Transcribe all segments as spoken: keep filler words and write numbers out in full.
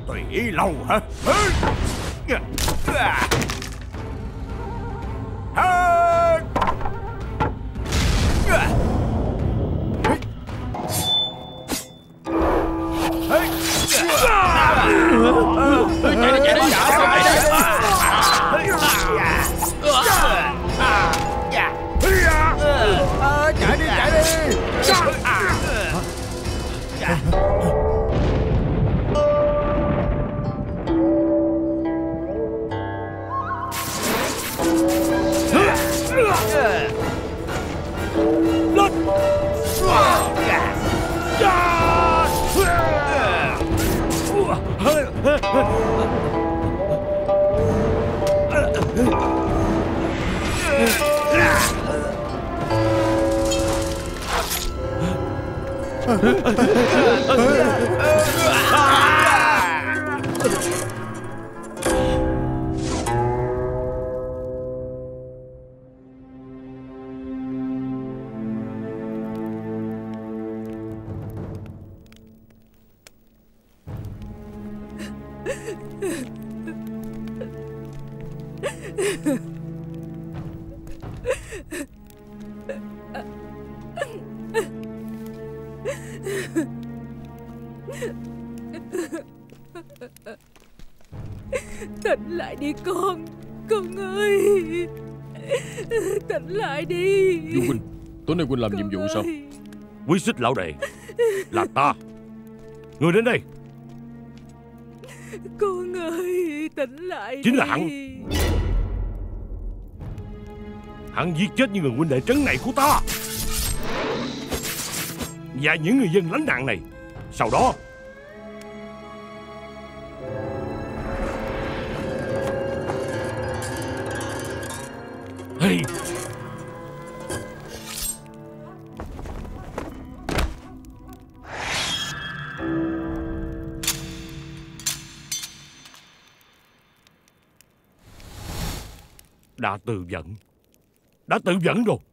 Tùy ý lâu hả? Chạy đi, chạy đi. Chạy đi, chạy đi. Tỉnh lại đi con. Con ơi, tỉnh lại đi. Dương huynh, tối nay huynh làm con nhiệm vụ ơi. sao? Quý Xích lão đệ, là ta. Người đến đây. Con ơi, tỉnh lại. Chính đi. là hắn. Hắn giết chết những người huynh đệ trấn này của ta và những người dân lánh nạn này. Sau đó hey. Đã tự dẫn Đã tự dẫn rồi.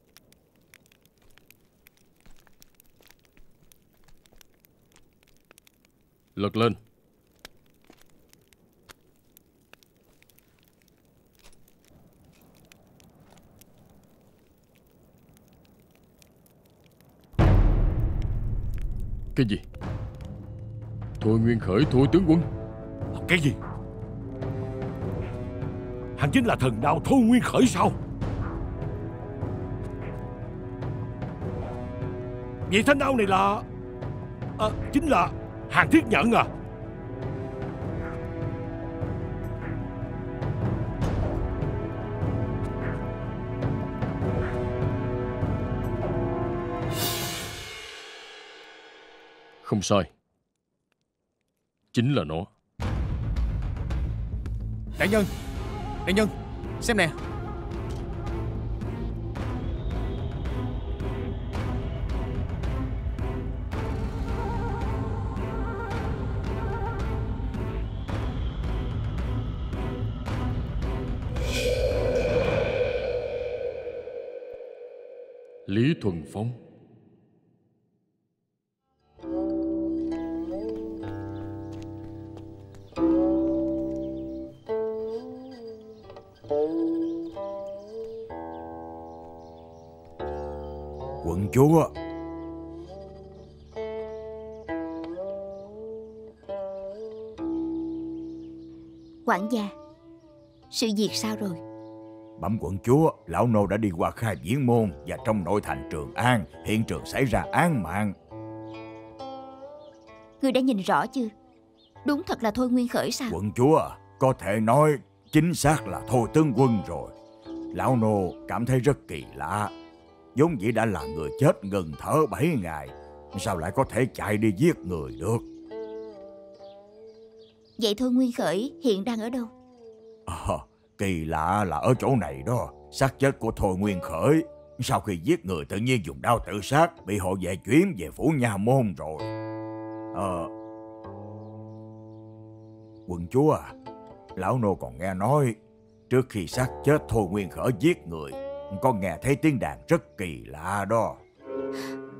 Lật lên. Cái gì? Thôi Nguyên Khởi, Thôi tướng quân. Cái gì? Hắn chính là thần đạo Thôi Nguyên Khởi sao? Vậy thanh đao này là à, chính là Hàn Thiết Nhẫn à? Không sai, chính là nó. Đại nhân, đại nhân, xem nè. Lý Thuần Phong. Quận chúa. Quản gia, sự việc sao rồi? Bẩm quận chúa, lão nô đã đi qua khai viễn môn và trong nội thành Trường An, hiện trường xảy ra án mạng. Ngươi đã nhìn rõ chưa? Đúng thật là Thôi Nguyên Khởi sao? Quận chúa, có thể nói chính xác là Thôi tướng quân rồi. Lão nô cảm thấy rất kỳ lạ. Vốn dĩ đã là người chết ngừng thở bảy ngày, sao lại có thể chạy đi giết người được? Vậy Thôi Nguyên Khởi hiện đang ở đâu? À, kỳ lạ là ở chỗ này đó. Xác chết của Thôi Nguyên Khởi sau khi giết người tự nhiên dùng đao tự sát, bị hộ vệ chuyển về phủ nha môn rồi. Ờ Quận chúa à, lão nô còn nghe nói trước khi xác chết Thôi Nguyên Khởi giết người, có nghe thấy tiếng đàn rất kỳ lạ đó.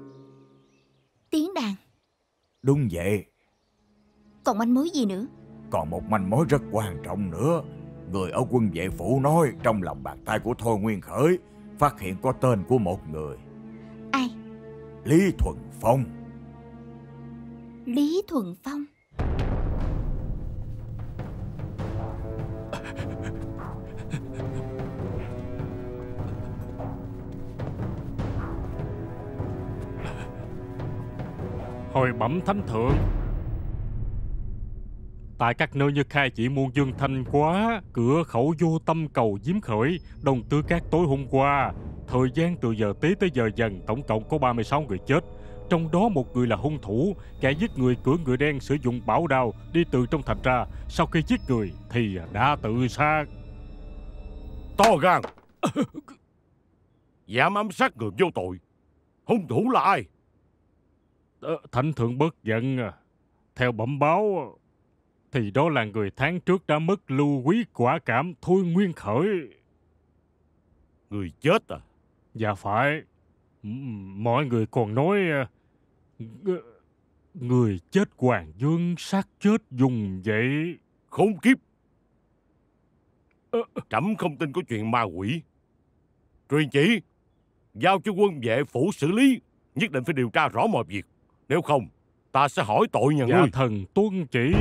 Tiếng đàn? Đúng vậy. Còn manh mối gì nữa? Còn một manh mối rất quan trọng nữa. Người ở quân vệ phủ nói trong lòng bàn tay của Thôi Nguyên Khởi phát hiện có tên của một người. Ai? Lý Thuần Phong. Lý Thuần Phong? Hồi bẩm thánh thượng, tại các nơi như khai chỉ muôn dương thanh quá, cửa khẩu vô tâm cầu Diễm Khởi, Đồng Tư Cát tối hôm qua, thời gian từ giờ tí tới giờ dần tổng cộng có ba mươi sáu người chết. Trong đó một người là hung thủ, kẻ giết người cưỡi ngựa đen sử dụng bảo đao đi từ trong thành ra. Sau khi giết người thì đã tự sát. To gan! Dám ám sát người vô tội. Hung thủ là ai? Ờ, thánh thượng bất giận. Theo bẩm báo thì đó là người tháng trước đã mất lưu quý quả cảm Thôi Nguyên Khởi. Người chết à? Dạ phải. Mọi người còn nói người chết Hoàng Dương sát chết dùng vậy. Khốn kiếp! Trẫm không tin có chuyện ma quỷ. Truyền chỉ giao cho quân vệ phủ xử lý. Nhất định phải điều tra rõ mọi việc. Nếu không ta sẽ hỏi tội nhà dạ ngươi. Thần tuân chỉ.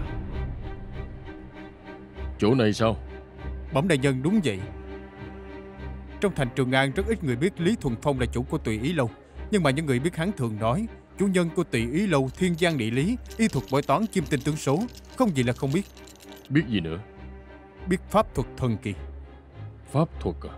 Chỗ này sao? Bẩm đại nhân, đúng vậy. Trong thành Trường An rất ít người biết Lý Thuần Phong là chủ của Tùy Ý Lâu. Nhưng mà những người biết hắn thường nói chủ nhân của Tùy Ý Lâu thiên giang địa lý, y thuật bói toán, kim tinh tướng số. Không gì là không biết. Biết gì nữa? Biết pháp thuật thần kỳ. Pháp thuật à?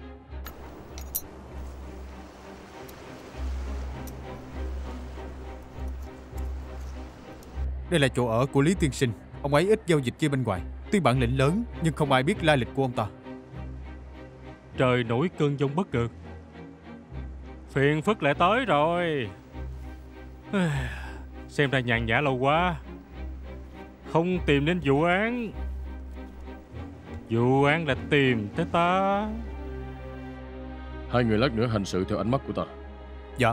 Đây là chỗ ở của Lý tiên sinh. Ông ấy ít giao dịch với bên ngoài. Tuy bản lĩnh lớn nhưng không ai biết lai lịch của ông ta. Trời nổi cơn giông bất ngờ, phiền phức lại tới rồi. Xem ra nhàn nhã lâu quá, không tìm đến vụ án. Vụ án là tìm tới ta. Hai người lát nữa hành sự theo ánh mắt của ta. Dạ.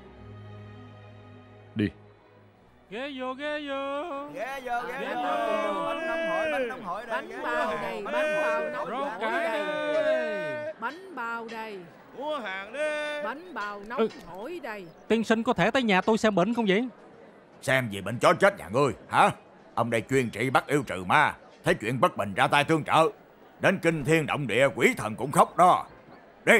Đi. Ghé vô, ghé vô. Ghé vô, ghé vô. Bánh nóng hổi, bánh nóng hổi đây. Bánh bao đây, bánh bao nóng Rốt hổi cái đây. Bánh bao đây, Mua hàng đi. bánh bao nóng Ừ. hổi đây. Tiên sinh có thể tới nhà tôi xem bệnh không vậy? Xem gì bệnh chó chết nhà ngươi hả? Ông đây chuyên trị bắt yêu trừ ma. Thấy chuyện bất bình ra tay tương trợ. Đến kinh thiên động địa quỷ thần cũng khóc đó. Đi.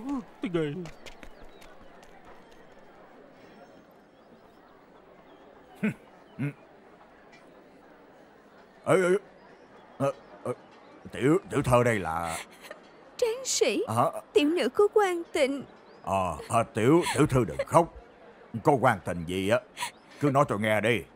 Ê, ê, ê, ê, tiểu tiểu thơ đây là Tráng sĩ, hả? tiểu nữ có quan tình. Ờ à, tiểu tiểu thư đừng khóc. Có quan tình gì á cứ nói tôi nghe đi.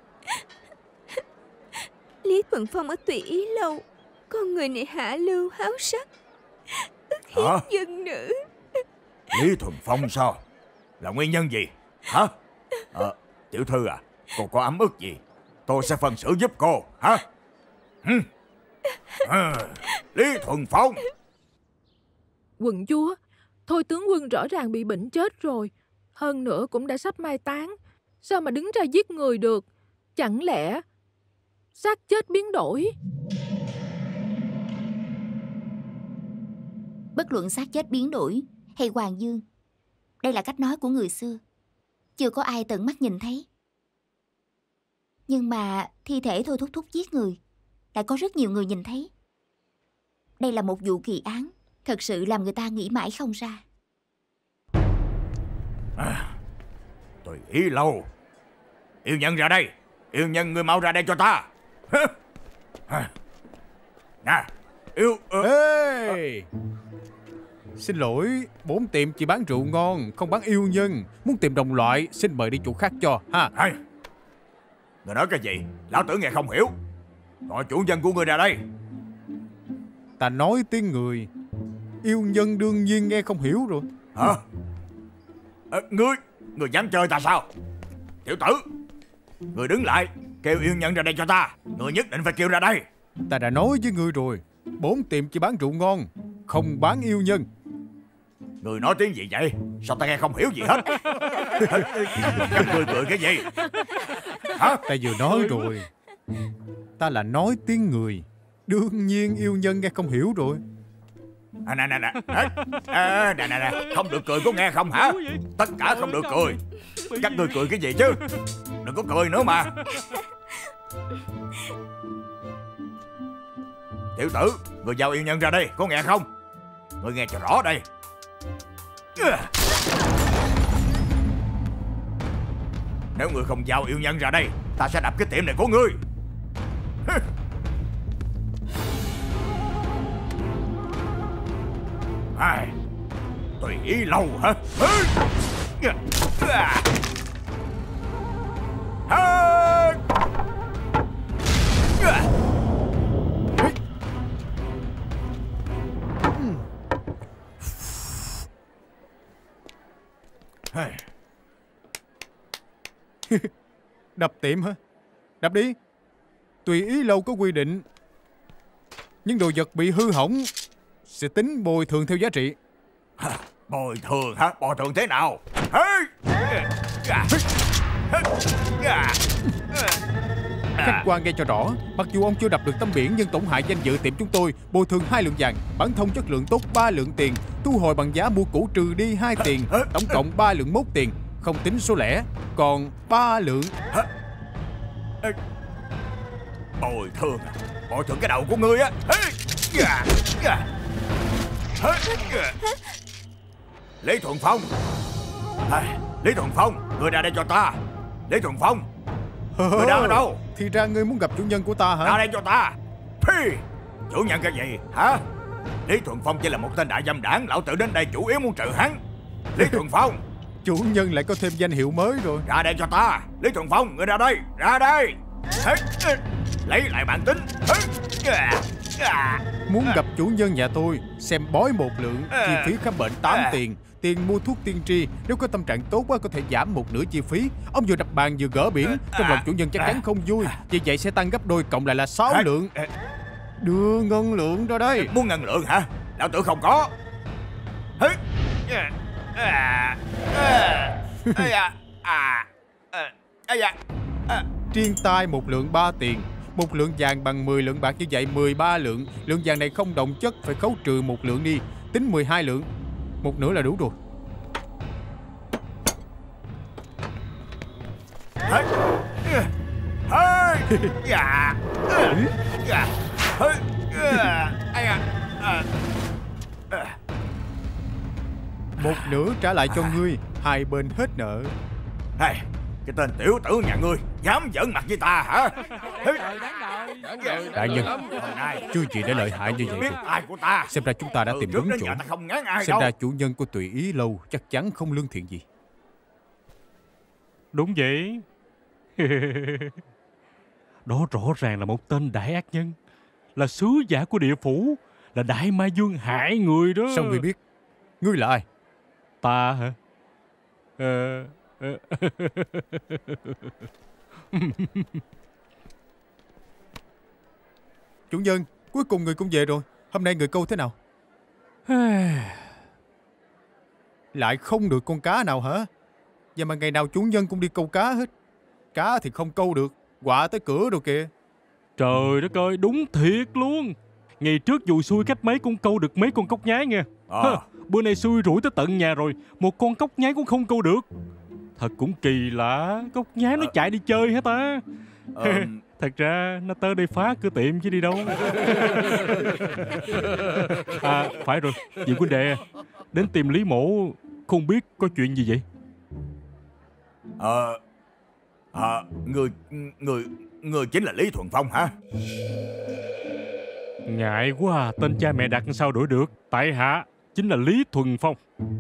Lý Thuần Phong ở Tùy Ý Lâu, con người này hạ lưu háo sắc, ức hiếp Hả? dân nữ. Lý Thuần Phong sao? Là nguyên nhân gì hả? Ờ, tiểu thư à, cô có ấm ức gì tôi sẽ phân xử giúp cô hả? Hừ. À, Lý Thuần Phong. Quận chúa, Thôi tướng quân rõ ràng bị bệnh chết rồi. Hơn nữa cũng đã sắp mai táng. Sao mà đứng ra giết người được? Chẳng lẽ xác chết biến đổi? Bất luận xác chết biến đổi hay Hoàng Dương, đây là cách nói của người xưa, chưa có ai tận mắt nhìn thấy. Nhưng mà thi thể Thôi Thúc Thúc giết người lại có rất nhiều người nhìn thấy. Đây là một vụ kỳ án, thật sự làm người ta nghĩ mãi không ra. À, Tùy Ý Lâu. Yêu nhân ra đây. Yêu nhân ngươi mau ra đây cho ta. Nè, yêu uh, Ê! Xin lỗi, bốn tiệm chỉ bán rượu ngon, không bán yêu nhân. Muốn tìm đồng loại, xin mời đi chỗ khác cho ha. Hay. Người nói cái gì? Lão tử nghe không hiểu. Gọi chủ nhân của ngươi ra đây. Ta nói tiếng người, yêu nhân đương nhiên nghe không hiểu rồi. Hả? À, ngươi, ngươi dám chơi ta sao? Tiểu tử, ngươi đứng lại, kêu yêu nhân ra đây cho ta. Ngươi nhất định phải kêu ra đây. Ta đã nói với ngươi rồi, bốn tiệm chỉ bán rượu ngon, không bán yêu nhân. Ngươi nói tiếng gì vậy? Sao ta nghe không hiểu gì hết? Các ngươi cười cái gì? Hả? Ta vừa nói rồi, Ta là nói tiếng người, đương nhiên yêu nhân nghe không hiểu rồi. À, nè nè nè à, nè nè nè không được cười có nghe không hả? Tất cả không được cười. Các ngươi cười cái gì chứ? Đừng có cười nữa mà. Tiểu tử, người giao yêu nhân ra đây, có nghe không? Người nghe cho rõ đây. Nếu người không giao yêu nhân ra đây, ta sẽ đập cái tiệm này của ngươi. Ai, tùy ý lâu hả? Đập tiệm hả? Đập đi. Tùy ý lâu có quy định, những đồ vật bị hư hỏng sẽ tính bồi thường theo giá trị. Bồi thường hả? Bồi thường thế nào? Khách quan nghe cho rõ, mặc dù ông chưa đập được tấm biển nhưng tổn hại danh dự tiệm chúng tôi, bồi thường hai lượng vàng, bản thông chất lượng tốt ba lượng tiền, thu hồi bằng giá mua cũ trừ đi hai tiền, tổng cộng ba lượng mốt tiền, không tính số lẻ, còn ba lượng. Bồi thường? Bồi thường cái đầu của ngươi á. Lý Thuần Phong, Lý Thuần Phong, ngươi ra đây cho ta. Lý Thuần Phong, ngươi đang ở đâu? Thì ra ngươi muốn gặp chủ nhân của ta hả? Ra đây cho ta. Phi, chủ nhân cái gì hả? Lý Thuần Phong chỉ là một tên đại dâm đảng, lão tử đến đây chủ yếu muốn trừ hắn. Lý Thuần Phong, chủ nhân lại có thêm danh hiệu mới rồi. Ra đây cho ta. Lý Thuần Phong, ngươi ra đây, ra đây. Lấy lại bản tính. Muốn gặp chủ nhân nhà tôi, xem bói một lượng, chi phí khám bệnh tám tiền, tiền mua thuốc tiên tri, nếu có tâm trạng tốt quá có thể giảm một nửa chi phí. Ông vừa đập bàn vừa gỡ biển, trong lòng chủ nhân chắc chắn không vui, vì vậy sẽ tăng gấp đôi, cộng lại là sáu lượng. Đưa ngân lượng ra đây. Muốn ngân lượng hả? Lão tử không có. Triên tai một lượng ba tiền, một lượng vàng bằng mười lượng bạc, như vậy mười ba lượng. Lượng vàng này không đồng chất, phải khấu trừ một lượng đi, tính mười hai lượng. Một nửa là đủ rồi. Một nửa trả lại cho ngươi, hai bên hết nợ. Hey, cái tên tiểu tử nhà ngươi dám giỡn mặt với ta hả? Đại nhân, chưa gì đã lợi hại như vậy rồi. Xem ra chúng ta đã tìm đúng chỗ. Xem ra chủ nhân của Tùy Ý Lâu chắc chắn không lương thiện gì. Đúng vậy. Đó rõ ràng là một tên đại ác nhân, là sứ giả của địa phủ, là đại ma vương hại người đó. Sao ngươi biết? Ngươi là ai? Ta hả? Ờ... ờ... Chủ nhân, cuối cùng người cũng về rồi. Hôm nay người câu thế nào? Lại không được con cá nào hả? Vậy mà ngày nào chủ nhân cũng đi câu cá hết. Cá thì không câu được, quạ tới cửa rồi kìa. Trời đất ơi, đúng thiệt luôn. Ngày trước dù xui cách mấy cũng câu được mấy con cóc nhái nha. À. Bữa nay xui rủi tới tận nhà rồi, một con cóc nhái cũng không câu được. Thật cũng kỳ lạ, cóc nhái nó à. chạy đi chơi hả ta? À. Thật ra nó tới đây phá cửa tiệm chứ đi đâu. À phải rồi, vị huynh đệ đến tìm Lý Mổ, không biết có chuyện gì vậy? Ờ à, à, người người người chính là Lý Thuần Phong hả? Ngại quá à, tên cha mẹ đặt sao đổi được. Tại hạ chính là Lý Thuần Phong.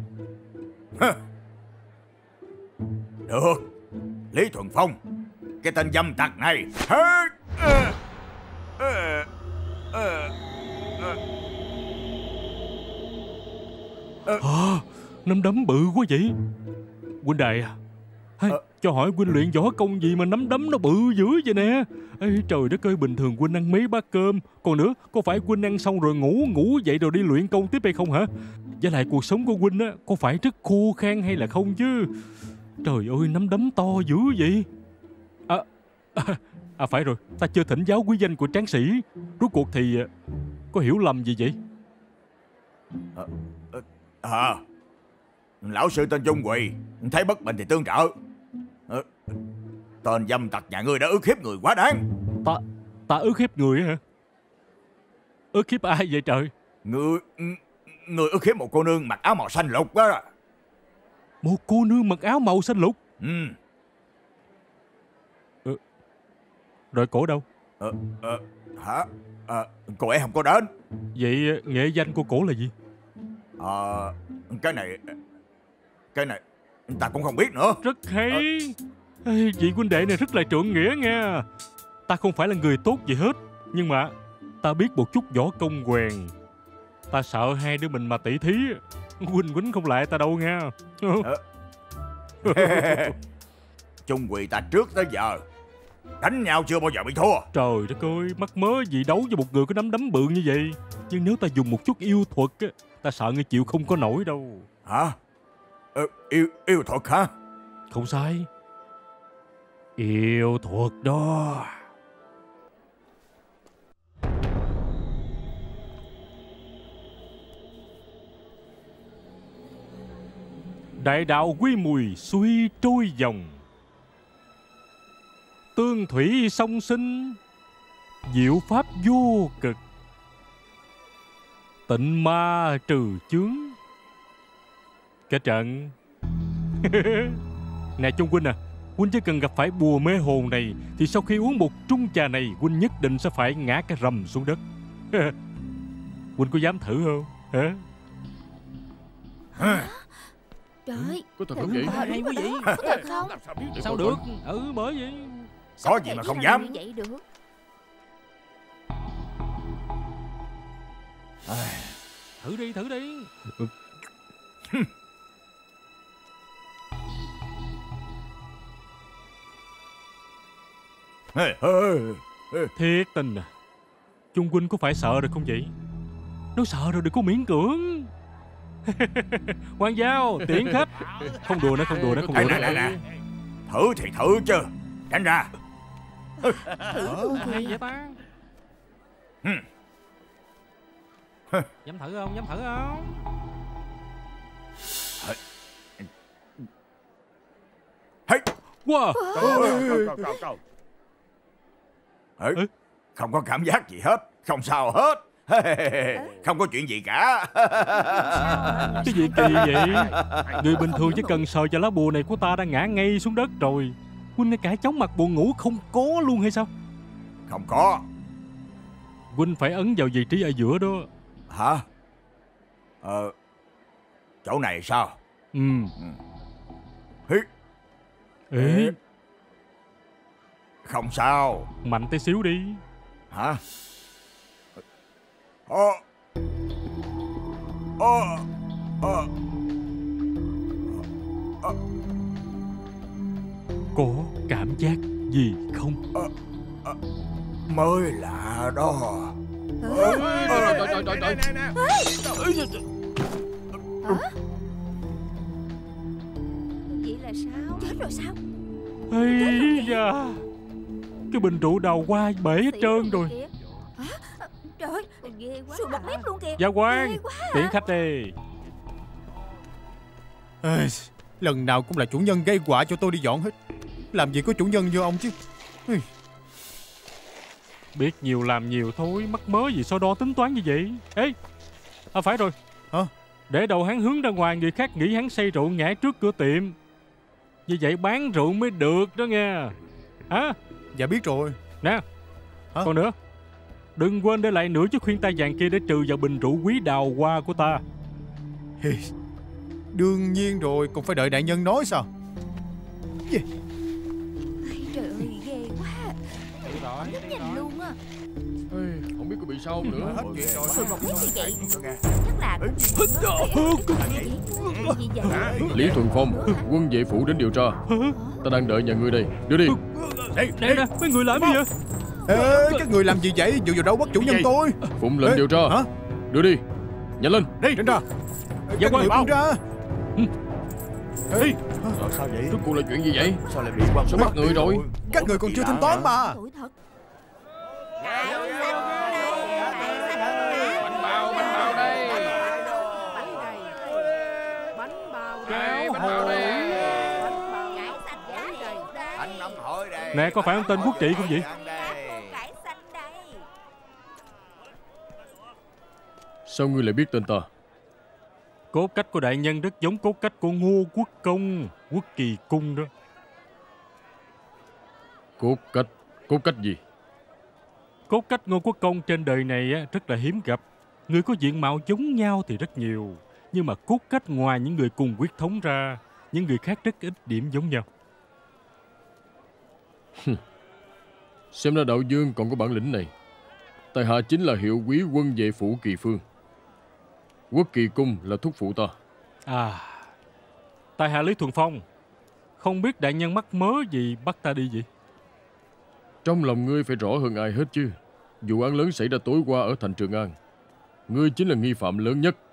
Được, Lý Thuần Phong, cái tên dâm tặc này. À, nắm đấm bự quá vậy. Huynh đệ à, hey, cho hỏi huynh luyện võ công gì mà nắm đấm nó bự dữ vậy nè? Ê, trời đất ơi, bình thường huynh ăn mấy bát cơm. Còn nữa, có phải huynh ăn xong rồi ngủ ngủ dậy rồi đi luyện công tiếp hay không hả? Với lại cuộc sống của huynh á, có phải rất khô khan hay là không chứ? Trời ơi, nắm đấm to dữ vậy. À, À, à phải rồi, ta chưa thỉnh giáo quý danh của tráng sĩ. Rốt cuộc thì có hiểu lầm gì vậy? À, à lão sư tên Dung Quỳ, thấy bất bình thì tương trợ. À, tên dâm tặc nhà ngươi đã ức hiếp người quá đáng. Ta ta ức hiếp người hả? Ức hiếp ai vậy trời? Ngươi Ngươi ức hiếp một cô nương mặc áo màu xanh lục đó. Một cô nương mặc áo màu xanh lục? Ừ. Ừ. Rồi cổ đâu? Ờ, ờ, hả? À, cô ấy không có đến. Vậy nghệ danh của cổ là gì? Ờ, à, cái này Cái này ta cũng không biết nữa. Rất hay. À... Ê, vị huynh đệ này rất là trượng nghĩa nha. Ta không phải là người tốt gì hết, nhưng mà ta biết một chút võ công quèn. Ta sợ hai đứa mình mà tỷ thí, huynh quýnh không lại ta đâu nha. Chung Quỳ ta trước tới giờ đánh nhau chưa bao giờ bị thua. Trời đất ơi, mắc mớ gì đấu với một người có nắm đấm bự như vậy. Nhưng nếu ta dùng một chút yêu thuật á, ta sợ ngươi chịu không có nổi đâu. Hả? Ờ, yêu, yêu thuật hả? Không sai, yêu thuật đó. Đại đạo quy mùi xuôi trôi dòng, tương thủy song sinh, diệu pháp vô cực, tịnh ma trừ chướng. Kết trận. Nè Trung huynh à, huynh chỉ cần gặp phải bùa mê hồn này thì sau khi uống một chung trà này, huynh nhất định sẽ phải ngã cái rầm xuống đất. Huynh có dám thử không? Hả? Hả? Trời, có thật không vậy? Hay quá vậy. Có thật không? Sao được? Ừ, bởi vậy. Có gì mà không dám. Vậy được. Thử đi, thử đi. Thiệt tình à, Trung huynh có phải sợ rồi không vậy? Nếu sợ rồi đừng có miễn cưỡng. Quan Giao, tiễn khách. Không đùa nữa, không đùa nữa, không đùa nữa. Nè, nè, nè. Thử thì thử chứ. Tránh ra. Thử hay vậy ta? Dám thử không? Dám thử không? Wow. Ừ. Không có cảm giác gì hết. Không sao hết. Không có chuyện gì cả. Cái gì kỳ vậy? Người bình thường chỉ cần sờ vào lá bùa này của ta đã ngã ngay xuống đất rồi. Huynh ngay cả chóng mặt buồn ngủ không có luôn hay sao? Không có. Huynh phải ấn vào vị trí ở giữa đó. Hả? Ờ, chỗ này sao? Ừ. Hí. Ê. Không sao. Mạnh tí xíu đi. Hả? Ờ. Ờ. Ờ. Ờ. Có cảm giác gì không? Ờ. Ờ. Mới lạ đó. Trời trời trời trời trời. Vậy là sao? Chết rồi sao? Ây da, cái bình rượu đầu qua bể hết trơn rồi. Hả? Trời ơi, ghê quá. Sùi bọt mép luôn kìa. Gia Quan, tiễn khách đi. Ê, lần nào cũng là chủ nhân gây họa cho tôi đi dọn hết. Làm gì có chủ nhân như ông chứ. Ê. Biết nhiều làm nhiều thôi, mắc mớ gì so đo tính toán như vậy. Ê, à phải rồi. Hả? Để đầu hắn hướng ra ngoài, người khác nghĩ hắn say rượu ngã trước cửa tiệm. Như vậy bán rượu mới được đó nghe. Hả? Dạ biết rồi. Nè. Hả? Còn nữa, đừng quên để lại nửa chiếc khuyên tai vàng kia để trừ vào bình rượu quý đào hoa của ta. Hey, đương nhiên rồi, còn phải đợi đại nhân nói sao? Yeah. Trời ơi, ghê quá. Rất nhìn luôn á. Ê, không biết có bị sao nữa. Hết chuyện rồi. Sùi bọt mép như vậy. Chắc là gì vậy? Lý Thuần Phong, quân vệ phủ đến điều tra. Ta đang đợi nhà ngươi đây. Đưa đi. Đây, đây nè, mấy người làm gì vậy? Ê, các người làm gì vậy? Dụ vào đâu bắt chủ nhân tôi? Phụng lệnh điều tra. Hả? Đưa đi. Nhanh lên. Đi, tránh ra. Dạ, Các người buông ra. Ê, Sao, sao vậy? rốt cuộc là chuyện gì vậy? Sao lại bị quan Sao bắt người rồi? Các người còn chưa thanh toán mà. Tuổi thật. Bánh bao, bánh bao đây. Đây, bánh bao đây. Anh năm hỏi đây. Nè, có phải ông tên Quốc Trị không vậy? Sao ngươi lại biết tên ta? Cốt cách của đại nhân rất giống cốt cách của Ngô Quốc Công, Quốc Kỳ Cung đó. Cốt cách? Cốt cách gì? Cốt cách Ngô Quốc Công trên đời này á, rất là hiếm gặp. Người có diện mạo giống nhau thì rất nhiều, nhưng mà cốt cách ngoài những người cùng huyết thống ra, những người khác rất ít điểm giống nhau. Xem ra đạo Dương còn có bản lĩnh này. Tại hạ chính là hiệu quý quân vệ phủ Kỳ Phương. Quốc Kỳ Cung là thúc phụ ta. À, tại hạ Lý Thuần Phong. Không biết đại nhân mắc mớ gì bắt ta đi vậy? Trong lòng ngươi phải rõ hơn ai hết chứ. Vụ án lớn xảy ra tối qua ở thành Trường An. Ngươi chính là nghi phạm lớn nhất.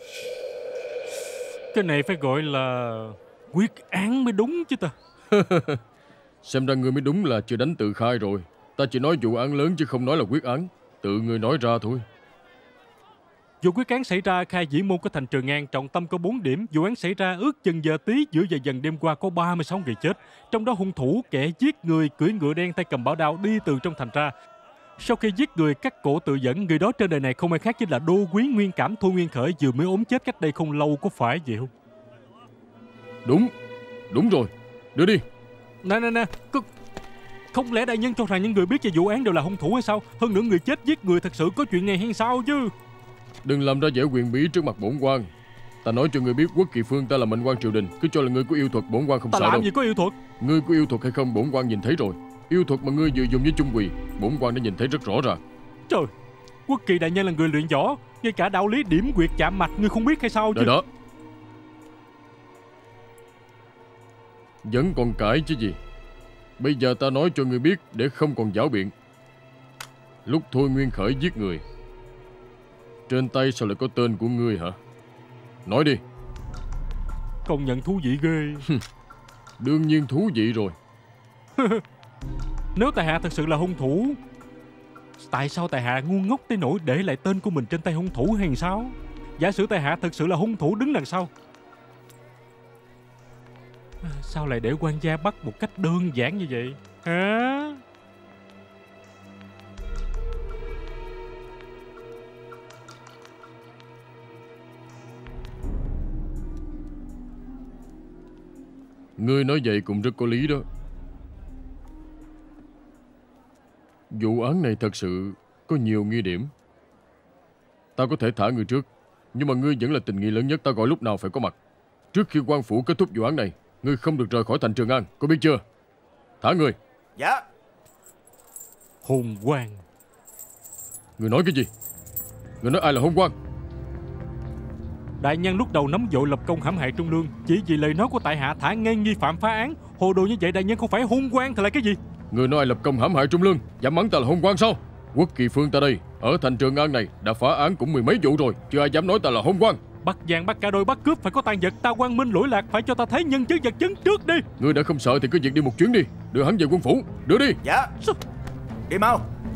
Cái này phải gọi là quyết án mới đúng chứ ta. Xem ra ngươi mới đúng là chưa đánh tự khai rồi. Ta chỉ nói vụ án lớn chứ không nói là quyết án. Tự ngươi nói ra thôi. Vụ quyết án xảy ra khai dĩ môn của thành Trường An, trọng tâm có bốn điểm. Vụ án xảy ra ước chừng giờ tí, giữa giờ dần đêm qua có ba mươi sáu người chết. Trong đó hung thủ kẻ giết người cưỡi ngựa đen tay cầm bảo đao đi từ trong thành ra. Sau khi giết người cắt cổ tự dẫn, người đó trên đời này không ai khác chính là Đô Quý Nguyên Cảm Thôi Nguyên Khởi, vừa mới ốm chết cách đây không lâu, có phải vậy không? Đúng, đúng rồi. Đưa đi. Nè nè nè, không lẽ đại nhân cho rằng những người biết về vụ án đều là hung thủ hay sao? Hơn nữa người chết giết người thật sự có chuyện này hay sao chứ? Đừng làm ra vẻ quyền bí trước mặt bổn quan. Ta nói cho ngươi biết Quốc Kỳ Phương ta là mệnh quan triều đình, cứ cho là ngươi có yêu thuật bổn quan không Ta sợ làm đâu. gì có yêu thuật? Ngươi có yêu thuật hay không bổn quan nhìn thấy rồi. Yêu thuật mà ngươi vừa dùng với Chung Quỳ, bổn quan đã nhìn thấy rất rõ ràng. Trời, Quốc Kỳ đại nhân là người luyện võ, ngay cả đạo lý điểm quyệt chạm mạch ngươi không biết hay sao chứ? Đợi đó. Vẫn còn cãi chứ gì. Bây giờ ta nói cho ngươi biết để không còn giảo biện. Lúc Thôi Nguyên Khởi giết người, trên tay sao lại có tên của ngươi hả? Nói đi. Công nhận thú vị ghê. Đương nhiên thú vị rồi. Nếu tại hạ thật sự là hung thủ, tại sao tại hạ ngu ngốc tới nỗi để lại tên của mình trên tay hung thủ hay sao? Giả sử tại hạ thật sự là hung thủ đứng đằng sau, sao lại để quan gia bắt một cách đơn giản như vậy hả? Ngươi nói vậy cũng rất có lý đó. Vụ án này thật sự có nhiều nghi điểm. Ta có thể thả ngươi trước, nhưng mà ngươi vẫn là tình nghi lớn nhất, ta gọi lúc nào phải có mặt. Trước khi quan phủ kết thúc vụ án này, ngươi không được rời khỏi thành Trường An, có biết chưa? Thả ngươi. Dạ. Hôn quan. Ngươi nói cái gì? Ngươi nói ai là hôn quan? Đại nhân lúc đầu nắm vội lập công hãm hại Trung Lương, chỉ vì lời nói của tại hạ thả ngay nghi phạm phá án. Hồ đồ như vậy đại nhân không phải hôn quan thì là cái gì? Ngươi nói ai lập công hãm hại Trung Lương, dám mắng ta là hôn quan sao? Quốc Kỳ Phương ta đây, ở thành Trường An này đã phá án cũng mười mấy vụ rồi, chưa ai dám nói ta là hôn quan. Bắt giang bắt cả đôi bắt cướp phải có tàn vật, ta quang minh lỗi lạc phải cho ta thấy nhân chứng vật chứng trước đi. Ngươi đã không sợ thì cứ việc đi một chuyến đi, đưa hắn về quân phủ, đưa đi. Dạ. Đi mau.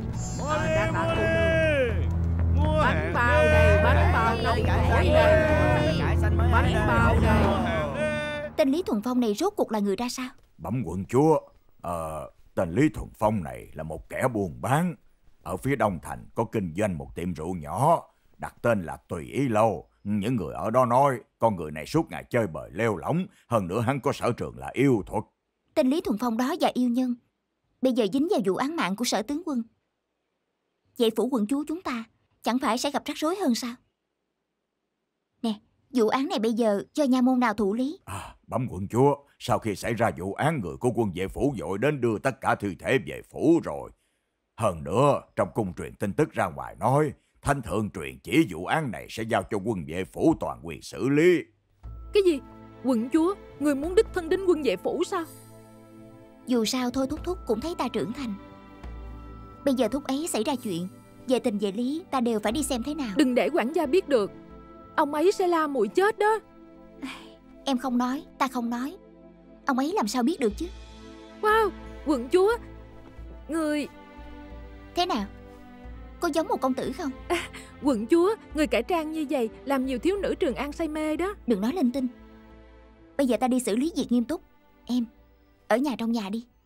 Bánh bao đây, bánh bao đây, đây đây, bánh bao đây. Tên Lý Thuần Phong này rốt cuộc là người ra sao? Bẩm quận chúa, ờ, tên Lý Thuần Phong này là một kẻ buôn bán. Ở phía Đông Thành có kinh doanh một tiệm rượu nhỏ, đặt tên là Tùy Ý Lâu. Những người ở đó nói con người này suốt ngày chơi bời lêu lỏng, hơn nữa hắn có sở trường là yêu thuật. Tên Lý Thuần Phong đó và yêu nhân bây giờ dính vào vụ án mạng của Sở tướng quân. Vậy phủ quận chúa chúng ta chẳng phải sẽ gặp rắc rối hơn sao? Nè, vụ án này bây giờ do nha môn nào thụ lý? À, bẩm quận chúa, sau khi xảy ra vụ án, người của quân vệ phủ vội đến đưa tất cả thi thể về phủ rồi. Hơn nữa, trong cung truyền tin tức ra ngoài nói, Thánh thượng truyền chỉ vụ án này sẽ giao cho quân vệ phủ toàn quyền xử lý. Cái gì? Quận chúa, người muốn đích thân đến quân vệ phủ sao? Dù sao Thôi thúc thúc cũng thấy ta trưởng thành. Bây giờ thúc ấy xảy ra chuyện, về tình về lý ta đều phải đi xem thế nào. Đừng để quản gia biết được, ông ấy sẽ la muội chết đó. Em không nói, ta không nói, ông ấy làm sao biết được chứ? Wow, quận chúa, người... Thế nào? Có giống một công tử không? À, quận chúa, người cải trang như vậy làm nhiều thiếu nữ Trường An say mê đó. Đừng nói linh tinh. Bây giờ ta đi xử lý việc nghiêm túc. Em, ở nhà trong nhà đi.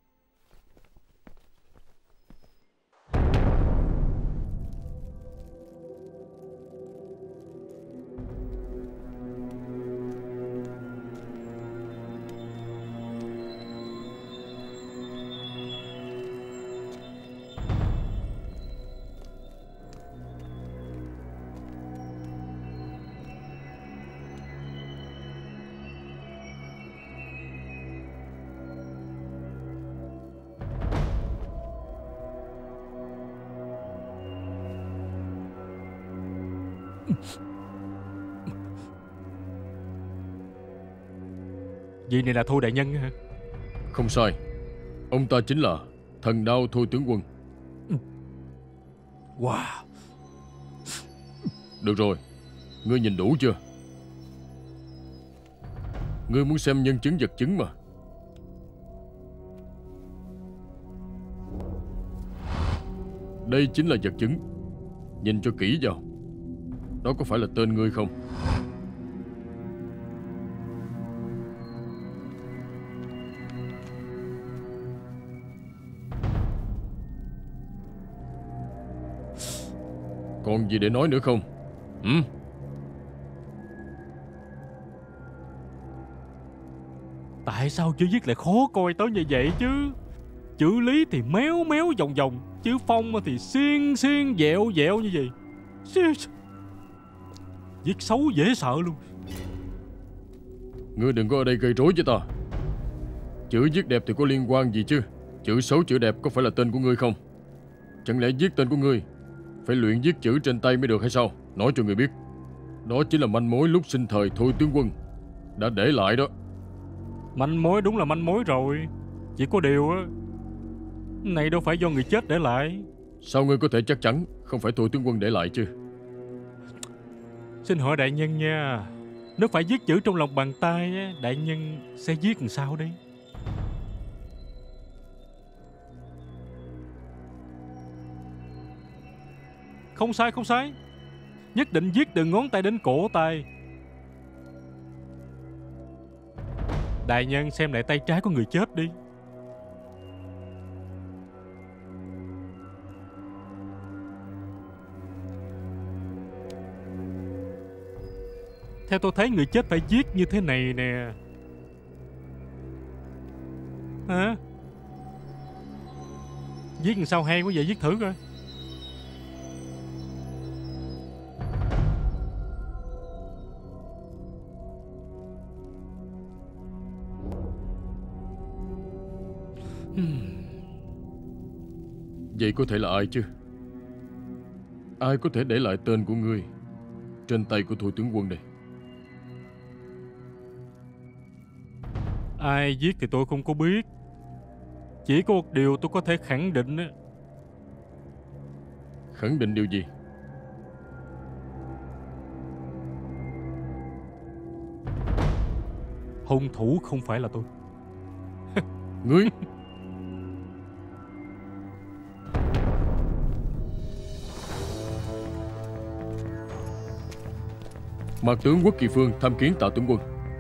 Vị này là Thôi đại nhân hả? Không sai. Ông ta chính là thần đao Thôi tướng quân. Wow. Được rồi, ngươi nhìn đủ chưa? Ngươi muốn xem nhân chứng vật chứng mà. Đây chính là vật chứng. Nhìn cho kỹ vào. Đó có phải là tên ngươi không? Còn gì để nói nữa không? Ừ? Tại sao chữ viết lại khó coi tới như vậy chứ? Chữ Lý thì méo méo vòng vòng, chữ Phong thì xiên xiên dẹo dẹo như vậy. Viết xấu dễ sợ luôn. Ngươi đừng có ở đây gây rối với ta. Chữ viết đẹp thì có liên quan gì chứ? Chữ xấu chữ đẹp có phải là tên của ngươi không? Chẳng lẽ viết tên của ngươi phải luyện viết chữ trên tay mới được hay sao? Nói cho người biết, đó chính là manh mối lúc sinh thời Thôi tướng quân đã để lại đó. Manh mối đúng là manh mối rồi. Chỉ có điều á, này đâu phải do người chết để lại. Sao ngươi có thể chắc chắn không phải Thôi tướng quân để lại chứ? Xin hỏi đại nhân nha, nếu phải viết chữ trong lòng bàn tay á, đại nhân sẽ viết làm sao đây? Không sai, không sai. Nhất định viết từ ngón tay đến cổ tay. Đại nhân xem lại tay trái của người chết đi. Theo tôi thấy người chết phải viết như thế này nè. Hả? Viết làm sao hay quá vậy, viết thử coi. Vậy có thể là ai chứ? Ai có thể để lại tên của ngươi trên tay của Thôi tướng quân đây? Ai viết thì tôi không có biết. Chỉ có một điều tôi có thể khẳng định á. Khẳng định điều gì? Hung thủ không phải là tôi. Ngươi? Mạc tướng Quốc Kỳ Phương tham kiến Tạ tướng quân.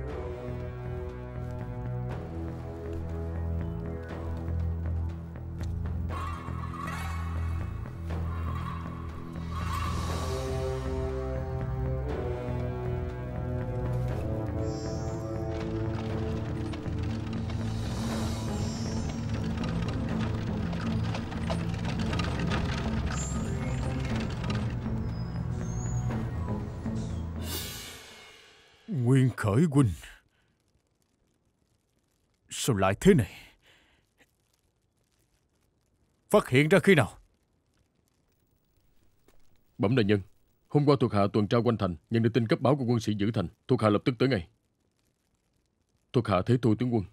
Nguyên Khởi huynh, sao lại thế này? Phát hiện ra khi nào? Bẩm đại nhân, hôm qua thuộc hạ tuần tra quanh thành, nhận được tin cấp báo của quân sĩ giữ thành, thuộc hạ lập tức tới ngay. Thuộc hạ thấy Thôi tướng quân.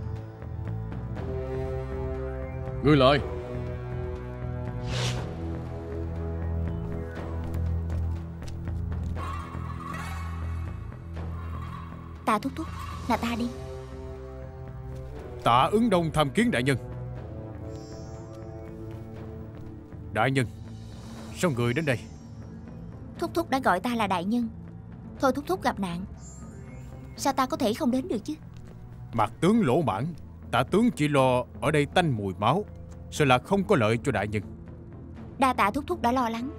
Ngươi là ai? Tạ thúc thúc, là ta đi. Tạ Ứng Đông tham kiến đại nhân. Đại nhân, sao người đến đây? Thúc thúc đã gọi ta là đại nhân. Thôi thúc thúc gặp nạn, sao ta có thể không đến được chứ? Mặt tướng lỗ mãn, Tạ tướng chỉ lo ở đây tanh mùi máu, sợ là không có lợi cho đại nhân. Đa tạ thúc thúc đã lo lắng.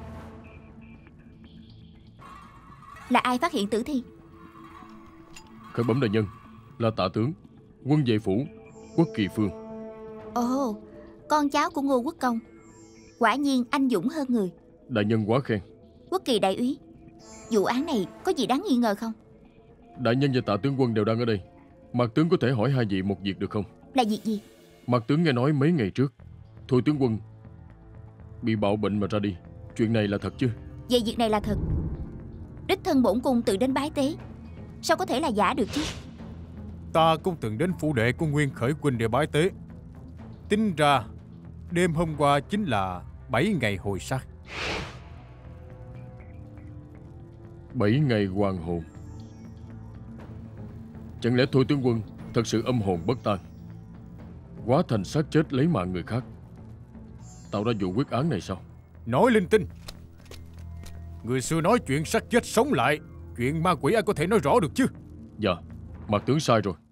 Là ai phát hiện tử thi? Khởi bẩm đại nhân, là Tạ tướng, quân vệ phủ, Quốc Kỳ Phương. Ồ, con cháu của Ngô Quốc Công. Quả nhiên anh dũng hơn người. Đại nhân quá khen. Quốc Kỳ đại úy, vụ án này có gì đáng nghi ngờ không? Đại nhân và Tạ tướng quân đều đang ở đây. Mạc tướng có thể hỏi hai vị một việc được không? Là việc gì? Mạc tướng nghe nói mấy ngày trước Thôi tướng quân bị bạo bệnh mà ra đi. Chuyện này là thật chứ? Vậy việc này là thật. Đích thân bổn cung tự đến bái tế, sao có thể là giả được chứ? Ta cũng từng đến phủ đệ của Nguyên Khởi huynh để bái tế. Tính ra đêm hôm qua chính là bảy ngày hồi sát. Bảy ngày hoàn hồn. Chẳng lẽ Thôi tướng quân thật sự âm hồn bất tan, hóa thành xác chết lấy mạng người khác, tạo ra vụ quyết án này sao? Nói linh tinh. Người xưa nói chuyện xác chết sống lại, chuyện ma quỷ ai có thể nói rõ được chứ? Dạ, Mạc tướng sai rồi.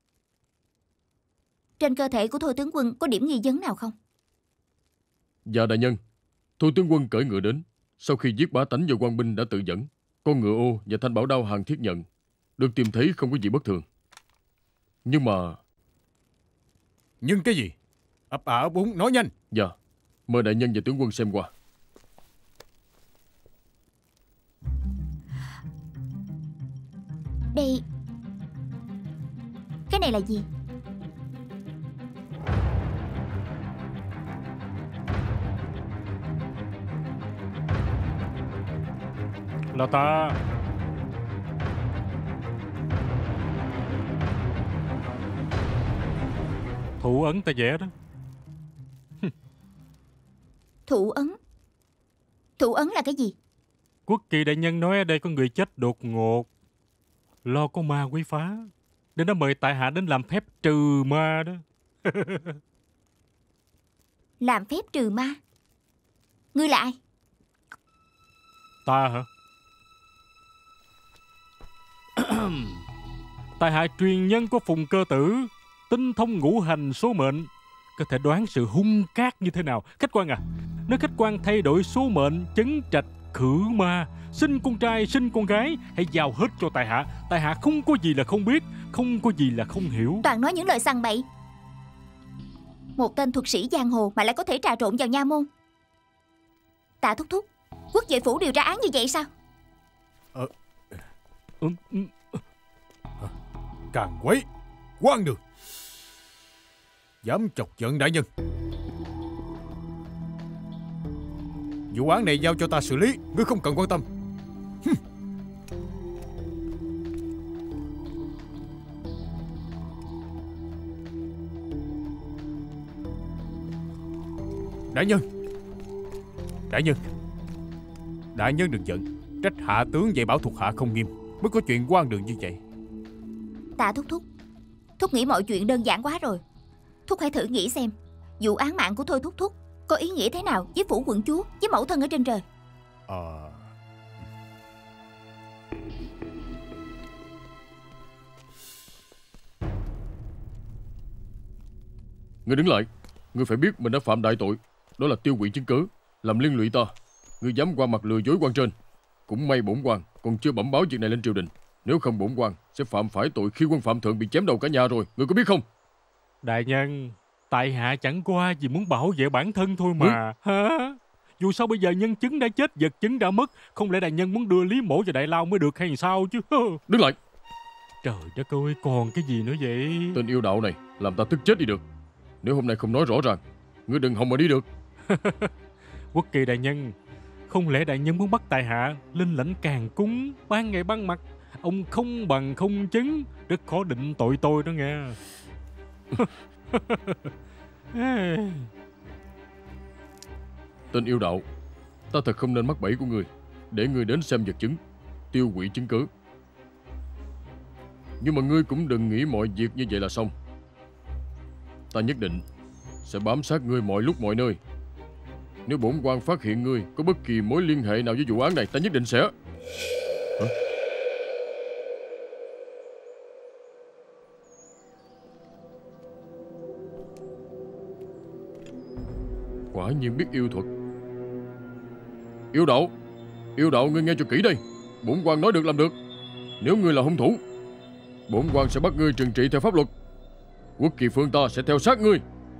Trên cơ thể của Thôi tướng quân có điểm nghi vấn nào không? Dạ đại nhân, Thôi tướng quân cởi ngựa đến. Sau khi giết bá tánh và quan binh đã tự dẫn, con ngựa ô và thanh bảo đao hàng thiết nhận được tìm thấy không có gì bất thường. Nhưng mà... Nhưng cái gì? Ấp à ấp úng, nói nhanh. Dạ, mời đại nhân và tướng quân xem qua. Đây... Cái này là gì? Là ta. Thủ ấn ta vẽ đó. Thủ ấn? Thủ ấn là cái gì? Quốc Kỳ đại nhân nói ở đây có người chết đột ngột, lo có ma quấy phá, nên nó mời tại hạ đến làm phép trừ ma đó. Làm phép trừ ma? Ngươi là ai? Ta hả? Tại hạ truyền nhân của Phùng Cơ Tử, tinh thông ngũ hành số mệnh, có thể đoán sự hung cát như thế nào. Khách quan à, nếu khách quan thay đổi số mệnh, chấn trạch, khử ma, sinh con trai, sinh con gái, hãy giao hết cho tại hạ. Tại hạ không có gì là không biết, không có gì là không hiểu. Toàn nói những lời sằng bậy. Một tên thuật sĩ giang hồ mà lại có thể trà trộn vào nha môn. Tạ thúc thúc, Quốc vệ phủ điều tra án như vậy sao? Ờ... Ừ, ừ. Càng quấy, quan đường, dám chọc giận đại nhân. Vụ án này giao cho ta xử lý, ngươi không cần quan tâm. Hừm. Đại nhân, đại nhân, đại nhân đừng giận. Trách hạ tướng dạy bảo thuộc hạ không nghiêm, mới có chuyện quan đường như vậy. Tạ thúc thúc, thúc nghĩ mọi chuyện đơn giản quá rồi. Thúc hãy thử nghĩ xem, vụ án mạng của Thôi thúc thúc có ý nghĩa thế nào với phủ quận chúa, với mẫu thân ở trên trời. Ờ... Ngươi đứng lại. Ngươi phải biết mình đã phạm đại tội, đó là tiêu hủy chứng cứ, làm liên lụy ta. Ngươi dám qua mặt lừa dối quan trên. Cũng may bổn quan còn chưa bẩm báo chuyện này lên triều đình, nếu không bổn quan sẽ phạm phải tội khi quân phạm thượng bị chém đầu cả nhà rồi. Ngươi có biết không? Đại nhân, tại hạ chẳng qua gì muốn bảo vệ bản thân thôi mà. Ừ. Hả? Dù sao bây giờ nhân chứng đã chết, vật chứng đã mất, không lẽ đại nhân muốn đưa Lý Mổ vào đại lao mới được hay sao chứ? Đứng lại. Trời đất ơi, còn cái gì nữa vậy? Tên yêu đạo này làm ta tức chết đi được. Nếu hôm nay không nói rõ ràng, ngươi đừng hòng mà đi được. Quốc Kỳ đại nhân, không lẽ đại nhân muốn bắt tại hạ lên lãnh càng cúng, ban ngày ban mặt? Ông không bằng không chứng, rất khó định tội tôi đó nghe. Tên yêu đạo, ta thật không nên mắc bẫy của ngươi, để ngươi đến xem vật chứng, tiêu hủy chứng cứ. Nhưng mà ngươi cũng đừng nghĩ mọi việc như vậy là xong. Ta nhất định sẽ bám sát ngươi mọi lúc mọi nơi. Nếu bổn quan phát hiện ngươi có bất kỳ mối liên hệ nào với vụ án này, ta nhất định sẽ... Hả? Quả nhiên biết yêu thuật. Yêu Đậu, Yêu Đậu, ngươi nghe cho kỹ đây. Bổn quan nói được làm được. Nếu ngươi là hung thủ, bổn quan sẽ bắt ngươi trừng trị theo pháp luật. Quốc kỳ phương ta sẽ theo sát ngươi.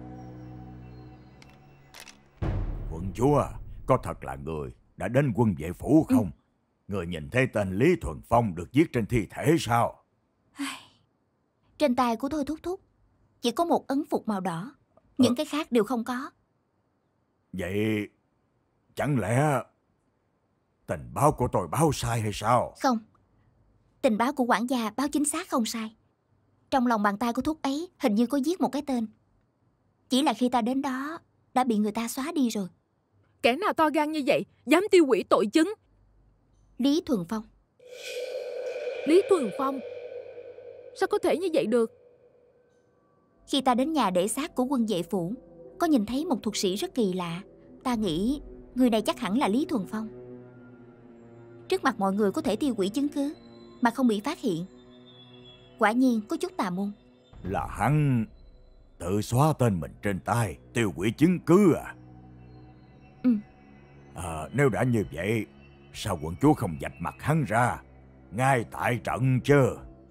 Quận chúa, có thật là người đã đến quân vệ phủ không? Ừ. Người nhìn thấy tên Lý Thuần Phong được viết trên thi thể sao? Trên tay của Thôi Thúc Thúc chỉ có một ấn phục màu đỏ. Những ờ. cái khác đều không có. Vậy chẳng lẽ tình báo của tôi báo sai hay sao? Không, tình báo của quản gia báo chính xác không sai. Trong lòng bàn tay của Thúc ấy hình như có viết một cái tên. Chỉ là khi ta đến đó đã bị người ta xóa đi rồi. Kẻ nào to gan như vậy, dám tiêu hủy tội chứng? Lý Thuần Phong. Lý Thuần Phong? Sao có thể như vậy được? Khi ta đến nhà để xác của quân vệ phủ, có nhìn thấy một thuật sĩ rất kỳ lạ. Ta nghĩ người này chắc hẳn là Lý Thuần Phong. Trước mặt mọi người có thể tiêu hủy chứng cứ mà không bị phát hiện. Quả nhiên có chút tà môn. Là hắn tự xóa tên mình trên tay, tiêu hủy chứng cứ à? Ừ. À, nếu đã như vậy, sao quận chúa không vạch mặt hắn ra ngay tại trận chứ?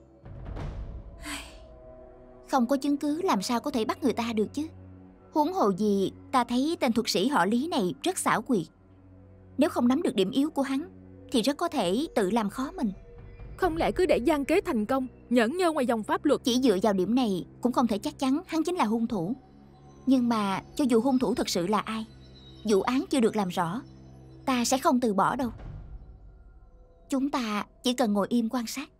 Không có chứng cứ làm sao có thể bắt người ta được chứ. Huống hồ gì ta thấy tên thuật sĩ họ Lý này rất xảo quyệt. Nếu không nắm được điểm yếu của hắn thì rất có thể tự làm khó mình. Không lẽ cứ để gian kế thành công, nhẫn nhơ ngoài dòng pháp luật? Chỉ dựa vào điểm này cũng không thể chắc chắn hắn chính là hung thủ. Nhưng mà cho dù hung thủ thật sự là ai, vụ án chưa được làm rõ, ta sẽ không từ bỏ đâu. Chúng ta chỉ cần ngồi im quan sát.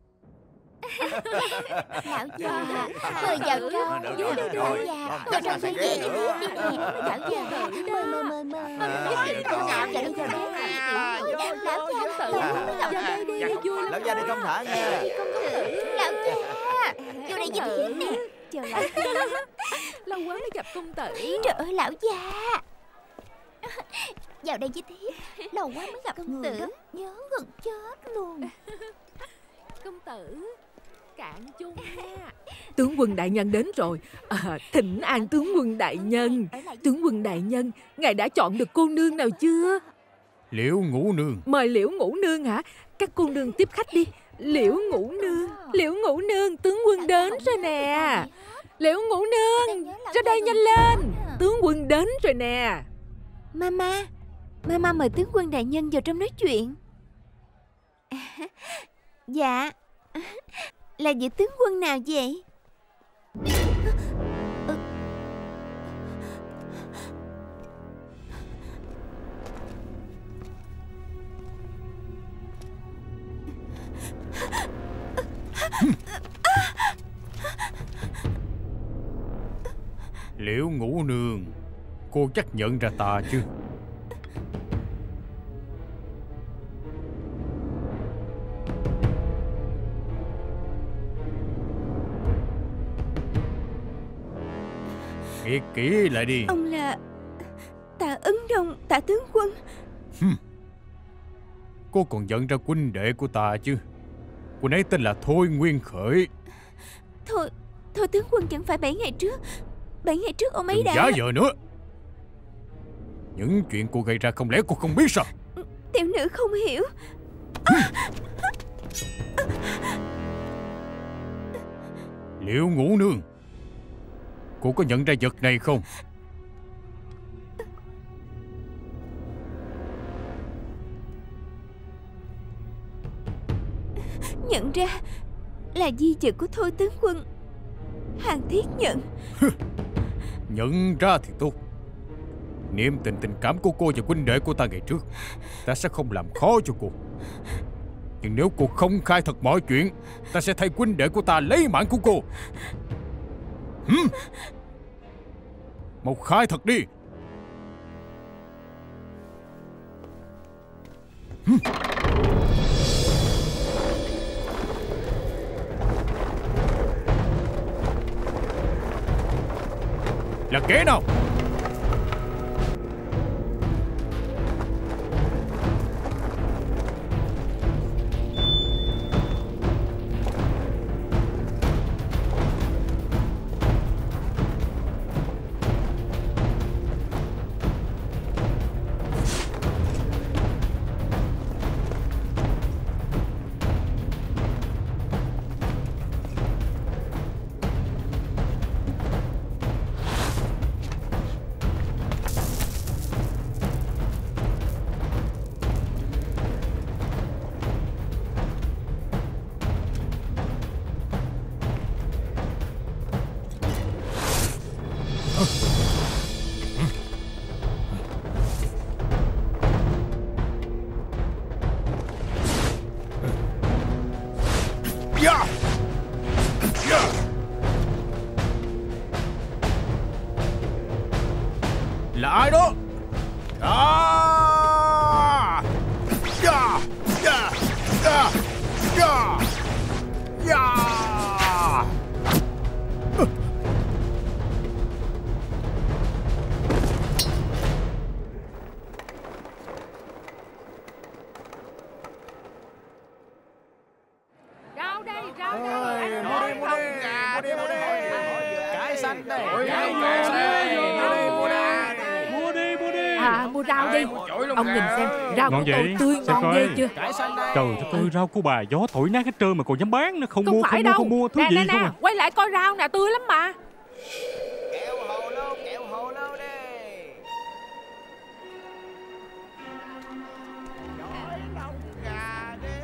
Lão già, mời vào trong. Lão già, vào trong suy nghĩ đi nè. Lão già, mời mời mời mời. Nhất định có nào vào đây cho bé. Lão già, vào đây đi, vui lắm. Lão già đi công thả nha. Lão già, vô đây giúp hiến nè. Chờ lão già. Lâu quá mới gặp công tử. Trời ơi lão già. Vào đây với thiếp. Lâu quá mới gặp công tử. Nhớ gần chết luôn. Công tử, cạn chung nha. Tướng quân đại nhân đến rồi. À, thỉnh an tướng quân đại nhân. Tướng quân đại nhân, ngài đã chọn được cô nương nào chưa? Liễu Ngũ Nương. Mời Liễu Ngũ Nương hả? Các cô nương tiếp khách đi. Liễu Ngũ Nương, Liễu Ngũ Nương, tướng quân đến rồi nè. Liễu Ngũ Nương, ra đây nhanh lên. Tướng quân đến rồi nè. Mama, Mama mời tướng quân đại nhân vào trong nói chuyện. Dạ, là vị tướng quân nào vậy? Liễu Ngũ Nương, cô chắc nhận ra ta chứ? Nghe kỹ lại đi. Ông là Tạ Ấn Đông, Tạ tướng quân. Hừm. Cô còn nhận ra huynh đệ của ta chứ? Huynh ấy tên là Thôi Nguyên Khởi. Thôi, Thôi tướng quân chẳng phải bảy ngày trước Bảy ngày trước ông ấy Đừng đã giả vờ nữa. Những chuyện cô gây ra không lẽ cô không biết sao? Tiểu nữ không hiểu. Liễu Ngũ Nương, cô có nhận ra vật này không? Nhận ra là di vật của Thôi tướng quân. Hàng Thiết Nhận. Nhận ra thì tốt. Niệm tình tình cảm của cô và huynh đệ của ta ngày trước, ta sẽ không làm khó cho cô. Nhưng nếu cô không khai thật mọi chuyện, ta sẽ thay huynh đệ của ta lấy mạng của cô. Hừm? Mau khai thật đi. Hừm. Là kẻ nào? Là ai đó? À! Ya! Ya! Ya! Ya! Ya! Rau đây, rau đây. Mua đi, mua đi, mua đi, mua đi. Cái xanh đây. À, mua rau đi. Ông nhìn xem, rau Ngon của tôi vậy? tươi Xem ngon coi. ghê chưa? Trời đất ơi, rau của bà gió thổi nát hết trơn mà còn dám bán nữa. Không, Không mua, phải không mua, đâu. không mua. Thứ Nè, gì nè, không nè, à. quay lại coi rau nè, tươi lắm mà. Kẹo hồ lô, kẹo hồ lô đi. Giỏi nông gà đi.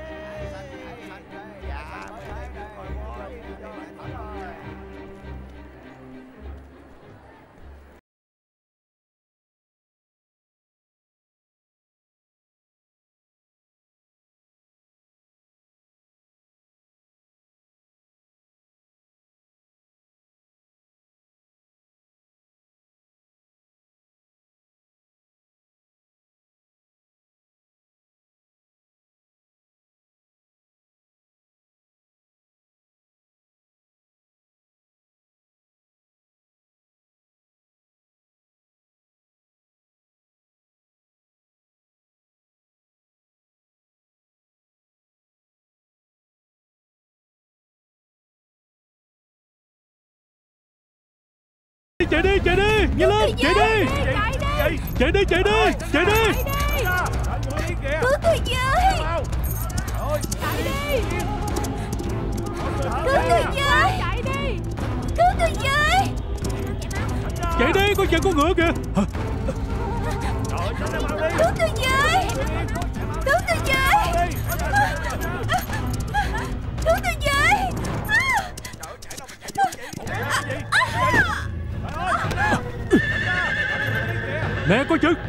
Chạy đi, chạy đi, nhanh lên, chạy đi. Chạy đi, chạy đi, chạy đi. Cứu tôi với. Chạy đi. Cứu tôi với. Chạy đi. Cứu tôi với. Chạy đi, con chân con ngựa kìa. Hả? Cứu tôi với. Cứu tôi với. Cứu tôi với. Nè, coi chừng.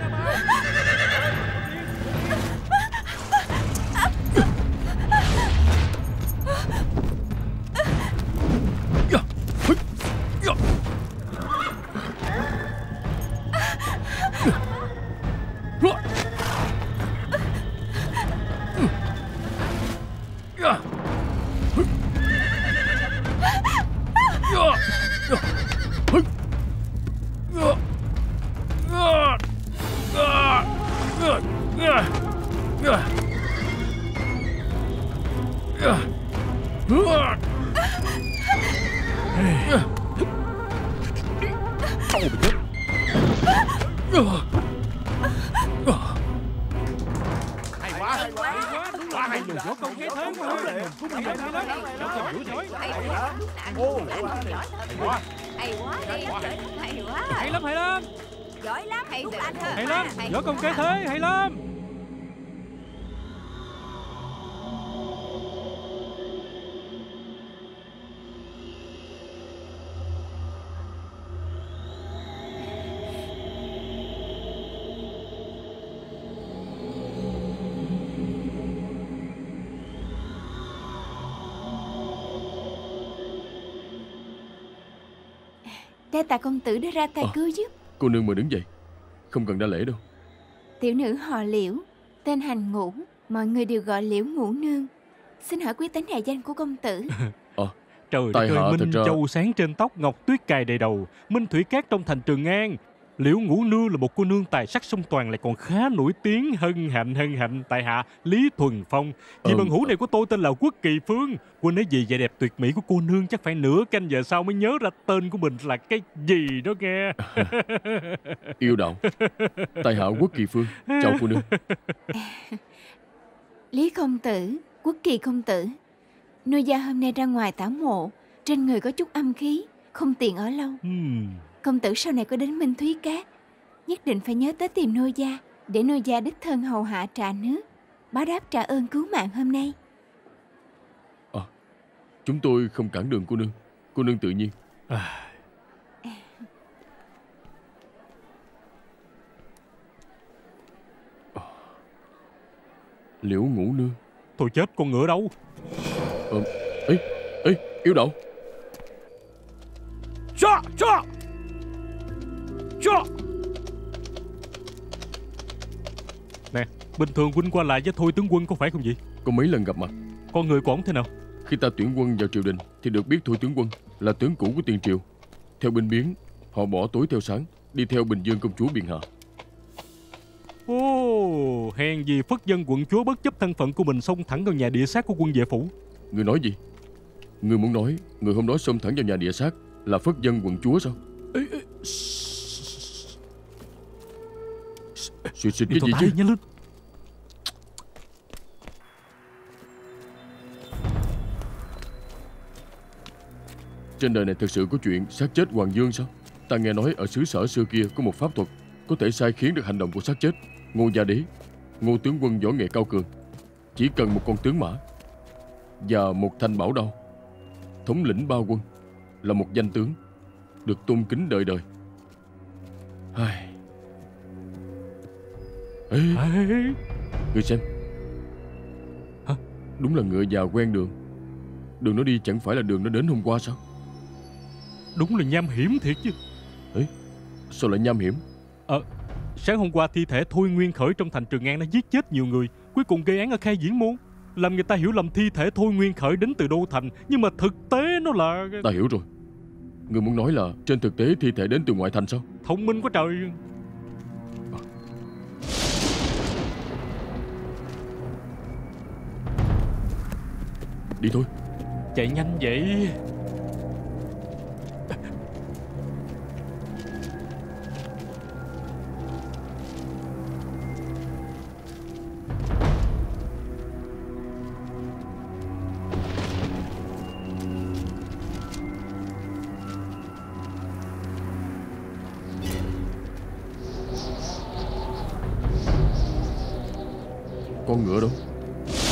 Hay quá, hay quá. Quá hay luôn. Có con nghe thế quá. Cũng hay lắm. Hay quá. Ô, hay quá. Hay quá đi. Hay quá. Hay lắm, hay lắm. Giỏi lắm. Hay Tuấn Anh hơn. Hay lắm. Võ công cái thế, hay lắm. Đa tạ công tử đã ra tay Ờ. cứu giúp. Cô nương mời đứng dậy. Không cần đa lễ đâu. Tiểu nữ họ Liễu, tên Hành Ngũ, mọi người đều gọi Liễu Ngũ Nương. Xin hỏi quý tánh đại danh của công tử? Trời Tại đất hạ ơi, thật Minh ra- Châu sáng trên tóc, ngọc tuyết cài đầy đầu, Minh Thủy Cát trong thành Trường An. Liễu Ngũ Nương là một cô nương tài sắc song toàn, lại còn khá nổi tiếng. Hân hạnh hân hạnh tại hạ Lý Thuần Phong. Chị Ờ, bằng hữu này của tôi tên là Quốc Kỳ Phương. Cô nói gì vẻ đẹp tuyệt mỹ của cô nương chắc phải nửa canh giờ sau mới nhớ ra tên của mình là cái gì đó nghe. Yêu đạo. Tại hạ Quốc Kỳ Phương. Chào cô nương. Lý công tử, Quốc Kỳ công tử. Nô gia hôm nay ra ngoài tảo mộ, trên người có chút âm khí, không tiện ở lâu. Hmm. Công tử sau này có đến Minh Thúy Cát, nhất định phải nhớ tới tìm nô gia, để nô gia đích thân hầu hạ trà nước, báo đáp trả ơn cứu mạng hôm nay. À, chúng tôi không cản đường cô nương. Cô nương tự nhiên. À. Liễu Ngũ Nương. Thôi chết, con ngựa đâu? Ờ, ê, ê, Yêu đạo. Cho, cho, cho. Nè, bình thường huynh qua lại với Thôi tướng quân có phải không vậy? Có mấy lần gặp mặt. Con người của ổng thế nào? Khi ta tuyển quân vào triều đình thì được biết Thôi tướng quân là tướng cũ của tiền triều. Theo binh biến, họ bỏ tối theo sáng, đi theo Bình Dương công chúa Biện Hạ. Ồ, hèn gì Phất Dân quận chúa bất chấp thân phận của mình xông thẳng vào nhà địa sát của quân Vệ Phủ. Người nói gì? Người muốn nói người hôm đó xông thẳng vào nhà địa sát là Phất Dân quận chúa sao? Ê, ê, Xuyệt xịt cái gì tai, chứ? nhanh lên. Trên đời này thực sự có chuyện xác chết Hoàng Dương sao? Ta nghe nói ở xứ sở xưa kia có một pháp thuật có thể sai khiến được hành động của xác chết. Ngô Gia Đế, Ngô tướng quân võ nghệ cao cường, chỉ cần một con tướng mã và một thanh bảo đao, thống lĩnh ba quân, là một danh tướng được tôn kính đời đời. Ai... Ê, Ê, người xem. Hả? Đúng là ngựa già quen đường. Đường nó đi chẳng phải là đường nó đến hôm qua sao? đúng là nham hiểm thiệt chứ. Ê, sao lại nham hiểm? Ờ, sáng hôm qua thi thể Thôi Nguyên Khởi trong thành Trường An đã giết chết nhiều người, cuối cùng gây án ở Khai Diễn Môn, làm người ta hiểu lầm thi thể Thôi Nguyên Khởi đến từ Đô Thành, nhưng mà thực tế nó là... Ta hiểu rồi. Người muốn nói là trên thực tế thi thể đến từ ngoại thành sao? Thông minh quá trời. Đi thôi. Chạy nhanh vậy. Con ngựa đâu? Hả?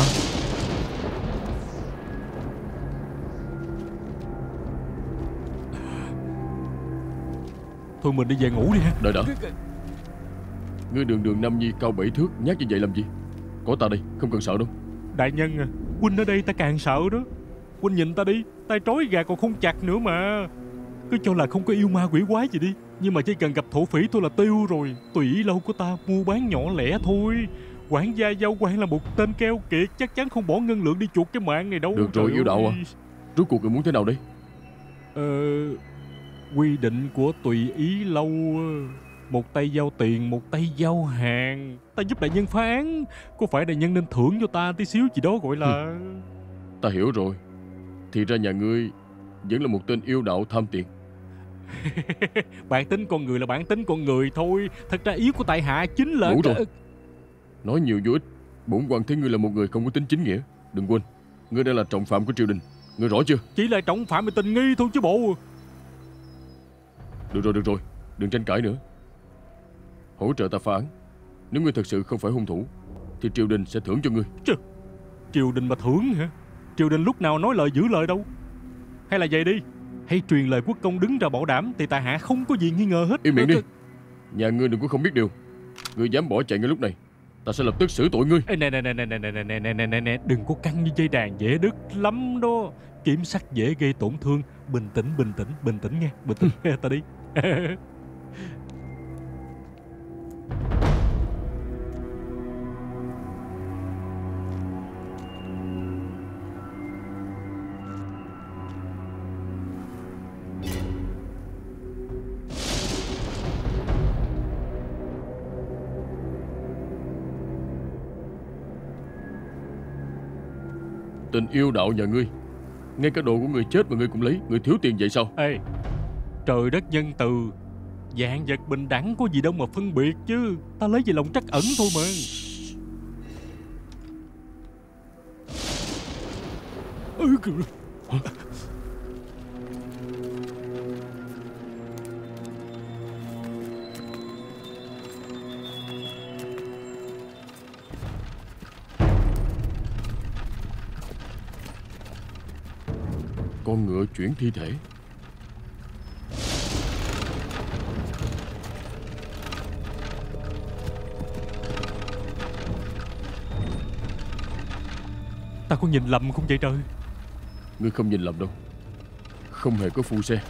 Thôi mình đi về ngủ đi ha. Đợi đã. Ngươi đường đường Nam Nhi cao bảy thước, nhát như vậy làm gì? Có ta đây, không cần sợ đâu. Đại nhân à, huynh ở đây ta càng sợ đó. Huynh nhìn ta đi, tay trói gà còn không chặt nữa mà. Cứ cho là không có yêu ma quỷ quái gì đi, nhưng mà chỉ cần gặp thổ phỉ thôi là tiêu rồi. Tùy ý lâu của ta mua bán nhỏ lẻ thôi. Quản gia Giao Quan là một tên keo kiệt, chắc chắn không bỏ ngân lượng đi chuột cái mạng này đâu. Được rồi, yêu đạo à, rốt cuộc người muốn thế nào đây? Ờ, quy định của Tùy Ý Lâu, một tay giao tiền, một tay giao hàng. Ta giúp đại nhân phá án, có phải đại nhân nên thưởng cho ta tí xíu gì đó gọi là... Ta hiểu rồi. Thì ra nhà ngươi vẫn là một tên yêu đạo tham tiền. Bản tính con người là bản tính con người thôi. Thật ra ý của tại hạ chính là... Đủ rồi. Nói nhiều vô ích. Bổn quan thấy ngươi là một người không có tính chính nghĩa. Đừng quên, ngươi đang là trọng phạm của triều đình. Ngươi rõ chưa? Chỉ là trọng phạm về tình nghi thôi chứ bộ. Được rồi, được rồi, đừng tranh cãi nữa. Hỗ trợ ta phá án. Nếu ngươi thật sự không phải hung thủ thì triều đình sẽ thưởng cho ngươi. Chứ, triều đình mà thưởng hả? Triều đình lúc nào nói lời giữ lời đâu. Hay là vậy đi, hay truyền lời quốc công đứng ra bảo đảm, thì tại hạ không có gì nghi ngờ hết. Im miệng đi. Nhà ngươi đừng có không biết điều. Ngươi dám bỏ chạy ngay lúc này, ta sẽ lập tức xử tội ngươi. Ê, nè nè nè nè nè nè nè nè nè nè nè, đừng có căng như dây đàn dễ đứt lắm đó. Kiểm sắt dễ gây tổn thương. Bình tĩnh, bình tĩnh, bình tĩnh nghe, bình tĩnh. Ta đi. tình yêu đạo nhà ngươi. Ngay cả đồ của người chết mà ngươi cũng lấy. Ngươi thiếu tiền vậy sao? Ê, trời đất nhân từ, vạn vật bình đẳng, có gì đâu mà phân biệt chứ. Ta lấy về lòng trắc ẩn thôi mà. Ừ, con ngựa chuyển thi thể. ta có nhìn lầm không vậy trời? Ngươi không nhìn lầm đâu. Không hề có phu xe.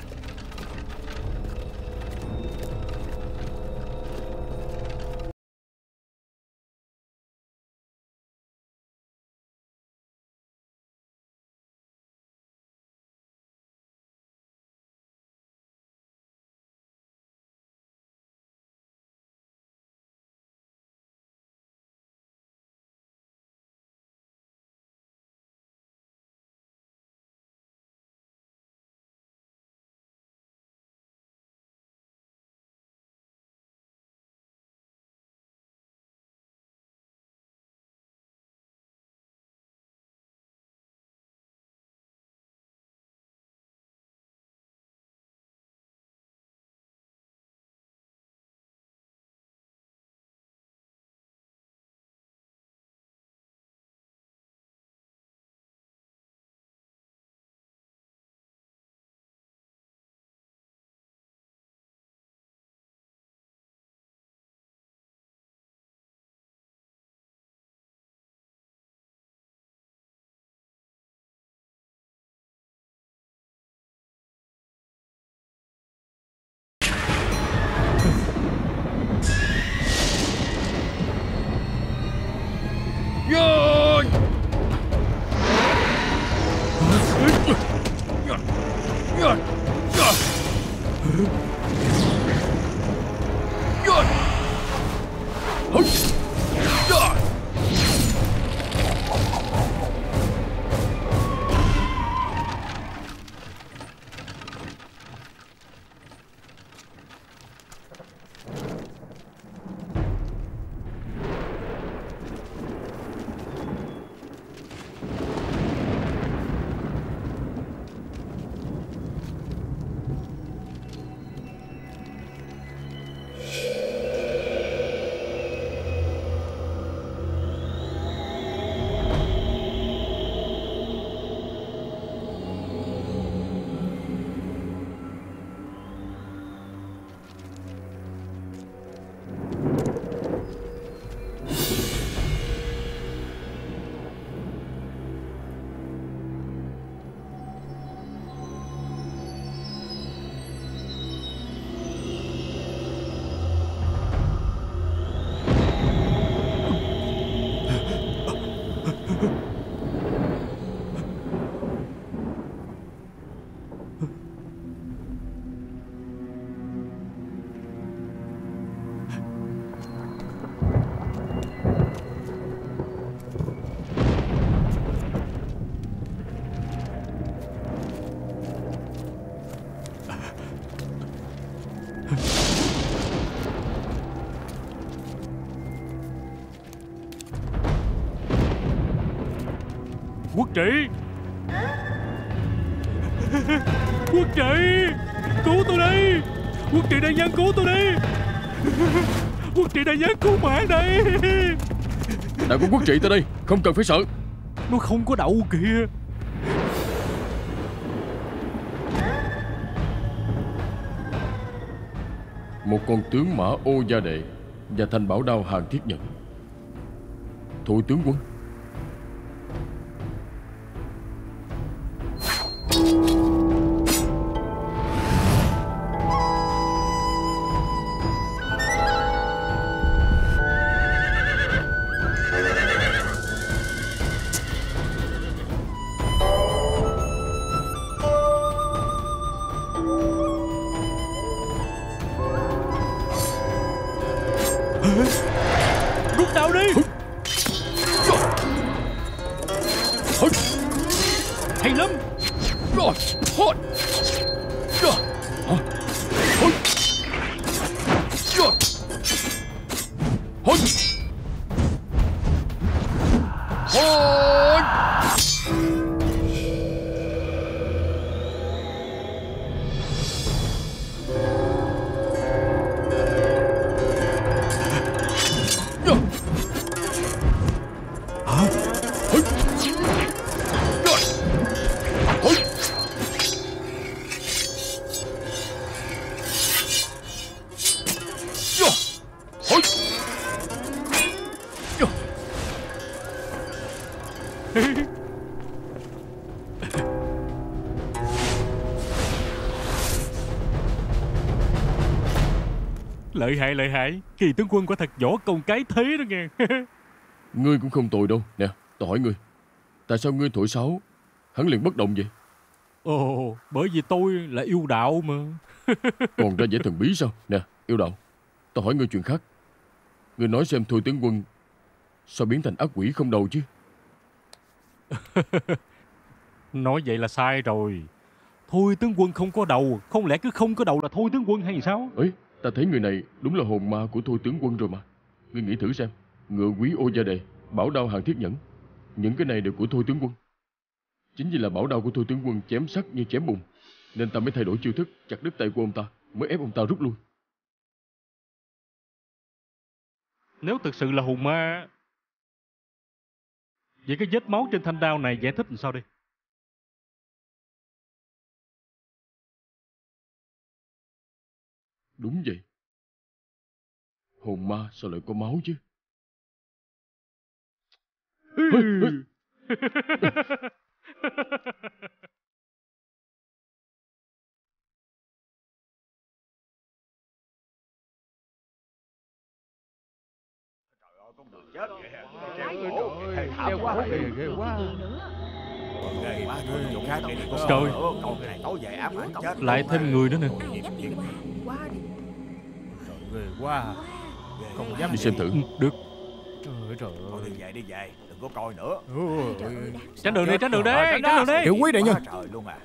Quốc trị! Quốc trị! Cứu tôi đi! Quốc trị đại nhân cứu tôi đi! Quốc trị đại nhân cứu mạng đây! Đại quân quốc trị tới đây, không cần phải sợ. Nó không có đậu kìa. Một con tướng mã Ô Gia Đệ và thanh bảo đao Hàn Thiết Nhật. Thủ tướng quân. Rút đao đi! Lợi hại lợi hại, Kỳ tướng quân quả thật võ công cái thế đó nghe. Ngươi cũng không tồi đâu. Nè, tao hỏi ngươi, tại sao ngươi thổi sáo hắn liền bất động vậy? Ồ, bởi vì tôi là yêu đạo mà. Còn ra vẻ thần bí sao? Nè, yêu đạo, tao hỏi ngươi chuyện khác. Ngươi nói xem Thôi tướng quân sao biến thành ác quỷ không đầu chứ? Nói vậy là sai rồi. Thôi tướng quân không có đầu, không lẽ cứ không có đầu là Thôi tướng quân hay sao? Ấy, ta thấy người này đúng là hồn ma của Thôi tướng quân rồi mà. Ngươi nghĩ thử xem, ngựa quý ô gia đề, bảo đao hàng thiết nhẫn, những cái này đều của Thôi tướng quân. Chính vì là bảo đao của Thôi tướng quân chém sắc như chém bùn, nên ta mới thay đổi chiêu thức chặt đứt tay của ông ta, mới ép ông ta rút lui. Nếu thực sự là hồn ma, vậy cái vết máu trên thanh đao này giải thích làm sao đi? Đúng vậy. Hồn ma sao lại có máu chứ? Chết vậy hả? Ghê quá, ghê quá. Ghê quá, chỗ khác đi. Trời, Còn này tối về ám ảnh chết. lại thêm người nữa nè. Ghê quá. Không dám Đi xem thử. Được. Trời trời Thôi đi về đi về, đừng có coi nữa. Tránh đường đi, tránh đường đi, tránh đường đi. Hiểu quý đại nhân. Trời luôn à.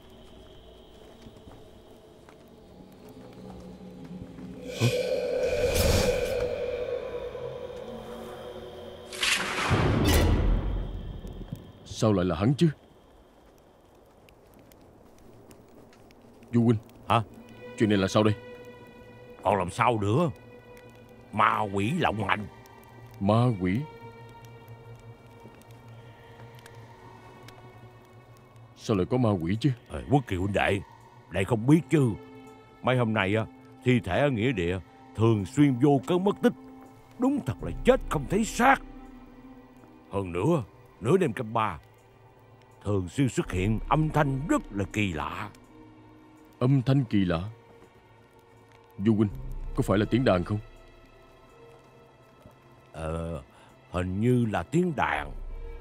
Sao lại là hắn chứ? Du huynh. Hả? Chuyện này là sao đây? Còn làm sao nữa? Ma quỷ lộng hành. Ma quỷ? Sao lại có ma quỷ chứ? À, Quốc Kiều huynh đệ, đệ không biết chứ. Mấy hôm nay á, thi thể ở nghĩa địa thường xuyên vô cớ mất tích. Đúng thật là chết không thấy xác. Hơn nữa, nửa đêm canh ba thường xuyên xuất hiện âm thanh rất là kỳ lạ. Âm thanh kỳ lạ? Du huynh, có phải là tiếng đàn không? Ờ, hình như là tiếng đàn.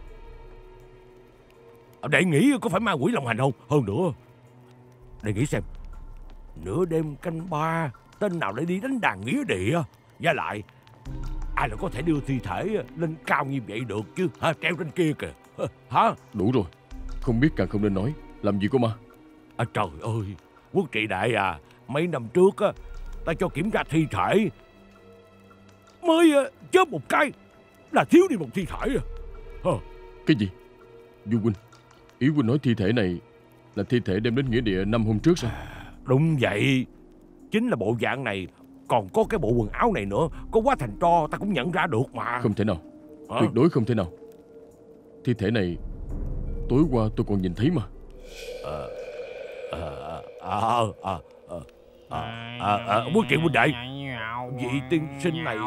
Đệ nghĩ có phải ma quỷ lộng hành không? Hơn nữa, đệ nghĩ xem, nửa đêm canh ba, tên nào lại đi đánh đàn nghĩa địa? Và lại, ai là có thể đưa thi thể lên cao như vậy được chứ? Hả? Treo trên kia kìa. Hả? Đủ rồi, không biết càng không nên nói. Làm gì có ma? À, trời ơi, Quốc trị đại à, mấy năm trước á, ta cho kiểm tra thi thể, mới chớp một cái là thiếu đi một thi thể à. Hả? Cái gì? Du huynh, ý huynh nói thi thể này là thi thể đem đến nghĩa địa năm hôm trước sao? Đúng vậy. Chính là bộ dạng này. Còn có cái bộ quần áo này nữa, có quá thành tro ta cũng nhận ra được mà. Không thể nào. Hả? Tuyệt đối không thể nào. Thi thể này tối qua tôi còn nhìn thấy mà. Ờ Ờ Ờ Ờ Ờ Ờ Quốc trị huynh đệ, vị tiên sinh này,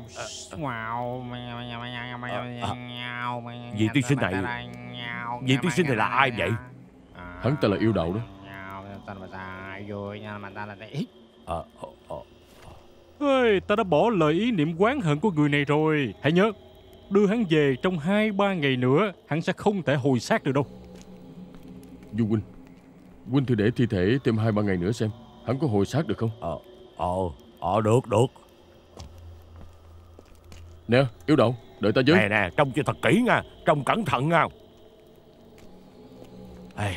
vị tiên sinh này, vị tiên sinh này là ai vậy? Hắn ta là yêu đạo đó. Ờ Ờ Ê, ta đã bỏ lời ý niệm oán hận của người này rồi. Hãy nhớ, đưa hắn về trong hai ba ngày nữa, hắn sẽ không thể hồi xác được đâu. Du huynh, huynh thử để thi thể thêm hai ba ngày nữa xem hắn có hồi xác được không? Ờ Ờ Ờ được được. Nè, yêu đạo, đợi ta với. Nè nè, trông cho thật kỹ nha, trông cẩn thận nha. Ê.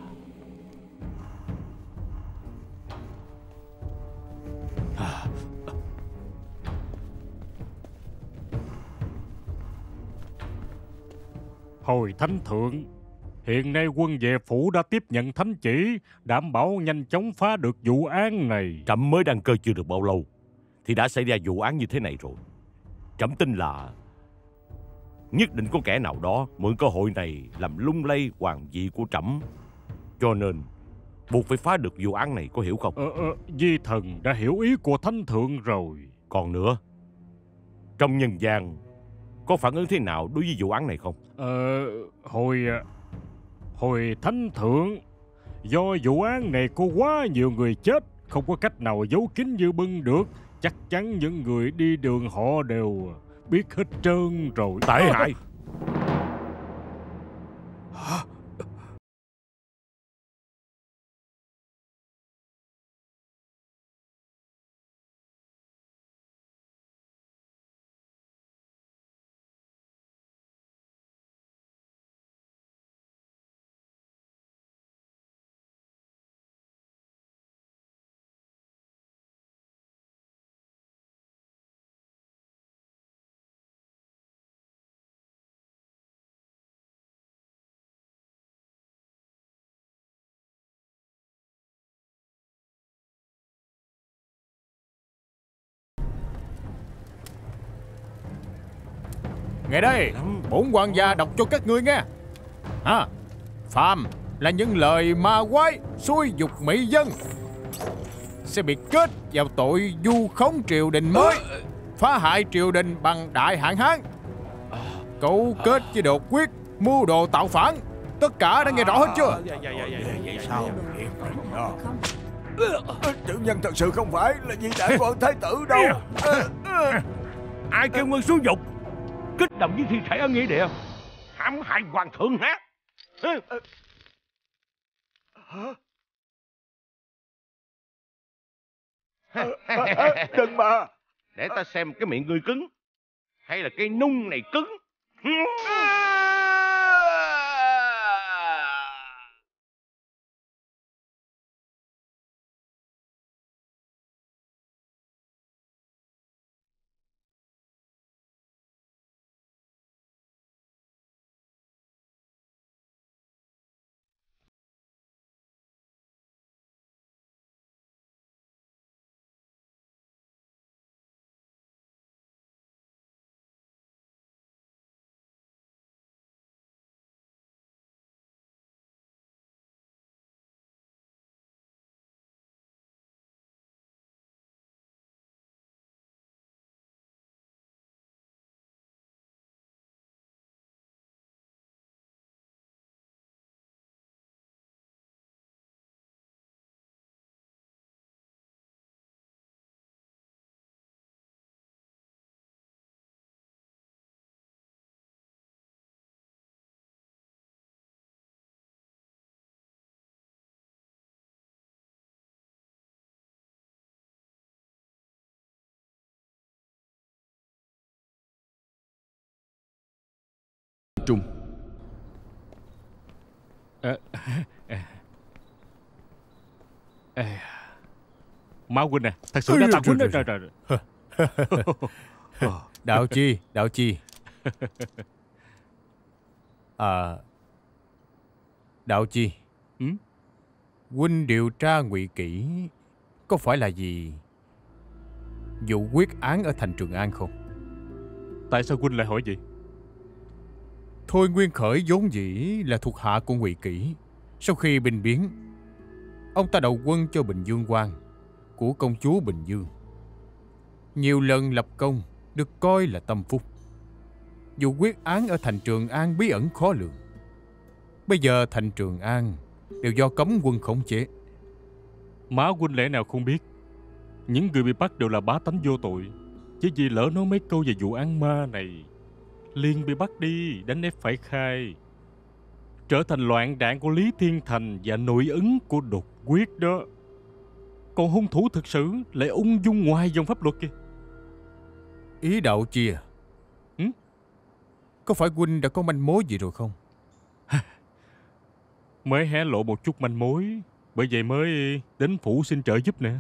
Hồi thánh thượng, hiện nay quân về phủ đã tiếp nhận thánh chỉ, đảm bảo nhanh chóng phá được vụ án này. Trẫm mới đăng cơ chưa được bao lâu thì đã xảy ra vụ án như thế này rồi. Trẫm tin là nhất định có kẻ nào đó mượn cơ hội này làm lung lay hoàng vị của trẫm, cho nên buộc phải phá được vụ án này, có hiểu không? Ờ, ờ, Di thần đã hiểu ý của thánh thượng rồi. Còn nữa, trong nhân gian có phản ứng thế nào đối với vụ án này không? Ờ, hồi... Hồi thánh thượng, do vụ án này có quá nhiều người chết, không có cách nào giấu kín như bưng được, chắc chắn những người đi đường họ đều biết hết trơn rồi. Tệ hại. Nghe đây, bổn quan gia đọc cho các ngươi nghe. À, phàm là những lời ma quái xúi dục mỹ dân, sẽ bị kết vào tội vu khống triều đình mới, phá hại triều đình bằng đại hạn hán, cấu kết với đột quyết, mưu đồ tạo phản. Tất cả đã nghe rõ hết chưa? Vậy sao? Tiểu nhân thật sự không phải là vì đại quan thái tử đâu. Ai kêu ngươi xúi dục, kích động với thi thể ở nghĩa địa, hãm hại hoàng thượng hả? Đừng mà. Để ta xem cái miệng ngươi cứng hay là cây nung này cứng. Trung. À, à, à. Máu huynh nè, thật sự đã tặng huynh đó. Trời trời. Đạo chi, đạo chi. À, đạo chi. Ừ? Huynh điều tra Ngụy Kỷ có phải là gì vụ quyết án ở thành Trường An không? Tại sao huynh lại hỏi vậy? Thôi Nguyên Khởi vốn dĩ là thuộc hạ của Ngụy Kỷ. Sau khi binh biến, ông ta đầu quân cho Bình Dương Quan của công chúa Bình Dương. Nhiều lần lập công, được coi là tâm phúc. Vụ quyết án ở thành Trường An bí ẩn khó lường. Bây giờ thành Trường An đều do cấm quân khống chế. Má huynh lẽ nào không biết, những người bị bắt đều là bá tánh vô tội. Chỉ vì lỡ nói mấy câu về vụ án ma này, liền bị bắt đi, đánh ép phải khai, trở thành loạn đạn của Lý Thiên Thành và nội ứng của đột quyết đó. Còn hung thủ thực sự lại ung dung ngoài dòng pháp luật kìa. Ý đạo chi à? Ừ? Có phải huynh đã có manh mối gì rồi không? Mới hé lộ một chút manh mối, bởi vậy mới đến phủ xin trợ giúp nè.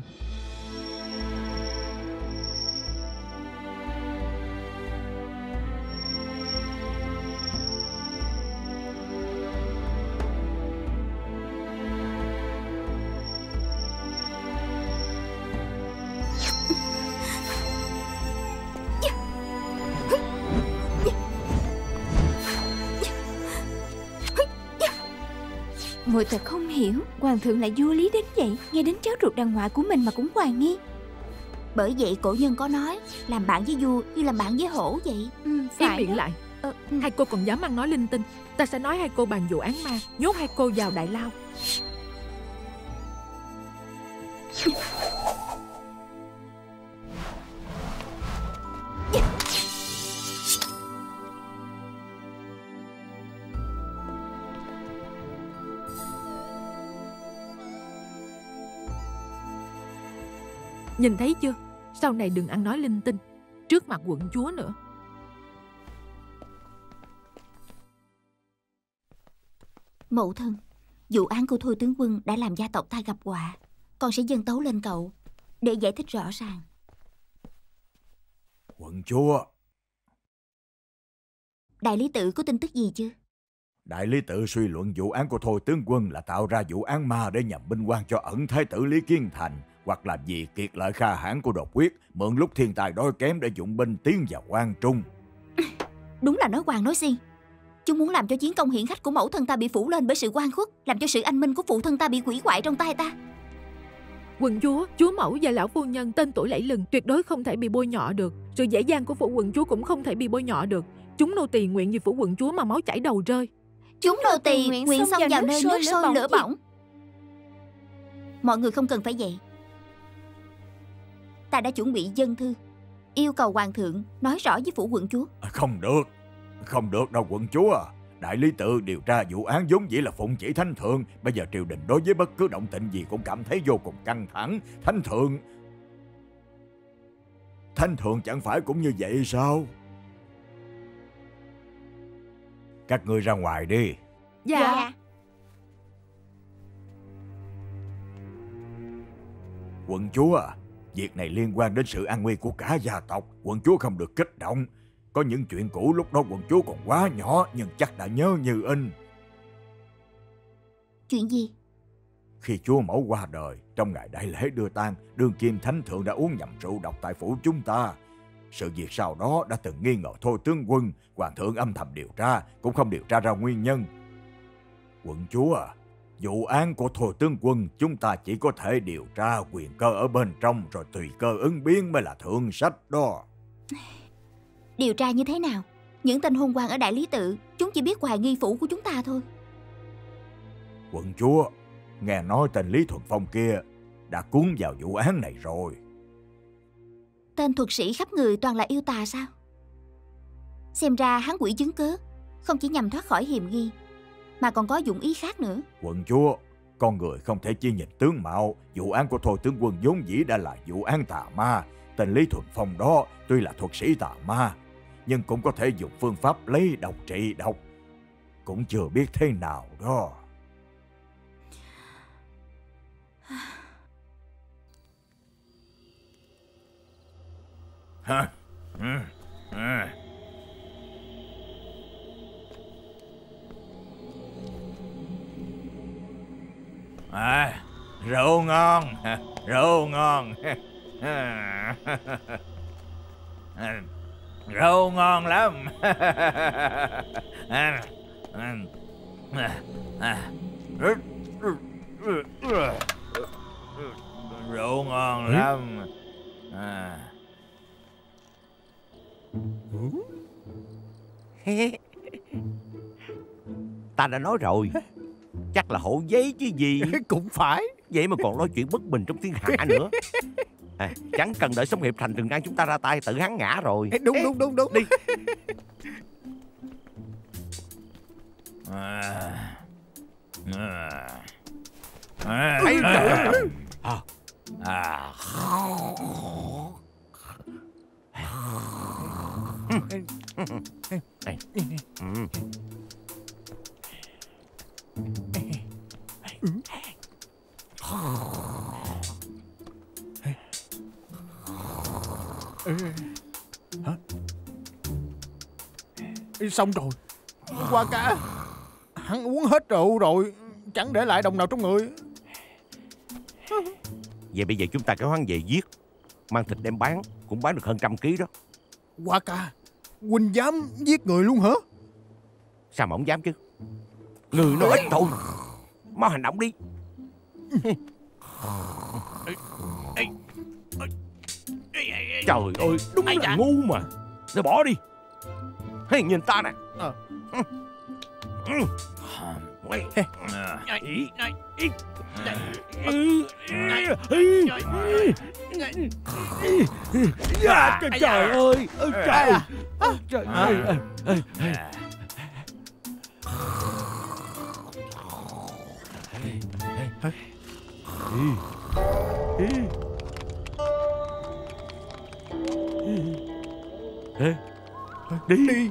Muội thật không hiểu, hoàng thượng lại vô lý đến vậy. Nghe đến cháu ruột đàn ngoại của mình mà cũng hoài nghi. Bởi vậy cổ nhân có nói, làm bạn với vua như làm bạn với hổ vậy. Ừ, Im phải miệng đó. lại. Ờ, hai cô còn dám ăn nói linh tinh. Ta sẽ nói hai cô bàn vụ án ma, nhốt hai cô vào đại lao. Nhìn thấy chưa? Sau này đừng ăn nói linh tinh trước mặt quận chúa nữa. Mẫu thân, vụ án của Thôi tướng quân đã làm gia tộc ta gặp họa. Con sẽ dâng tấu lên cậu để giải thích rõ ràng. Quận chúa. Đại lý tự có tin tức gì chưa? Đại lý tự suy luận vụ án của Thôi tướng quân là tạo ra vụ án ma để nhằm binh quan cho ẩn thái tử Lý Kiến Thành, hoặc là vì kiệt lợi kha hãn của đột quyết, mượn lúc thiên tài đói kém để dụng binh tiến vào quan trung. Đúng là nói hoàng nói xiên. Chúng muốn làm cho chiến công hiển hách của mẫu thân ta bị phủ lên bởi sự oan khuất, làm cho sự anh minh của phụ thân ta bị hủy hoại trong tay ta. Quận chúa, chúa mẫu và lão phu nhân tên tuổi lẫy lừng tuyệt đối không thể bị bôi nhọ được. Sự dễ dàng của phủ quận chúa cũng không thể bị bôi nhọ được. Chúng nô tỳ nguyện vì phủ quận chúa mà máu chảy đầu rơi. Chúng nô tỳ nguyện xông vào nơi nước sôi lửa bỏng. Mọi người không cần phải vậy. Ta đã chuẩn bị dân thư yêu cầu hoàng thượng nói rõ với phủ quận chúa. Không được, không được đâu quận chúa. Đại lý tự điều tra vụ án vốn dĩ là phụng chỉ thánh thượng. Bây giờ triều đình đối với bất cứ động tĩnh gì cũng cảm thấy vô cùng căng thẳng. Thánh thượng Thánh thượng chẳng phải cũng như vậy sao? Các ngươi ra ngoài đi. Dạ, dạ. Quận chúa, việc này liên quan đến sự an nguy của cả gia tộc. Quận chúa không được kích động. Có những chuyện cũ lúc đó quận chúa còn quá nhỏ, nhưng chắc đã nhớ như in. Chuyện gì? Khi chúa mẫu qua đời, trong ngày đại lễ đưa tang, đương kim thánh thượng đã uống nhầm rượu độc tại phủ chúng ta. Sự việc sau đó đã từng nghi ngờ Thôi tướng quân. Hoàng thượng âm thầm điều tra, cũng không điều tra ra nguyên nhân. Quận chúa, vụ án của Thôi tướng quân chúng ta chỉ có thể điều tra quyền cơ ở bên trong, rồi tùy cơ ứng biến mới là thượng sách đó. Điều tra như thế nào? Những tên hôn quan ở đại lý tự, chúng chỉ biết hoài nghi phủ của chúng ta thôi. Quận chúa, nghe nói tên Lý Thuần Phong kia đã cuốn vào vụ án này rồi. Tên thuật sĩ khắp người toàn là yêu tà sao? Xem ra hắn quỷ chứng cớ, không chỉ nhằm thoát khỏi hiềm nghi, mà còn có dụng ý khác nữa. Quận chúa, con người không thể chỉ nhìn tướng mạo. Vụ án của Thôi tướng quân vốn dĩ đã là vụ án tà ma. Tên Lý Thuần Phong đó tuy là thuật sĩ tà ma, nhưng cũng có thể dùng phương pháp lấy độc trị độc. Cũng chưa biết thế nào đó. Hả? Ừ. Ừ. À, rượu ngon, rượu ngon. Rượu ngon lắm. Rượu ngon lắm. À. Ta đã nói rồi, chắc là hộ giấy chứ gì. Cũng phải. Vậy mà còn nói chuyện bất bình trong thiên hạ nữa. À, chẳng cần đợi Sông Hiệp Thành Trường An chúng ta ra tay, tự hắn ngã rồi. Đúng đúng đúng đúng. Đi. À. À. À. Ây trời. À. À. Ừ. Hả? Xong rồi. Qua cả hắn uống hết rượu rồi, chẳng để lại đồng nào trong người. Vậy bây giờ chúng ta kéo hắn về giết, mang thịt đem bán, cũng bán được hơn trăm ký đó. Qua cả, huynh dám giết người luôn hả? Sao mà không dám chứ? Người nó ít thôi. Mau hành động đi. Trời ơi, đúng là ngu mà. Để bỏ đi. Hay nhìn ta nè. À. Trời ơi, trời trời ơi. Ê, đi đi.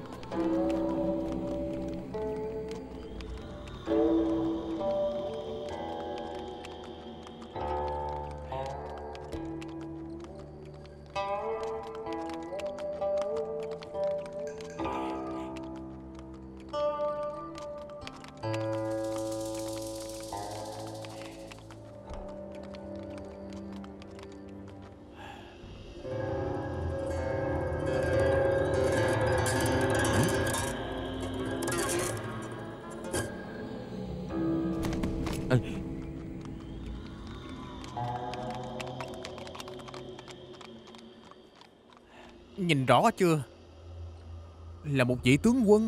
Nhìn rõ chưa? Là một vị tướng quân.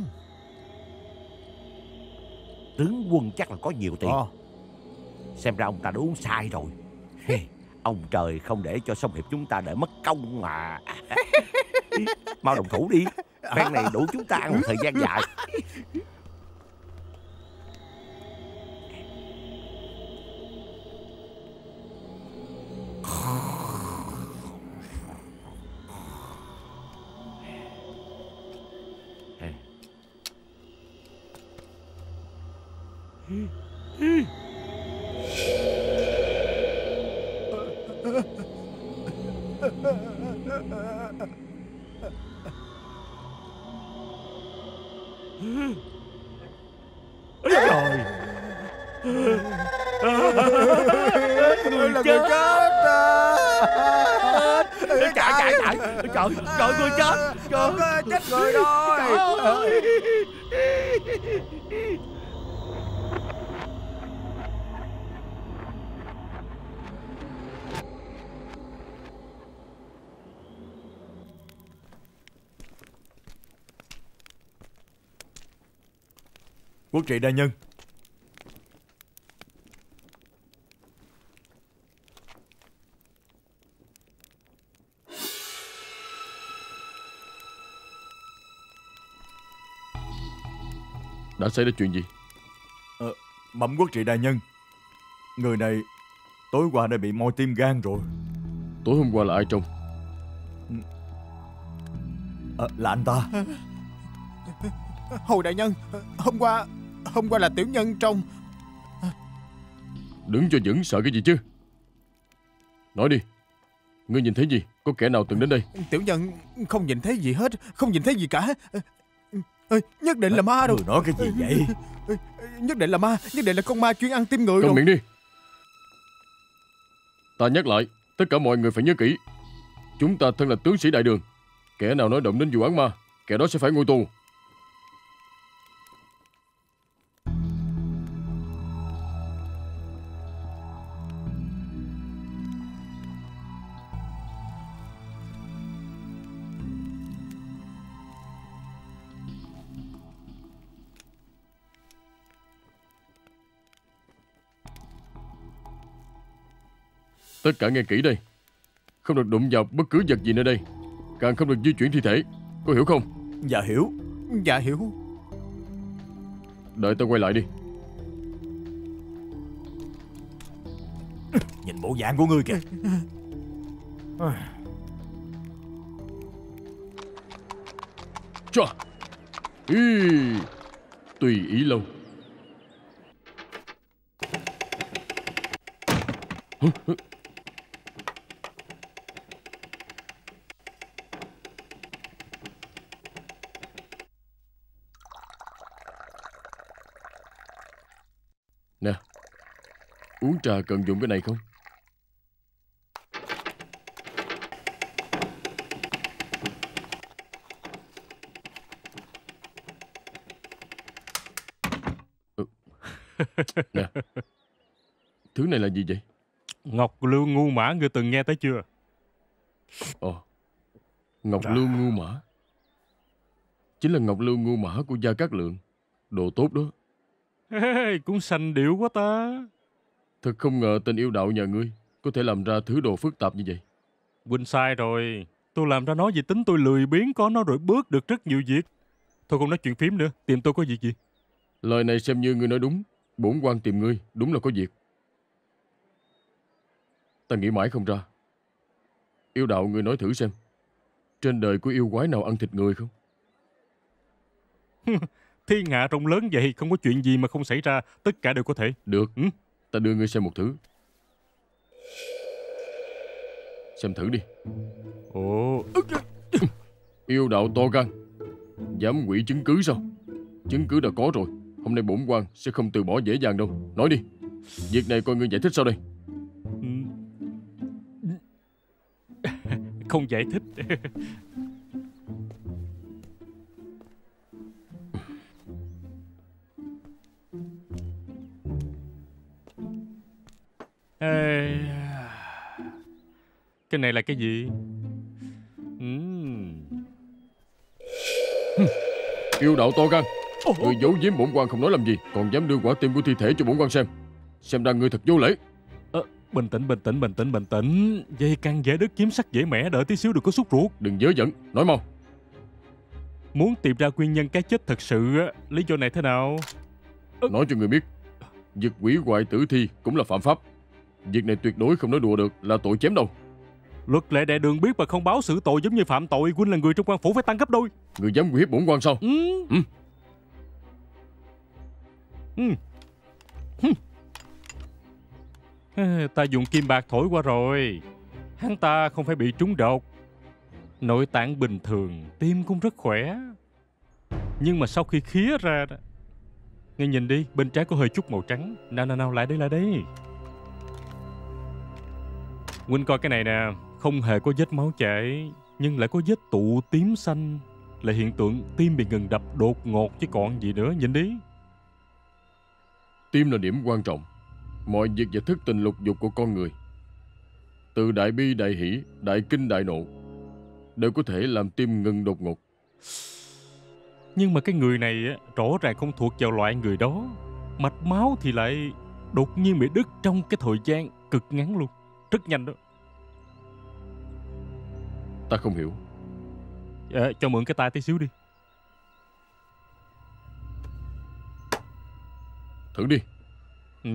Tướng quân chắc là có nhiều tiền. Ờ. Xem ra ông ta đã uống sai rồi. Ông trời không để cho sông Hiệp chúng ta để mất công mà. Mau đồng thủ đi. Phen này đủ chúng ta ăn một thời gian dài. Trời. Người là người chết. Chạy chạy chạy. Trời trời người chết. Trời chết người rồi. Quốc trị đại nhân. Đã xảy ra chuyện gì? Ờ, bẩm quốc trị đại nhân, người này tối qua đã bị moi tim gan rồi. Tối hôm qua là ai trông? À, là anh ta. Hồi đại nhân, hôm qua Hôm qua là tiểu nhân trong. Đứng cho vững, sợ cái gì chứ? Nói đi, ngươi nhìn thấy gì? Có kẻ nào từng đến đây? Tiểu nhân không nhìn thấy gì hết. Không nhìn thấy gì cả. Ê, nhất định là ma rồi. Người nói cái gì vậy? Nhất định là ma. Nhất định là con ma chuyên ăn tim người Cầm rồi. miệng đi. Ta nhắc lại, tất cả mọi người phải nhớ kỹ. Chúng ta thân là tướng sĩ đại đường. Kẻ nào nói động đến vụ án ma, kẻ đó sẽ phải ngồi tù. Tất cả nghe kỹ đây. Không được đụng vào bất cứ vật gì nơi đây. Càng không được di chuyển thi thể. Có hiểu không? Dạ hiểu. Dạ hiểu. Đợi tôi quay lại đi. Nhìn bộ dạng của ngươi kìa. Chà. Ý, tùy ý lâu. Nè, uống trà cần dùng cái này không? Ừ. Nè, thứ này là gì vậy? Ngọc Lưu Ngu Mã, ngươi từng nghe tới chưa? Ồ, Ngọc Lưu Ngu Mã. Chính là Ngọc Lưu Ngu Mã của Gia Cát Lượng. Đồ tốt đó. Hey, cũng sành điệu quá ta. Thật không ngờ tên yêu đạo nhà ngươi có thể làm ra thứ đồ phức tạp như vậy. Huynh sai rồi. Tôi làm ra nó vì tính tôi lười biếng, có nó rồi bớt được rất nhiều việc. Thôi không nói chuyện phím nữa, tìm tôi có việc gì? Lời này xem như ngươi nói đúng. Bổn quan tìm ngươi đúng là có việc. Ta nghĩ mãi không ra. Yêu đạo ngươi nói thử xem. Trên đời có yêu quái nào ăn thịt người không? Thiên hạ rộng lớn vậy, không có chuyện gì mà không xảy ra. Tất cả đều có thể. Được, ừ? ta đưa ngươi xem một thứ. Xem thử đi. Ồ. Yêu đạo to gan, dám hủy chứng cứ sao? Chứng cứ đã có rồi. Hôm nay bổn quan sẽ không từ bỏ dễ dàng đâu. Nói đi, việc này coi ngươi giải thích sao đây? Không giải thích. Ê... Cái này là cái gì? Uhm. Yêu đạo to gan, người giấu giếm bổn quan không nói làm gì, còn dám đưa quả tim của thi thể cho bổn quan xem. Xem ra ngươi thật vô lễ. À, bình tĩnh, bình tĩnh, bình tĩnh, bình tĩnh. Dây càng dễ đứt, kiếm sắc dễ mẻ, đợi tí xíu đừng có sốt ruột. Đừng dớ dẫn, nói mau. Muốn tìm ra nguyên nhân cái chết thật sự, lý do này thế nào? À... Nói cho người biết, việc hủy hoại tử thi cũng là phạm pháp. Việc này tuyệt đối không nói đùa được, là tội chém đầu. Luật lệ đại đường biết mà không báo xử tội giống như phạm tội. Huynh là người trong quan phủ phải tăng gấp đôi. Người dám uy hiếp bổn quan sao? Ừ. Ừ. Ừ. Ừ. Ta dùng kim bạc thổi qua rồi. Hắn ta không phải bị trúng độc. Nội tạng bình thường, tim cũng rất khỏe. Nhưng mà sau khi khía ra, nghe nhìn đi, bên trái có hơi chút màu trắng. Nào nào nào, lại đây lại đây. Huynh coi cái này nè, không hề có vết máu chảy, nhưng lại có vết tụ tím xanh, là hiện tượng tim bị ngừng đập đột ngột chứ còn gì nữa, nhìn đi. Tim là điểm quan trọng. Mọi việc và thức tình lục dục của con người, từ đại bi đại hỷ, đại kinh đại nộ, đều có thể làm tim ngừng đột ngột. Nhưng mà cái người này rõ ràng không thuộc vào loại người đó. Mạch máu thì lại đột nhiên bị đứt trong cái thời gian cực ngắn luôn. Rất nhanh đó. Ta không hiểu. À, cho mượn cái tay tí xíu đi. Thử đi. Ừ.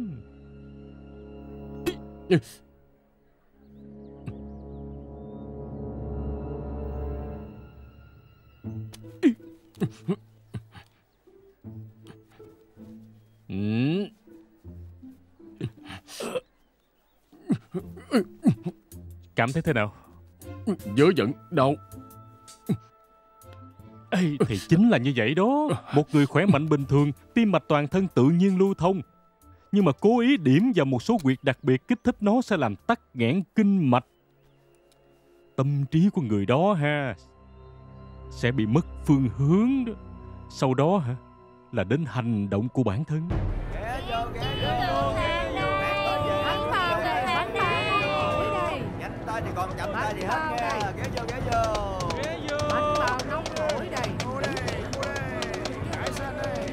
Ừ. Cảm thấy thế nào? Dớ dẫn, đau. Ê, thì chính là như vậy đó. Một người khỏe mạnh bình thường, tim mạch toàn thân tự nhiên lưu thông. Nhưng mà cố ý điểm vào một số huyệt đặc biệt kích thích nó sẽ làm tắc nghẽn kinh mạch. Tâm trí của người đó ha sẽ bị mất phương hướng đó. Sau đó hả là đến hành động của bản thân. Thì còn chậm tay thì hết nha. Ghé vô, ghé vô. Ghé vô. Bánh bao nóng hổi đây. Vô đây, vô đây. Cải sang đây.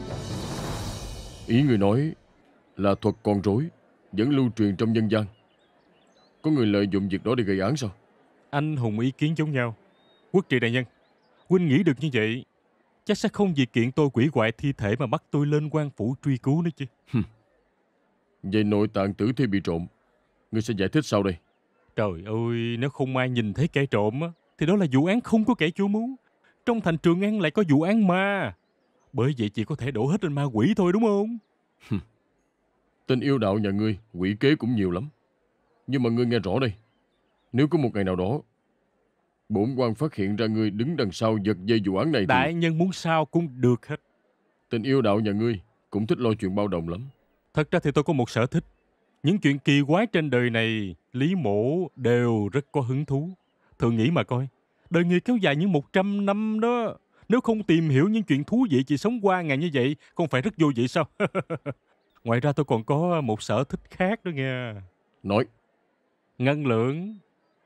Ý người nói là thuật con rối vẫn lưu truyền trong dân gian. Có người lợi dụng việc đó để gây án sao? Anh hùng ý kiến giống nhau. Quốc trị đại nhân, huynh nghĩ được như vậy, chắc sẽ không vì kiện tôi quỷ hoại thi thể mà bắt tôi lên quan phủ truy cứu nữa chứ. Vậy nội tạng tử thi bị trộm, ngươi sẽ giải thích sao đây? Trời ơi, nếu không ai nhìn thấy kẻ trộm á, thì đó là vụ án không có kẻ chủ mưu. Trong thành Trường An lại có vụ án ma. Bởi vậy chỉ có thể đổ hết lên ma quỷ thôi đúng không? Tên yêu đạo nhà ngươi, quỷ kế cũng nhiều lắm. Nhưng mà ngươi nghe rõ đây. Nếu có một ngày nào đó, bổn quan phát hiện ra ngươi đứng đằng sau giật dây vụ án này thì... Đại nhân muốn sao cũng được hết. Tên yêu đạo nhà ngươi cũng thích lo chuyện bao đồng lắm. Thật ra thì tôi có một sở thích. Những chuyện kỳ quái trên đời này, Lý Mổ đều rất có hứng thú. Thường nghĩ mà coi, đời người kéo dài những một trăm năm đó. Nếu không tìm hiểu những chuyện thú vị chỉ sống qua ngày như vậy, không phải rất vô vị sao? Ngoài ra tôi còn có một sở thích khác đó nghe. Nói. Ngân lượng.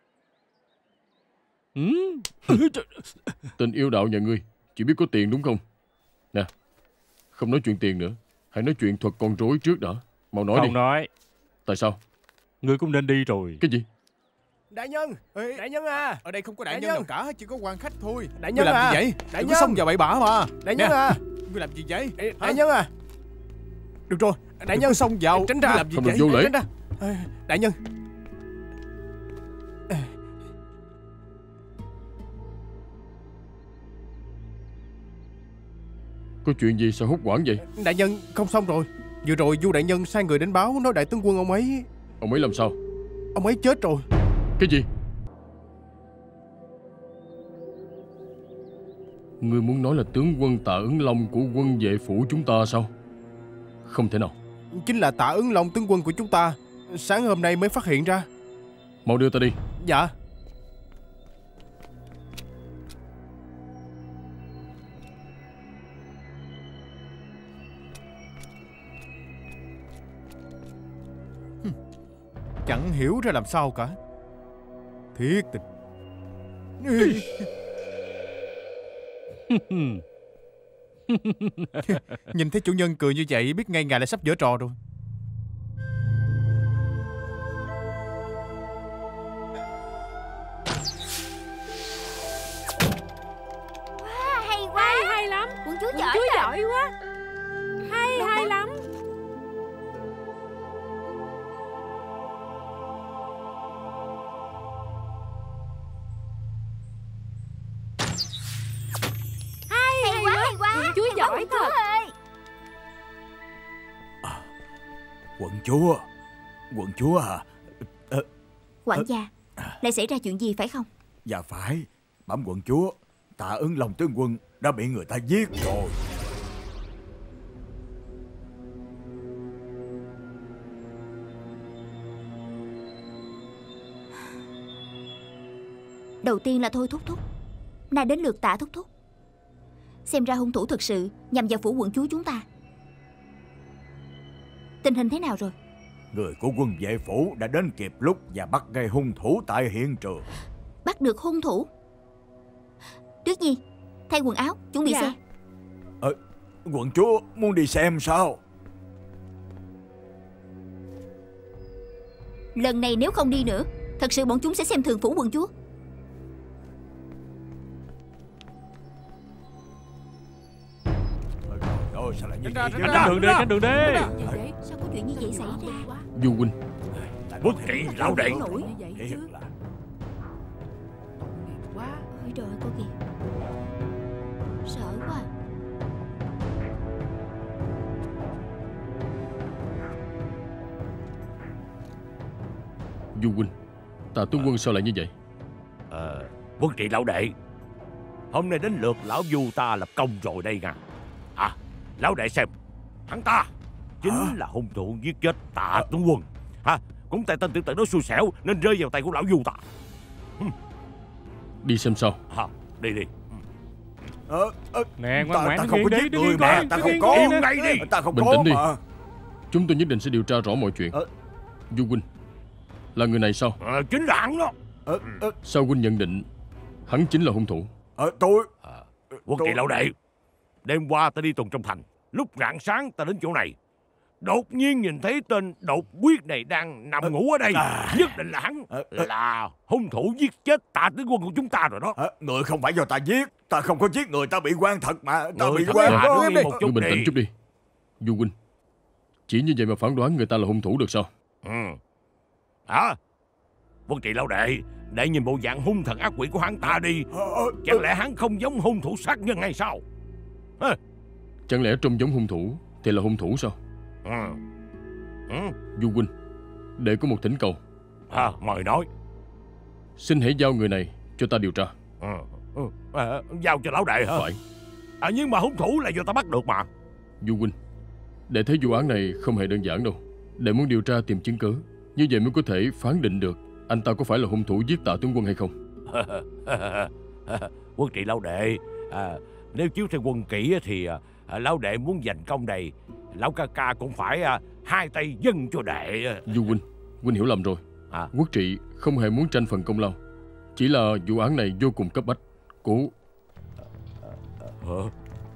Ừ. Tên yêu đạo nhà ngươi chỉ biết có tiền đúng không? Nè, không nói chuyện tiền nữa. Hãy nói chuyện thuật con rối trước đã. Mau nói không đi. Không nói. Tại sao? Ngươi cũng nên đi rồi. Cái gì? Đại nhân, Ê, đại nhân à. Ở đây không có đại, đại nhân, nhân nào cả, chỉ có quan khách thôi. Đại nhân làm à. gì vậy? Đại Đừng nhân xông vào bậy bạ mà. Đại nhân nè. À. Ngươi làm gì vậy? Đại, đại nhân à. Được rồi, đại nhân xông vào. Tránh ra. Làm gì không vậy? Được vô lễ. Tránh ra. Đại nhân. Có chuyện gì sao hốt hoảng vậy? Đại nhân, không xong rồi. Vừa rồi Du đại nhân sai người đến báo nói đại tướng quân ông ấy. Ông ấy làm sao? Ông ấy chết rồi. Cái gì? Ngươi muốn nói là tướng quân Tạ Ứng Long của quân vệ phủ chúng ta sao? Không thể nào. Chính là Tạ Ứng Long tướng quân của chúng ta. Sáng hôm nay mới phát hiện ra. Mau đưa ta đi. Dạ. Chẳng hiểu ra làm sao cả. Thiệt tình. Nhìn thấy chủ nhân cười như vậy biết ngay ngài đã sắp giở trò rồi. Wow, hay quá. Hay, hay lắm. Quận chúa Quận giỏi chúa rồi. giỏi quá. Hay, Đúng, hay đúng. lắm. Hay, hay quá, quá. hay quá. Quận chúa giỏi Quận chúa thật. ơi. Quận chúa. Quận chúa à? Ờ, Quản gia, lại xảy ra chuyện gì phải không? Dạ phải. Bẩm quận chúa, Tạ Ứng Long tướng quân đã bị người ta giết rồi. Đầu tiên là Thôi thúc thúc, nay đến lượt Tạ thúc thúc. Xem ra hung thủ thực sự nhằm vào phủ quận chúa chúng ta. Tình hình thế nào rồi? Người của quân vệ phủ đã đến kịp lúc và bắt ngay hung thủ tại hiện trường. Bắt được hung thủ? Tuyết Nhi, thay quần áo, chuẩn bị Dạ. xe. Ờ, quận chúa muốn đi xem sao? Lần này nếu không đi nữa, thật sự bọn chúng sẽ xem thường phủ quận chúa. Ôi, sao lại như Tránh vậy? ra, Cánh đường đi, cánh đường đi. Vậy, sao có chuyện như vậy xảy ra? Du huynh, Quốc trị lão đệ. Nổi. Thiệt là Ôi trời ơi, có kìa. Sợ quá. Du huynh, Tạ tướng quân sao lại như vậy? Ờ, Quốc trị lão đệ, hôm nay đến lượt lão Du ta lập công rồi đây nha. À, lão đệ xem, hắn ta chính Hả? là hung thủ giết chết Tạ tướng quân. Ha, cũng tại tên tiểu tử đó xui xẻo nên rơi vào tay của lão Du ta. Đi xem sao. Ha, đi đi. Ờ, ờ, Nè, ta, ngoan ngoãn ta đứng không yên có đi, giết đứng người yên mà, coi, ta đứng không yên có. coi Im nè. ngay đi. Ta không Bình có tĩnh đi. mà. Chúng tôi nhất định sẽ điều tra rõ mọi chuyện. Ờ. Du huynh, là người này sao? Ờ, chính là hắn đó. Ờ, ờ, Sao huynh nhận định hắn chính là hung thủ? ờ, tôi À, Quốc trị lão đệ, đêm qua ta đi tuần trong thành, lúc rạng sáng ta đến chỗ này, đột nhiên nhìn thấy tên đột quyết này đang nằm ngủ ở đây. à. Nhất định là hắn Ờ, ờ. là hung thủ giết chết Tạ tướng quân của chúng ta rồi đó. ờ, người không phải do ta giết, ta không có giết người, ta bị quan thật mà, ta Người bị thật quan là đó. đứng yên một chút Ngươi bình đi. tĩnh chút đi. Du huynh, chỉ như vậy mà phán đoán người ta là hung thủ được sao? Ừ. Hả? Quốc trị lão đệ, để nhìn bộ dạng hung thần ác quỷ của hắn ta đi. Ờ, ờ, Chẳng lẽ hắn không giống hung thủ sát nhân hay sao? Hả? Chẳng lẽ trông giống hung thủ thì là hung thủ sao? Ừ. Ừ. Du huynh, để có một thỉnh cầu, À, mời nói. xin hãy giao người này cho ta điều tra. Ừ. Ừ. À, giao cho lão đệ hả? Phải. À, nhưng mà hung thủ là do ta bắt được mà. Du huynh, để thấy vụ án này không hề đơn giản đâu. Để muốn điều tra tìm chứng cứ, như vậy mới có thể phán định được anh ta có phải là hung thủ giết Tạ tướng quân hay không. Quốc trị lão đệ, à, nếu chiếu theo quân kỹ thì à, lão đệ muốn giành công này, lão ca ca cũng phải à, hai tay dâng cho đệ. Du huynh, huynh hiểu lầm rồi. À. Quốc trị không hề muốn tranh phần công lao, chỉ là vụ án này vô cùng cấp bách. Cố Ờ.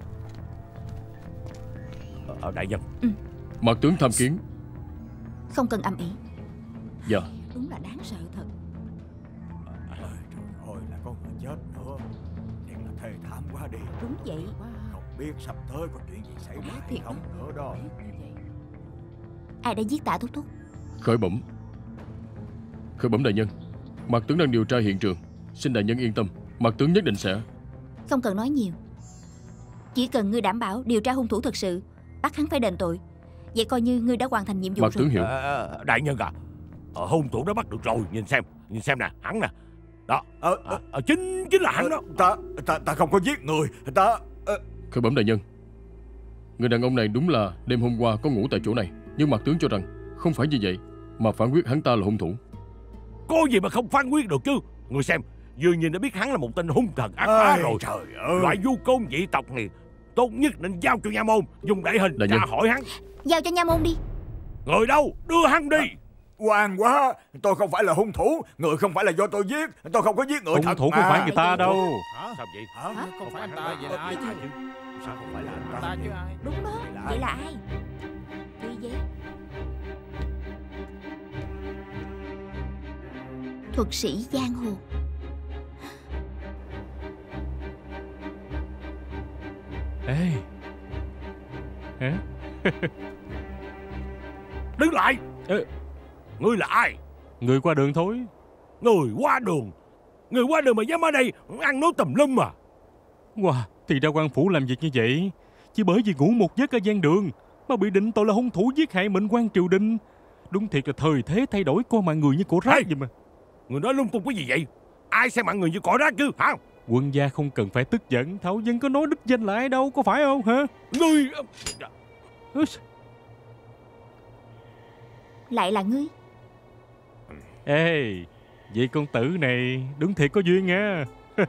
Ờ, đại nhân. Mạc tướng tham kiến. Không cần âm ỉ. Dạ. Đúng là đáng sợ thật. Trời ơi, là có người chết nữa. Thiệt là thê thảm quá đi. Đúng vậy. Không biết sắp tới có chuyện gì xảy ra hay Thiệt không nữa đó. Ai đã giết Tạ thúc thúc? Khởi bẩm. Khởi bẩm đại nhân, Mạc tướng đang điều tra hiện trường. Xin đại nhân yên tâm, Mạc tướng nhất định sẽ. Không cần nói nhiều. Chỉ cần ngươi đảm bảo điều tra hung thủ thật sự, bắt hắn phải đền tội, vậy coi như ngươi đã hoàn thành nhiệm vụ Mạc rồi. tướng hiểu. À, đại nhân à, à, hung thủ đã bắt được rồi. Nhìn xem, nhìn xem nè, hắn nè. Đó, à, à, à, chính chính là hắn đó. Ta ta ta không có giết người. Ta à... Khởi bẩm đại nhân, người đàn ông này đúng là đêm hôm qua có ngủ tại chỗ này, nhưng Mạc tướng cho rằng không phải như vậy, mà phán quyết hắn ta là hung thủ. Có gì mà không phán quyết được chứ. Người xem, vừa nhìn đã biết hắn là một tên hung thần ác bá rồi. Trời ơi, loại du côn dị tộc này tốt nhất nên giao cho nha môn dùng đại hình tra hỏi hắn. Giao cho nha môn đi. Người đâu, đưa hắn đi. Ngoan quá, tôi không phải là hung thủ, người không phải là do tôi giết, tôi không có giết người hung thật thủ mà. không phải người ta đâu. Hả? Sao vậy? Hả? Hả? Không phải anh ta, vậy là ai chứ? Sao không phải là anh ta? Ta chứ ai? Đúng đó, vậy là ai? Tuy vậy, thuật sĩ giang hồ. Ê. Hả? Đứng lại. Ê. Ngươi là ai? Người qua đường thôi. Người qua đường? Người qua đường mà dám ở đây ăn nói tùm lum à? Wow, thì ra quan phủ làm việc như vậy chỉ bởi vì ngủ một giấc ở gian đường mà bị định tội là hung thủ giết hại mệnh quan triều đình. Đúng thiệt là thời thế thay đổi, coi mạng người như cỏ rác vậy mà. Người nói lung tung cái gì vậy? Ai xem mạng người như cỏ rác chứ hả? Quân gia không cần phải tức giận, Thảo Dân có nói đích danh là ai đâu, có phải không hả? Ngươi... Lại là ngươi. Ê, vị công tử này đúng thiệt có duyên nha.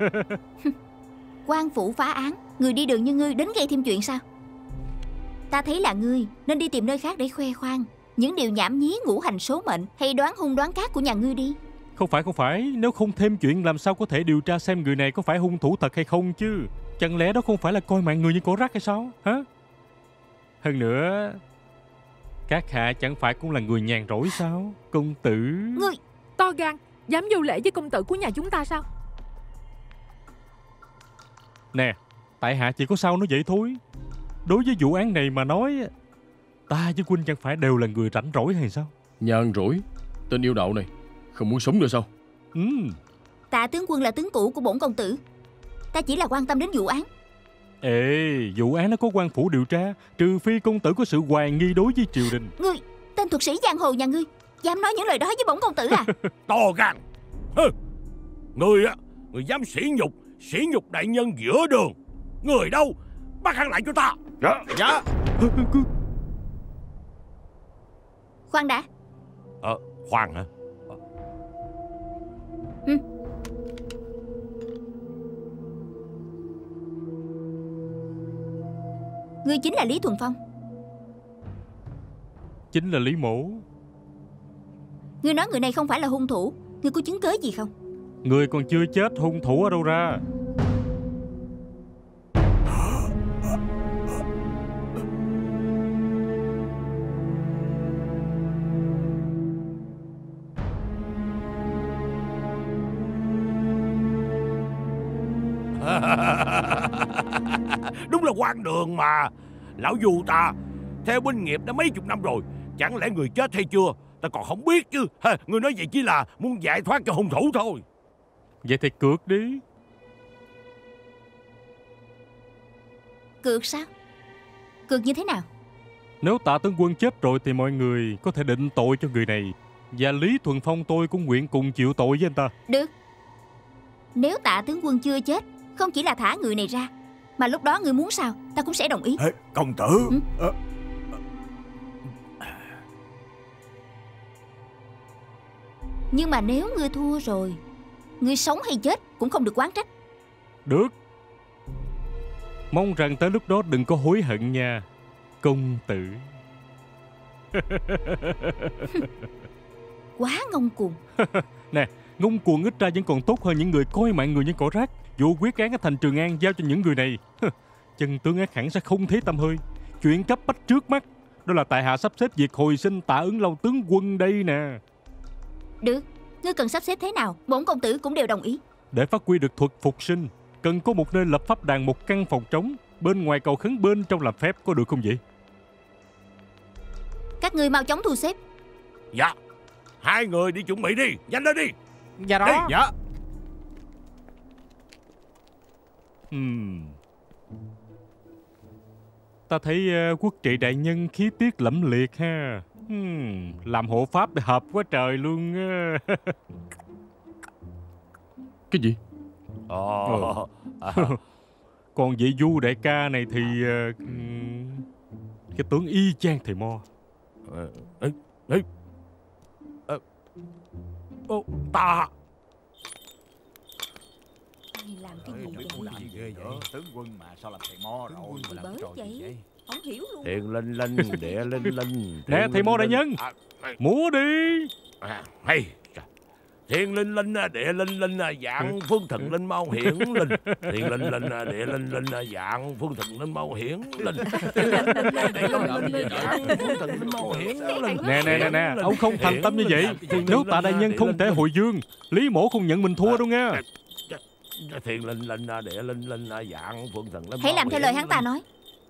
Quan phủ phá án, người đi đường như ngươi đến gây thêm chuyện sao? Ta thấy là ngươi nên đi tìm nơi khác để khoe khoang những điều nhảm nhí ngũ hành số mệnh hay đoán hung đoán cát của nhà ngươi đi. Không phải không phải, nếu không thêm chuyện làm sao có thể điều tra xem người này có phải hung thủ thật hay không chứ? Chẳng lẽ đó không phải là coi mạng người như cỏ rác hay sao? Hả? Hơn nữa, các hạ chẳng phải cũng là người nhàn rỗi sao? Công tử... Ngươi... To gan, dám vô lễ với công tử của nhà chúng ta sao? Nè, tại hạ chỉ có sao nói vậy thôi. Đối với vụ án này mà nói, ta với huynh chẳng phải đều là người rảnh rỗi hay sao? Nhàn rỗi? Tên yêu đạo này không muốn sống nữa sao? Ừ. Tạ tướng quân là tướng cũ của bổn công tử, ta chỉ là quan tâm đến vụ án. Ê, vụ án nó có quan phủ điều tra, trừ phi công tử có sự hoài nghi đối với triều đình. Ngươi, tên thuật sĩ giang hồ nhà ngươi, dám nói những lời đó với bổn công tử à? To gan. Hừ. Ngươi á, ngươi dám sỉ nhục, sỉ nhục đại nhân giữa đường. Người đâu, bắt hắn lại cho ta. Dạ. Dạ. Khoan đã. Ờ, khoan hả? Ừ. Ngươi chính là Lý Thuần Phong. Chính là Lý Mổ. Ngươi nói người này không phải là hung thủ, ngươi có chứng cớ gì không? Người còn chưa chết, hung thủ ở đâu ra? Đúng là quan đường mà. Lão Du ta theo binh nghiệp đã mấy chục năm rồi, chẳng lẽ người chết hay chưa ta còn không biết chứ. Ha, người nói vậy chỉ là muốn giải thoát cho hung thủ thôi. Vậy thì cược đi. Cược sao? Cược như thế nào? Nếu Tạ tướng quân chết rồi thì mọi người có thể định tội cho người này, và Lý Thuần Phong tôi cũng nguyện cùng chịu tội với anh ta. Được. Nếu Tạ tướng quân chưa chết, không chỉ là thả người này ra, mà lúc đó ngươi muốn sao ta cũng sẽ đồng ý. Ê, công tử. Ừ? À... Nhưng mà nếu ngươi thua rồi, ngươi sống hay chết cũng không được oán trách. Được. Mong rằng tới lúc đó đừng có hối hận nha, công tử. Quá ngông cuồng. Nè, ngông cuồng ít ra vẫn còn tốt hơn những người coi mạng người như cỏ rác. Vụ quyết án ở thành Trường An giao cho những người này, chân tướng ác hẳn sẽ không thấy tăm hơi. Chuyện cấp bách trước mắt đó là tại hạ sắp xếp việc hồi sinh Tạ Ứng Lâu tướng quân đây nè. Được, ngươi cần sắp xếp thế nào bổn công tử cũng đều đồng ý. Để phát huy được thuật phục sinh, cần có một nơi lập pháp đàn, một căn phòng trống, bên ngoài cầu khấn, bên trong làm phép, có được không vậy? Các ngươi mau chóng thu xếp. Dạ. Hai người đi chuẩn bị đi, nhanh lên đi. Dạ đó. Đi. Dạ. Hmm. Ta thấy uh, quốc trị đại nhân khí tiết lẫm liệt ha. Hmm, làm hộ pháp thì hợp quá trời luôn. Cái gì? Ồ. À. Còn vị Du đại ca này thì uh, cái tướng y chang thầy Mo. Ê, ê, ê. Ê. Ô, ta làm cái gì vậy? Làm gì ghê vậy? Tướng quân mà sao làm thầy Mo rồi? Gì bới vậy? Không hiểu luôn. Thiền linh linh, địa linh linh. Nè thầy Mo đại nhân, à, múa đi. À, hay. Thiên linh linh, địa linh linh, dạng phương thần linh mau hiển linh. Thiên linh linh, địa linh linh, dạng phương thần linh mau hiển linh. Thiên linh linh, địa linh linh, dạng phương thần linh mau hiển linh. Nè nè nè nè, ông không thành tâm như vậy. Nếu Tạ đại nhân không thể hồi dương, Lý Mổ không nhận mình thua đâu nha. Thiên linh linh, địa linh linh, dạng phương thần linh. Hãy làm theo lời hắn ta nói.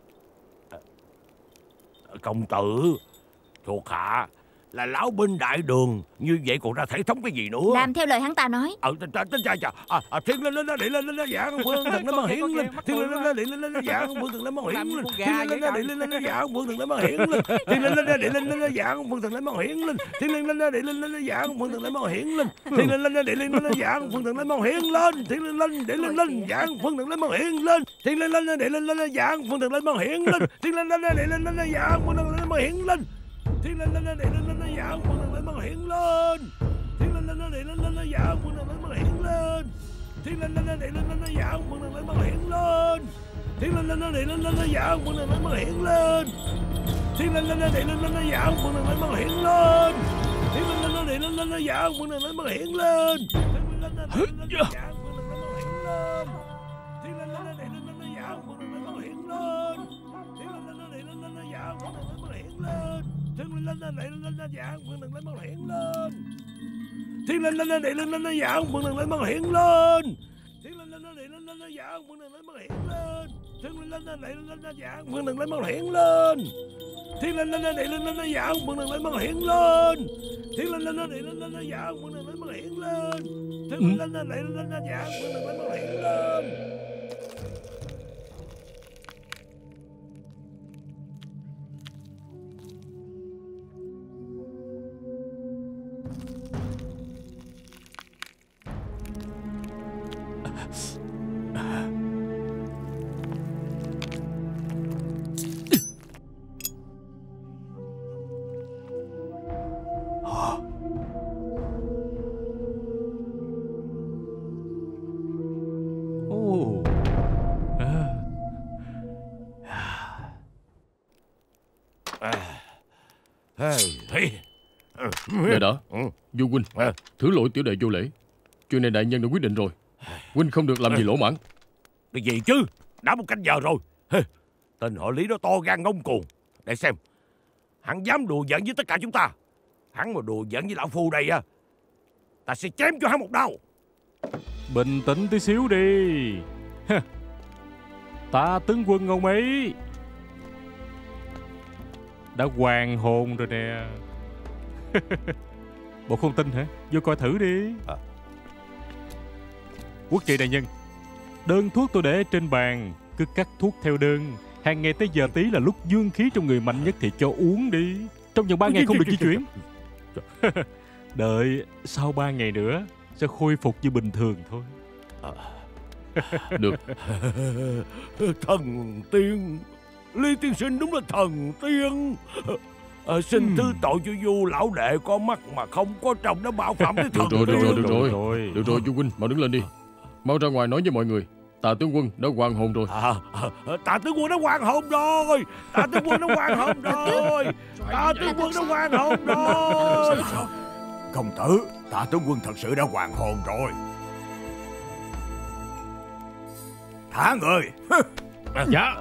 Công tử, thuộc hạ là lão binh đại đường, như vậy còn ra thể thống cái gì nữa? Làm theo lời hắn ta nói. Ờ, tính cha cha, à, thiên linh linh, địa linh linh, dạng phương thần linh mau hiển linh. Thiên linh linh, địa linh linh, dạng phương thần linh mau hiển linh. Thiên linh linh, địa linh linh, dạng phương thần linh mau hiển linh. Thiên linh linh, địa linh linh, dạng phương thần linh mau hiển linh. Thiên linh linh, địa linh linh, dạng phương thần linh mau hiển linh. Thiên linh linh, địa linh linh, dạng phương thần linh mau hiển lên. Thiên linh linh, địa linh linh, dạng phương thần linh mau hiển lên. Thiên linh linh, địa linh linh, dạng phương thần linh mau hiển lên. Thiên linh linh, địa linh linh, dạng phương thần linh mau hiển lên. Thiên linh linh, địa linh linh, dạng phương thần linh mau hiển lên. Thiên linh linh, địa linh linh, dạng phương thần linh mau hiển lên. Thiên linh linh, địa linh linh, dạng phương thần linh mau hiển lên. Thiên linh linh, địa linh linh, dạng phương thần linh mau hiển lên. Thiên linh linh, địa linh linh, dạng phương thần linh mau hiển lên. Thiên linh linh, địa linh linh, dạng phương thần linh mau hiển lên. Thiên linh linh, địa linh linh, dạng phương thần linh mau hiển lên. Thiên linh linh, địa linh linh, dạng phương thần linh mau hiển lên. Thiên linh linh, địa linh linh, dạng phương thần linh mau hiển lên. Thiên linh linh, địa linh linh, dạng phương thần linh mau hiển lên. Thiên linh linh, địa linh linh, dạng phương thần linh mau hiển lên. Thiên linh linh, địa linh linh, dạng phương thần linh mau hiển lên. Thiên linh linh, địa linh linh, dạng phương thần linh mau hiển lên. Thiên linh linh, địa linh linh, dạng phương thần linh mau hiển lên. Thiên linh linh, địa linh linh, dạng phương thần linh mau hiển lên. Thiên linh linh, địa linh linh, dạng phương thần linh mau hiển lên. Đệ đã, Du huynh, thứ lỗi tiểu đệ vô lễ. Chuyện này đại nhân đã quyết định rồi. Huynh không được làm gì lỗ mãn. Cái gì chứ? Đã một canh giờ rồi. Tên họ Lý đó to gan ngông cuồng. Để xem, hắn dám đùa giỡn với tất cả chúng ta. Hắn mà đùa giỡn với lão phu đây á, ta sẽ chém cho hắn một đau. Bình tĩnh tí xíu đi. Ta tướng quân ông ấy đã hoàn hồn rồi nè. Bộ không tin hả? Vô coi thử đi. À. Quốc trị đại nhân, đơn thuốc tôi để trên bàn, cứ cắt thuốc theo đơn. Hàng ngày tới giờ tí là lúc dương khí trong người mạnh nhất thì cho uống đi. Trong vòng ba ngày không được di chuyển. Đợi sau ba ngày nữa sẽ khôi phục như bình thường thôi. À. Được. Thần tiên, Lý tiên sinh đúng là thần tiên. À, xin ừ. thứ tội cho Du lão đệ có mắt mà không có trông, đã bạo phạm tới thần. Được rồi, được rồi, được rồi, rồi. Được rồi, Du huynh, mau đứng lên đi. Mau ra ngoài nói với mọi người, Tạ tướng quân đã hoàn hồn rồi. À, à, Tạ tướng quân đã hoàn hồn rồi. Tạ tướng quân đã hoàn hồn rồi. Tạ tướng quân đã hoàn hồn rồi. Công tử, Tạ tướng quân thật sự đã hoàn hồn rồi. Thả người. Dạ.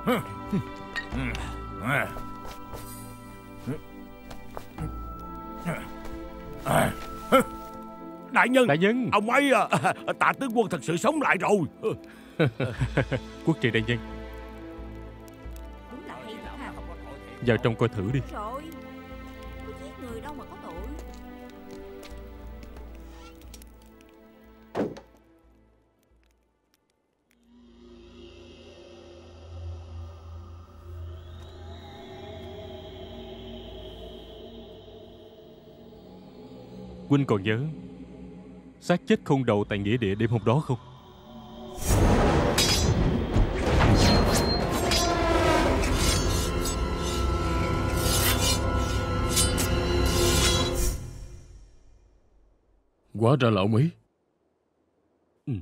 Đại nhân, đại nhân, ông ấy à, Tạ tướng quân thật sự sống lại rồi. Quốc trị đại nhân, vào trong coi thử đi. Rồi, có giết người đâu mà có tội. Huynh còn nhớ xác chết không đầu tại nghĩa địa đêm hôm đó không? Hóa ra là ông ấy. Ừ.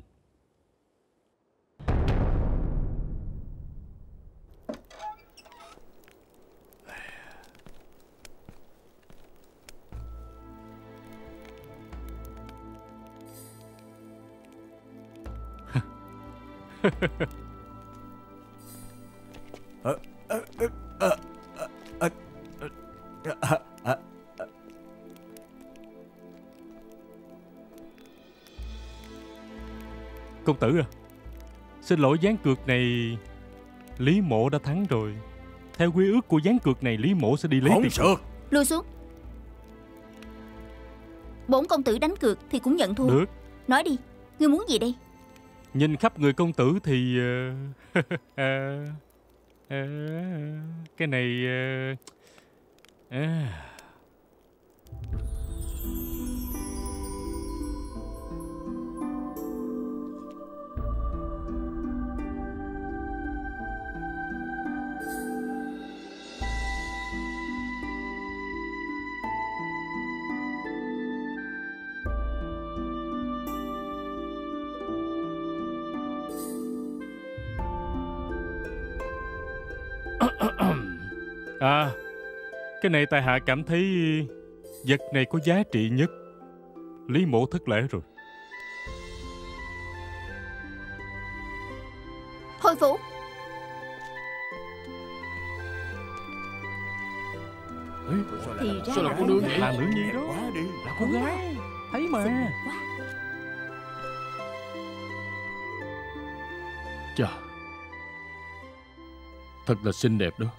Ờ, ờ, ờ, ờ, ờ, ờ, ờ, ờ. Công tử à, xin lỗi, ván cược này Lý Mộ đã thắng rồi. Theo quy ước của ván cược này, Lý Mộ sẽ đi lấy Hỗn tiền. xược. Lùi xuống. Bổn công tử đánh cược thì cũng nhận thua. Được. Nói đi, ngươi muốn gì đây? Nhìn khắp người công tử thì uh, uh, uh, cái này uh, uh. À, cái này tại hạ cảm thấy vật này có giá trị nhất. Lý Mộ thất lễ rồi. Hồi phủ. Ê, Thì ra sao là là cô nương vậy? Là nữ nhi đó. Quá đi. Là cô gái. Thấy mà. Chà, thật là xinh đẹp đó.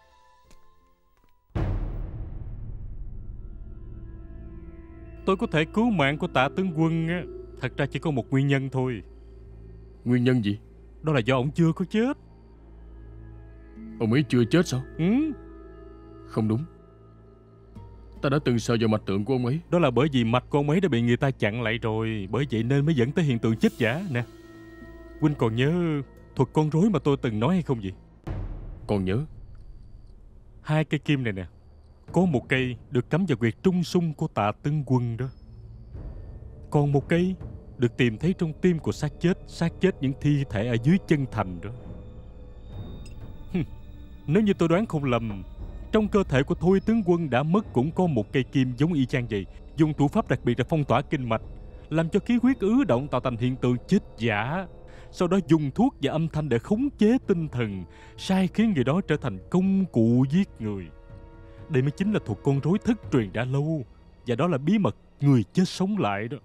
Tôi có thể cứu mạng của Tạ tướng quân á, thật ra chỉ có một nguyên nhân thôi. Nguyên nhân gì? Đó là do ông chưa có chết. Ông ấy chưa chết sao? Ừ, Không đúng. Ta đã từng sờ vào mạch tượng của ông ấy. đó là bởi vì mạch của ông ấy đã bị người ta chặn lại rồi. Bởi vậy nên mới dẫn tới hiện tượng chết giả nè. Huynh còn nhớ thuật con rối mà tôi từng nói hay không vậy? Còn nhớ. Hai cây kim này nè, có một cây được cắm vào huyệt trung sung của Tạ tướng quân đó. Còn một cây được tìm thấy trong tim của xác chết, xác chết những thi thể ở dưới chân thành đó. Hừm, nếu như tôi đoán không lầm, trong cơ thể của Thôi tướng quân đã mất cũng có một cây kim giống y chang vậy. Dùng thủ pháp đặc biệt để phong tỏa kinh mạch, làm cho khí huyết ứ động tạo thành hiện tượng chết giả. Sau đó dùng thuốc và âm thanh để khống chế tinh thần, sai khiến người đó trở thành công cụ giết người. Đây mới chính là thuật con rối thất truyền đã lâu. Và đó là bí mật người chết sống lại đó.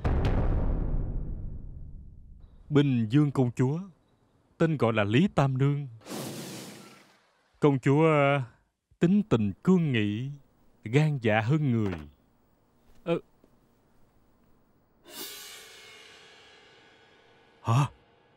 Bình Dương công chúa, tên gọi là Lý Tam Nương. Công chúa tính tình cương nghị, gan dạ hơn người. Ờ. Hả?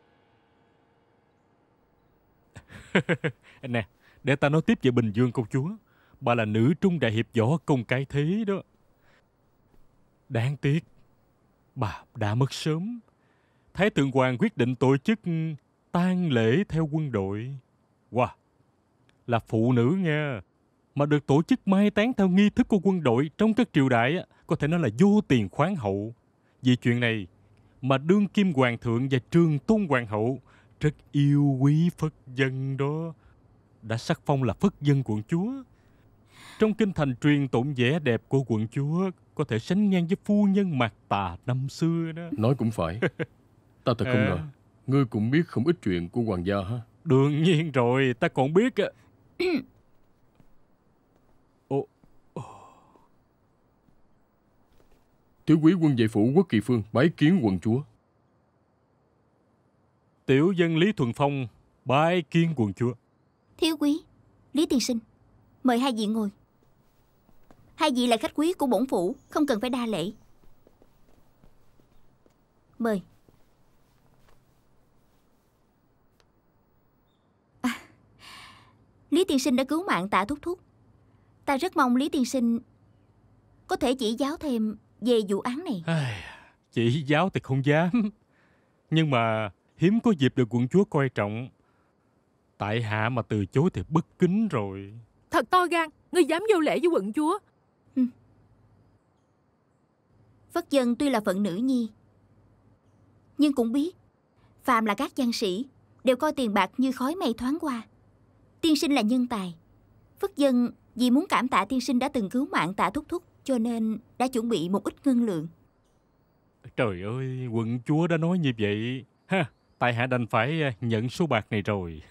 Nè, để ta nói tiếp về Bình Dương công chúa. Bà là nữ trung đại hiệp võ công cái thế đó. Đáng tiếc, bà đã mất sớm. Thái thượng hoàng quyết định tổ chức tang lễ theo quân đội. Wow, là phụ nữ nha, mà được tổ chức mai táng theo nghi thức của quân đội trong các triều đại á, có thể nói là vô tiền khoáng hậu. Vì chuyện này mà đương kim hoàng thượng và trường tôn hoàng hậu rất yêu quý Phất dân đó, đã sắc phong là Phất dân quận chúa. Trong kinh thành truyền tụng vẻ đẹp của quận chúa có thể sánh ngang với phu nhân Mạc Tà năm xưa đó. Nói cũng phải. Ta thật không À. ngờ ngươi cũng biết không ít chuyện của hoàng gia ha. Đương nhiên rồi, ta còn biết. Ồ. Thiếu quý quân vệ phủ Quốc Kỳ Phương bái kiến quận chúa. Tiểu dân Lý Thuần Phong bái kiến quận chúa. Thiếu quý, Lý tiên sinh, mời hai vị ngồi. Hai vị là khách quý của bổn phủ, không cần phải đa lễ. Mời. À, Lý tiên sinh đã cứu mạng Tạ thúc thúc. Ta rất mong Lý tiên sinh có thể chỉ giáo thêm về vụ án này? Chỉ giáo thì không dám. Nhưng mà hiếm có dịp được quận chúa coi trọng. Tại hạ mà từ chối thì bất kính rồi. Thật to gan, ngươi dám vô lễ với quận chúa. Ừ. Phất Dân tuy là phận nữ nhi, nhưng cũng biết phàm là các văn sĩ đều coi tiền bạc như khói mây thoáng qua. Tiên sinh là nhân tài. Phất Dân vì muốn cảm tạ tiên sinh đã từng cứu mạng Tạ Thúc Thúc, cho nên đã chuẩn bị một ít ngân lượng. Trời ơi, quận chúa đã nói như vậy. Ha, tại hạ đành phải nhận số bạc này rồi.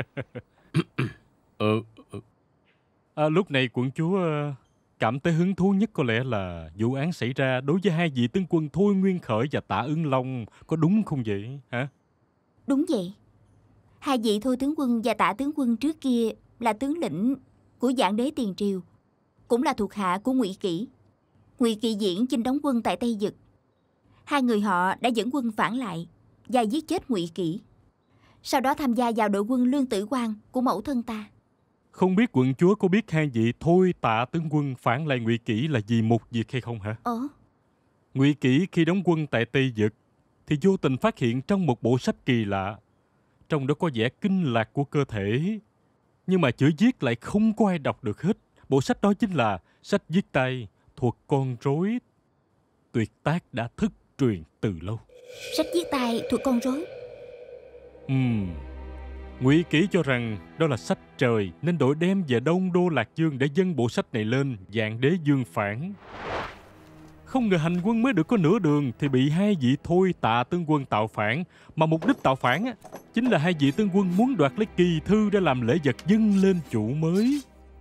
ờ, ờ. À, lúc này quận chúa cảm thấy hứng thú nhất có lẽ là vụ án xảy ra đối với hai vị tướng quân Thôi Nguyên Khởi và Tạ Ứng Long, có đúng không vậy? Hả? Đúng vậy. Hai vị Thôi tướng quân và Tạ tướng quân trước kia là tướng lĩnh của Vạn Đế tiền triều, cũng là thuộc hạ của Ngụy Kỷ. Ngụy Kỵ Diễn chinh đóng quân tại Tây Dực. Hai người họ đã dẫn quân phản lại và giết chết Ngụy Kỷ, sau đó tham gia vào đội quân Lương Tử Quang của mẫu thân ta. Không biết quận chúa có biết hai vị Thôi Tạ tướng quân phản lại Ngụy Kỷ là vì một việc hay không hả? Ờ. Ngụy Kỷ khi đóng quân tại Tây Dực thì vô tình phát hiện trong một bộ sách kỳ lạ, trong đó có vẻ kinh lạc của cơ thể, nhưng mà chữ viết lại không có ai đọc được hết. Bộ sách đó chính là sách viết tay thuật con rối, tuyệt tác đã thất truyền từ lâu. Sách viết tay thuật con rối. Ừm. Ngụy Kỷ cho rằng đó là sách trời nên đội đem về Đông Đô Lạc Dương để dâng bộ sách này lên Vạn Đế Dương phản. Không ngờ hành quân mới được có nửa đường thì bị hai vị Thôi Tạ tướng quân tạo phản, mà mục đích tạo phản á, chính là hai vị tướng quân muốn đoạt lấy kỳ thư để làm lễ vật dâng lên chủ mới.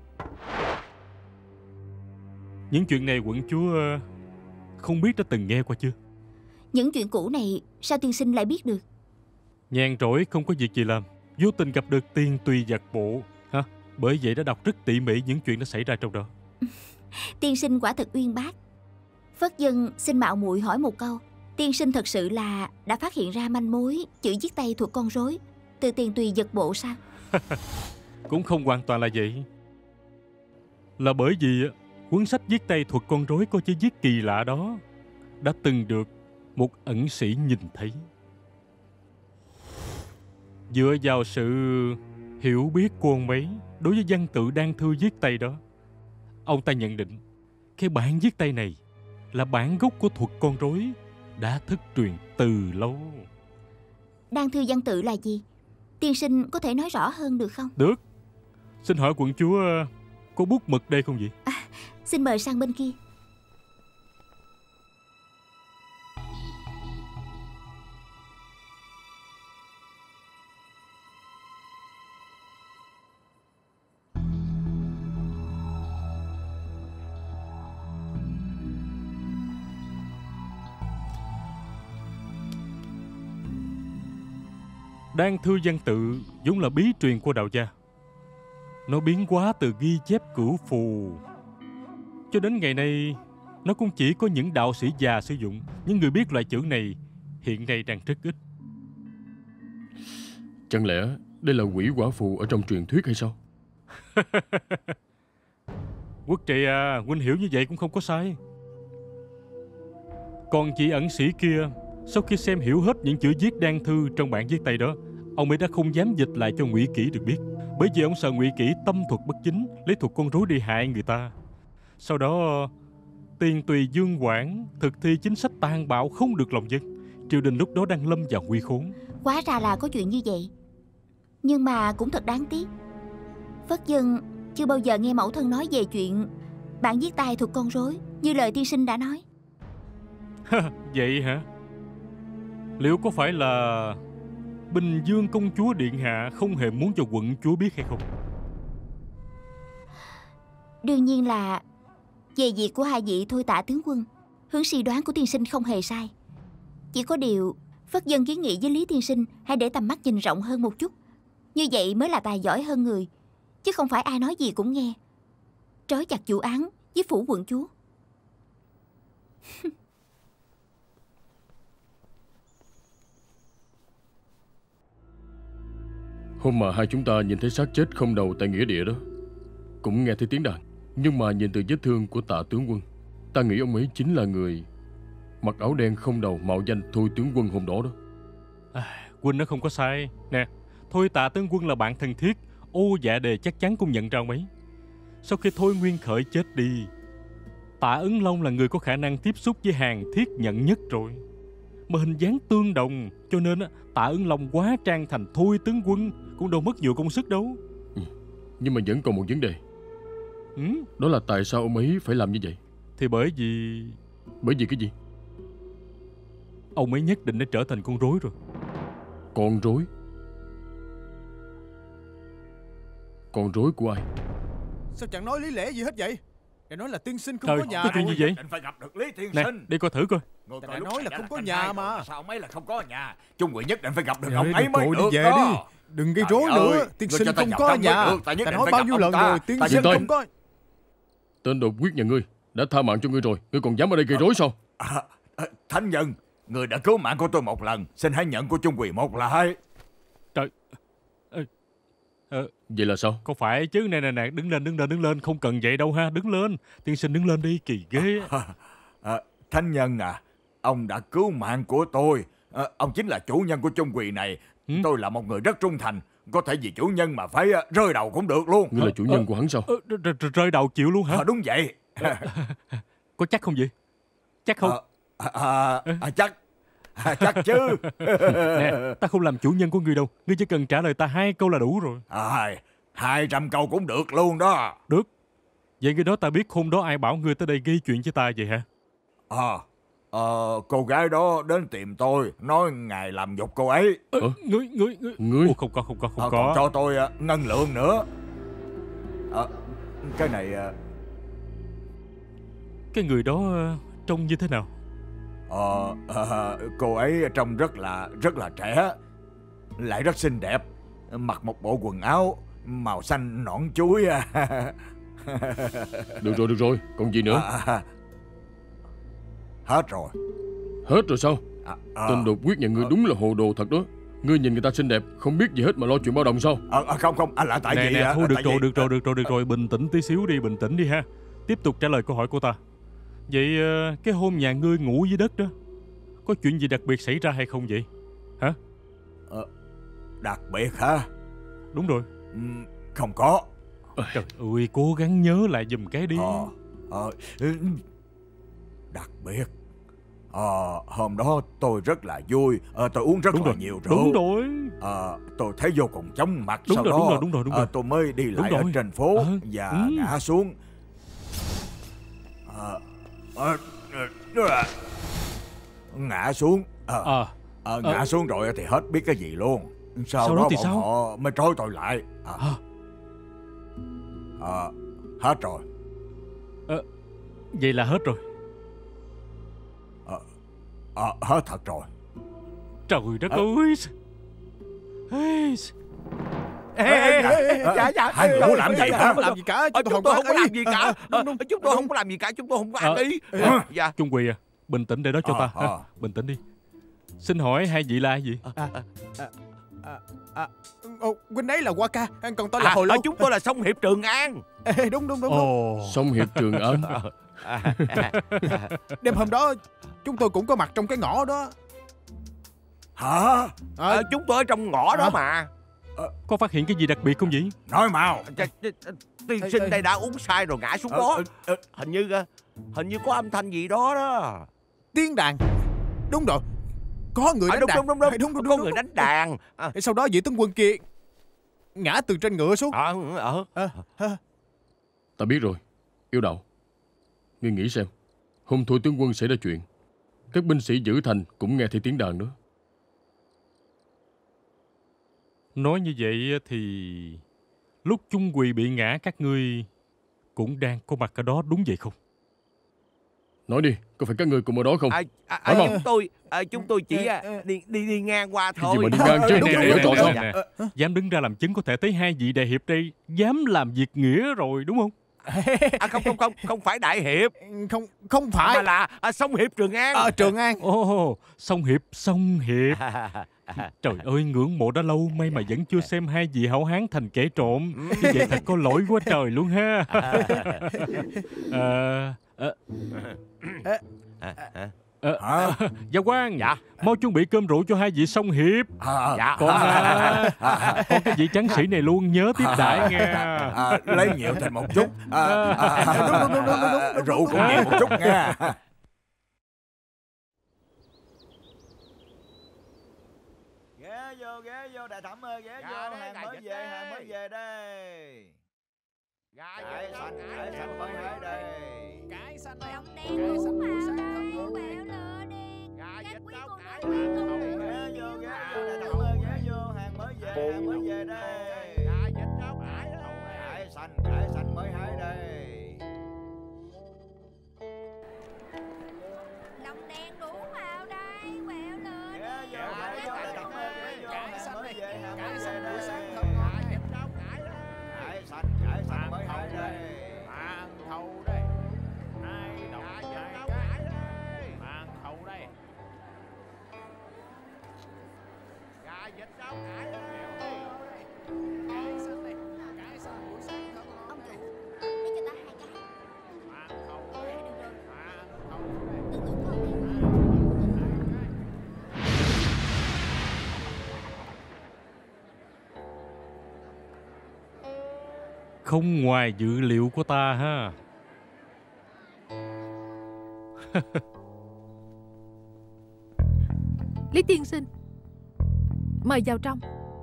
Những chuyện này quận chúa không biết đã từng nghe qua chưa? Những chuyện cũ này sao tiên sinh lại biết được? Nhàn rỗi không có việc gì làm, vô tình gặp được Tiên Tùy Vật Bộ, hả? Bởi vậy đã đọc rất tỉ mỉ những chuyện đã xảy ra trong đó. Tiên sinh quả thật uyên bác. Phất Dân xin mạo muội hỏi một câu. Tiên sinh thật sự là đã phát hiện ra manh mối chữ viết tay thuộc con rối từ Tiền Tùy Vật Bộ sao? Cũng không hoàn toàn là vậy. Là bởi vì cuốn sách viết tay thuật con rối có chữ viết kỳ lạ đó đã từng được một ẩn sĩ nhìn thấy. Dựa vào sự hiểu biết của ông ấy đối với văn tự đan thư viết tay đó, ông ta nhận định cái bản viết tay này là bản gốc của thuật con rối đã thất truyền từ lâu. Đan thư văn tự là gì? Tiên sinh có thể nói rõ hơn được không? Được. Xin hỏi quận chúa có bút mực đây không vậy? À, xin mời sang bên kia. Đan thư văn tự vốn là bí truyền của đạo gia. Nó biến hóa từ ghi chép cửu phù, cho đến ngày nay nó cũng chỉ có những đạo sĩ già sử dụng. Những người biết loại chữ này hiện nay đang rất ít. Chẳng lẽ đây là quỷ quả phù ở trong truyền thuyết hay sao? Quốc trị à, huynh hiểu như vậy cũng không có sai. Còn chị ẩn sĩ kia, sau khi xem hiểu hết những chữ viết đan thư trong bản viết tay đó, ông ấy đã không dám dịch lại cho Ngụy Kỷ được biết, bởi vì ông sợ Ngụy Kỷ tâm thuật bất chính, lấy thuật con rối đi hại người ta. Sau đó Tiền Tùy Dương Quảng thực thi chính sách tàn bạo không được lòng dân. Triều đình lúc đó đang lâm vào nguy khốn. Hóa ra là có chuyện như vậy. Nhưng mà cũng thật đáng tiếc. Phất Dân chưa bao giờ nghe mẫu thân nói về chuyện bản viết tay thuật con rối như lời tiên sinh đã nói. Vậy hả? Liệu có phải là Bình Dương công chúa điện hạ không hề muốn cho quận chúa biết hay không? Đương nhiên là về việc của hai vị Thôi Tạ tướng quân, hướng suy đoán của tiên sinh không hề sai. Chỉ có điều Phất Dân kiến nghị với Lý tiên sinh hãy để tầm mắt nhìn rộng hơn một chút. Như vậy mới là tài giỏi hơn người, chứ không phải ai nói gì cũng nghe, trói chặt vụ án với phủ quận chúa. Hôm mà hai chúng ta nhìn thấy xác chết không đầu tại nghĩa địa đó, cũng nghe thấy tiếng đàn, nhưng mà nhìn từ vết thương của Tạ tướng quân Ta nghĩ ông ấy chính là người mặc áo đen không đầu mạo danh Thôi tướng quân hôm đó đó. À, Huynh nó không có sai. Nè, Thôi Tạ tướng quân là bạn thân thiết, Ô Dạ Đề chắc chắn cũng nhận ra ông ấy. Sau khi Thôi Nguyên Khởi chết đi, Tạ Ấn Long là người có khả năng tiếp xúc với Hàn Thiết Nhận nhất rồi. Mà hình dáng tương đồng, cho nên Tạ Ấn Long quá trang thành Thôi tướng quân cũng đâu mất nhiều công sức đâu. Ừ. Nhưng mà vẫn còn một vấn đề. Ừ? Đó là tại sao ông ấy phải làm như vậy? Thì bởi vì... Bởi vì cái gì? Ông ấy nhất định đã trở thành con rối rồi. Con rối? Con rối của ai? Sao chẳng nói lý lẽ gì hết vậy? Để nói là tiên sinh không Trời, có nhà. có chuyện gì vậy? Định phải gặp được Lý Tiên Nè, Sinh. đi coi thử coi. Người Ta coi đã lúc nói này là đã không có canh nhà hai mà. rồi, sao ông ấy là không có nhà? Trung Quỳ nhất định phải gặp được Dạ, ông đi ấy mới cậu được đi về đó. đi. Đừng gây Trời rối ơi, nữa. Tiên người sinh cho ta không nhập có tâm mới nhà. được, ta nhất Ta định nói phải bao gặp nhiêu ông lần ta. rồi. Tiên Ta sinh nhất định- không có. Tên đột quyết nhà ngươi đã tha mạng cho ngươi rồi, ngươi còn dám ở đây gây rối sao? À, à, Thánh nhân, người đã cứu mạng của tôi một lần, xin hãy nhận của Trung Quỳ một lại. Trời. Ê, ờ, Vậy là sao? Có phải chứ? Nè nè nè, đứng lên, đứng lên, đứng lên. Không cần vậy đâu ha, đứng lên. Tiên sinh đứng lên đi, kỳ ghê. À, à, Thánh nhân à, ông đã cứu mạng của tôi. À, ông chính là chủ nhân của Trung Quỳ này. Ừ? Tôi là một người rất trung thành, có thể vì chủ nhân mà phải uh, rơi đầu cũng được luôn. Ngươi là chủ nhân của hắn sao? Ờ, r- r- rơi đầu chịu luôn hả? À, đúng vậy. Có chắc không vậy? Chắc không? À, à, à, à, chắc à, chắc chứ. Nè, ta không làm chủ nhân của ngươi đâu. Ngươi chỉ cần trả lời ta hai câu là đủ rồi. À, hai trăm câu cũng được luôn đó. Được. Vậy cái đó ta biết hôm đó ai bảo ngươi tới đây gây chuyện với ta vậy hả? À, ờ, cô gái đó đến tìm tôi, nói ngài làm nhục cô ấy. Ờ, ngươi, ngươi, ngươi. Ngươi? Ủa, không có, không có, không À, có. còn cho tôi uh, ngân lượng nữa. À, cái này... Uh, Cái người đó uh, trông như thế nào? Ờ, ờ, cô ấy trông rất là rất là trẻ, lại rất xinh đẹp, mặc một bộ quần áo màu xanh nõn chuối. Được rồi, được rồi, còn gì nữa? À, à, hết rồi. Hết rồi sao? À, à, Tên đột quyết nhà ngươi đúng là hồ đồ thật đó. Ngươi nhìn người ta xinh đẹp, không biết gì hết mà lo chuyện bao đồng sao? à, à, không không, à, là tại Nè vì... nè, à, thôi được tại rồi, vì- được rồi, được rồi, được rồi. Bình tĩnh tí xíu đi, bình tĩnh đi ha. Tiếp tục trả lời câu hỏi của ta. Vậy uh, cái hôm nhà ngươi ngủ dưới đất đó, có chuyện gì đặc biệt xảy ra hay không vậy? Hả? Ờ, đặc biệt hả? Đúng rồi. Ừm, không có. Trời ơi, cố gắng nhớ lại giùm cái đi. Ờ, ờ, ừ, đặc biệt. Ờ, hôm đó tôi rất là vui, ờ, tôi uống rất Đúng là rồi, nhiều rượu. đúng rồi. Ờ, tôi thấy vô cùng chóng mặt. Đúng Sau rồi, đó đúng rồi, đúng rồi, đúng ờ, rồi. tôi mới đi Đúng lại ở rồi. trên phố Ờ, và ừ. ngã xuống. Ờ, ờ, ờ, ờ, ngã xuống. Ờ, Ờ, ờ, ờ. ngã xuống rồi thì hết biết cái gì luôn. Sau, Sau đó đó thì bọn sao? họ mới trói tôi lại. Ờ, à, ờ, hết rồi. vậy là hết rồi. Ờ, hết thật rồi. Trời đất Ờ. ơi. Ê, Ê, ê, ê, Ờ, dạ, dạ. hai người muốn làm gì Chúng tôi hả? không làm gì cả. Ờ, Chúng tôi Chúng tôi không có ác làm ý. gì cả. Đúng, đúng, Chúng tôi không có làm gì cả. Chúng tôi không có ác Ờ. ý. Ờ. Dạ. Trung Quỳ à, bình tĩnh để đó cho Ờ, ta. ha. ờ. Bình tĩnh đi. Xin hỏi hai vị là ai gì? Ồ, huynh ấy là Hoa Ca, còn tôi là À, Hồ Lô. ờ, chúng tôi là Sông Hiệp Trường An. Ê, đúng đúng đúng, đúng. Ồ. Sông Hiệp Trường An. À, à, à. Đêm hôm đó chúng tôi cũng có mặt trong cái ngõ đó. Hả? À, Ờ, chúng tôi ở trong ngõ đó À. mà. Có phát hiện cái gì đặc biệt không vậy? Nói mau. Ch- ch- Tiên Ê, sinh ê. đây đã uống sai rồi ngã xuống Ờ, đó. ờ, ờ, Hình như ờ, hình như có âm thanh gì đó đó. tiếng đàn. Đúng rồi. Có người À, đánh đúng, đàn. đúng, đúng, đúng. À, đúng, đúng, Có đúng, người đúng. đánh đàn. À, Sau đó vị tướng quân kia ngã từ trên ngựa xuống. ờ, ờ. À, à, Ta biết rồi. Yêu đạo, ngươi nghĩ xem, hôm Thôi tướng quân xảy ra chuyện, các binh sĩ giữ thành cũng nghe thấy tiếng đàn nữa. Nói như vậy thì lúc Trung Quỳ bị ngã các ngươi cũng đang có mặt ở đó đúng vậy không? Nói đi, có phải các ngươi cùng ở đó không? À, à, Phải à, không? chúng tôi à, chúng tôi chỉ à, đi đi đi ngang qua Cái thôi. gì mà đi ngang chứ, Nè, không nè, phải nè, ở trò nè, sao? nè, nè. Dám đứng ra làm chứng có thể thấy hai vị đại hiệp đây dám làm việc nghĩa rồi đúng không? À không không không, không phải Đại Hiệp. Không không phải. Mà là à, Sông Hiệp Trường An. Ờ, Trường An. Ồ, oh, Sông Hiệp, Sông Hiệp. Trời ơi, ngưỡng mộ đã lâu, may mà vẫn chưa xem hai vị hảo hán thành kẻ trộm. Như vậy thật có lỗi quá trời luôn ha. à, à, à, à, Gia Quang, dạ, mau chuẩn bị cơm rượu cho hai vị Sông Hiệp. À, dạ. Còn, à, còn cái vị tráng sĩ này luôn nhớ tiếp đãi nghe. À, lấy nhiều thêm một chút. À, à, đúng, đúng, đúng, đúng, đúng, đúng. Rượu cũng nhiều một chút nha. Ghé vô, ghé vô, Đại Thẩm ơi, ghé vô, hàng mới về, hàng mới về đây. Cải xanh, cải xanh mới hái đây. Cải xanh này, cải xanh buổi sáng không ngủ. Gà vịt đâu cải đâu. Ghé vô, ghé vô, Đại Thẩm ơi, ghé vô, hàng mới về, hàng mới về đây. Gà vịt đâu cải đâu. Cải xanh, cải xanh mới hái đây. Lòng đen đủ vào đây, quẹo lên. Ghé vô, ghé vô, Đại Thẩm ơi, ghé vô, hàng mới về, hàng mới về đây. Cải xanh, cải xanh mới hái đây. Màn thầu đây. Hai đồng hai cái. Màn thầu đây. Gà vịt đâu cải đây. Cải xanh đây. Cải xanh buổi sáng không ngon. Ông chủ, lấy cho ta hai cái. Màn thầu đây. Màn thầu đây. Đừng ngủ con đi. Không ngoài dự liệu của ta ha. Lý tiên sinh, mời vào trong.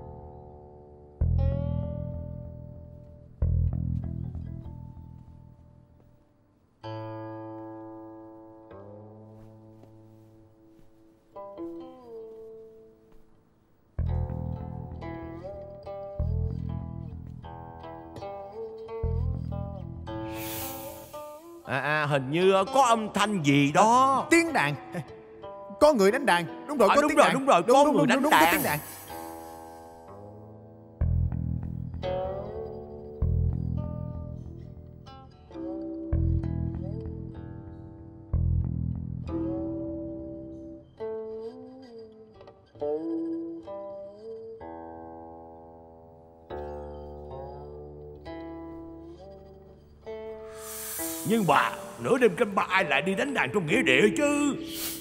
À, à, hình như có âm thanh gì đó. Tiếng đàn. Có người đánh đàn. Đúng rồi, À, có đúng tiếng rồi, đàn. đúng rồi, Đúng, có đúng, người đúng, đánh đúng, có đàn. tiếng đàn. Nhưng mà nửa đêm canh ba ai lại đi đánh đàn trong nghĩa địa chứ?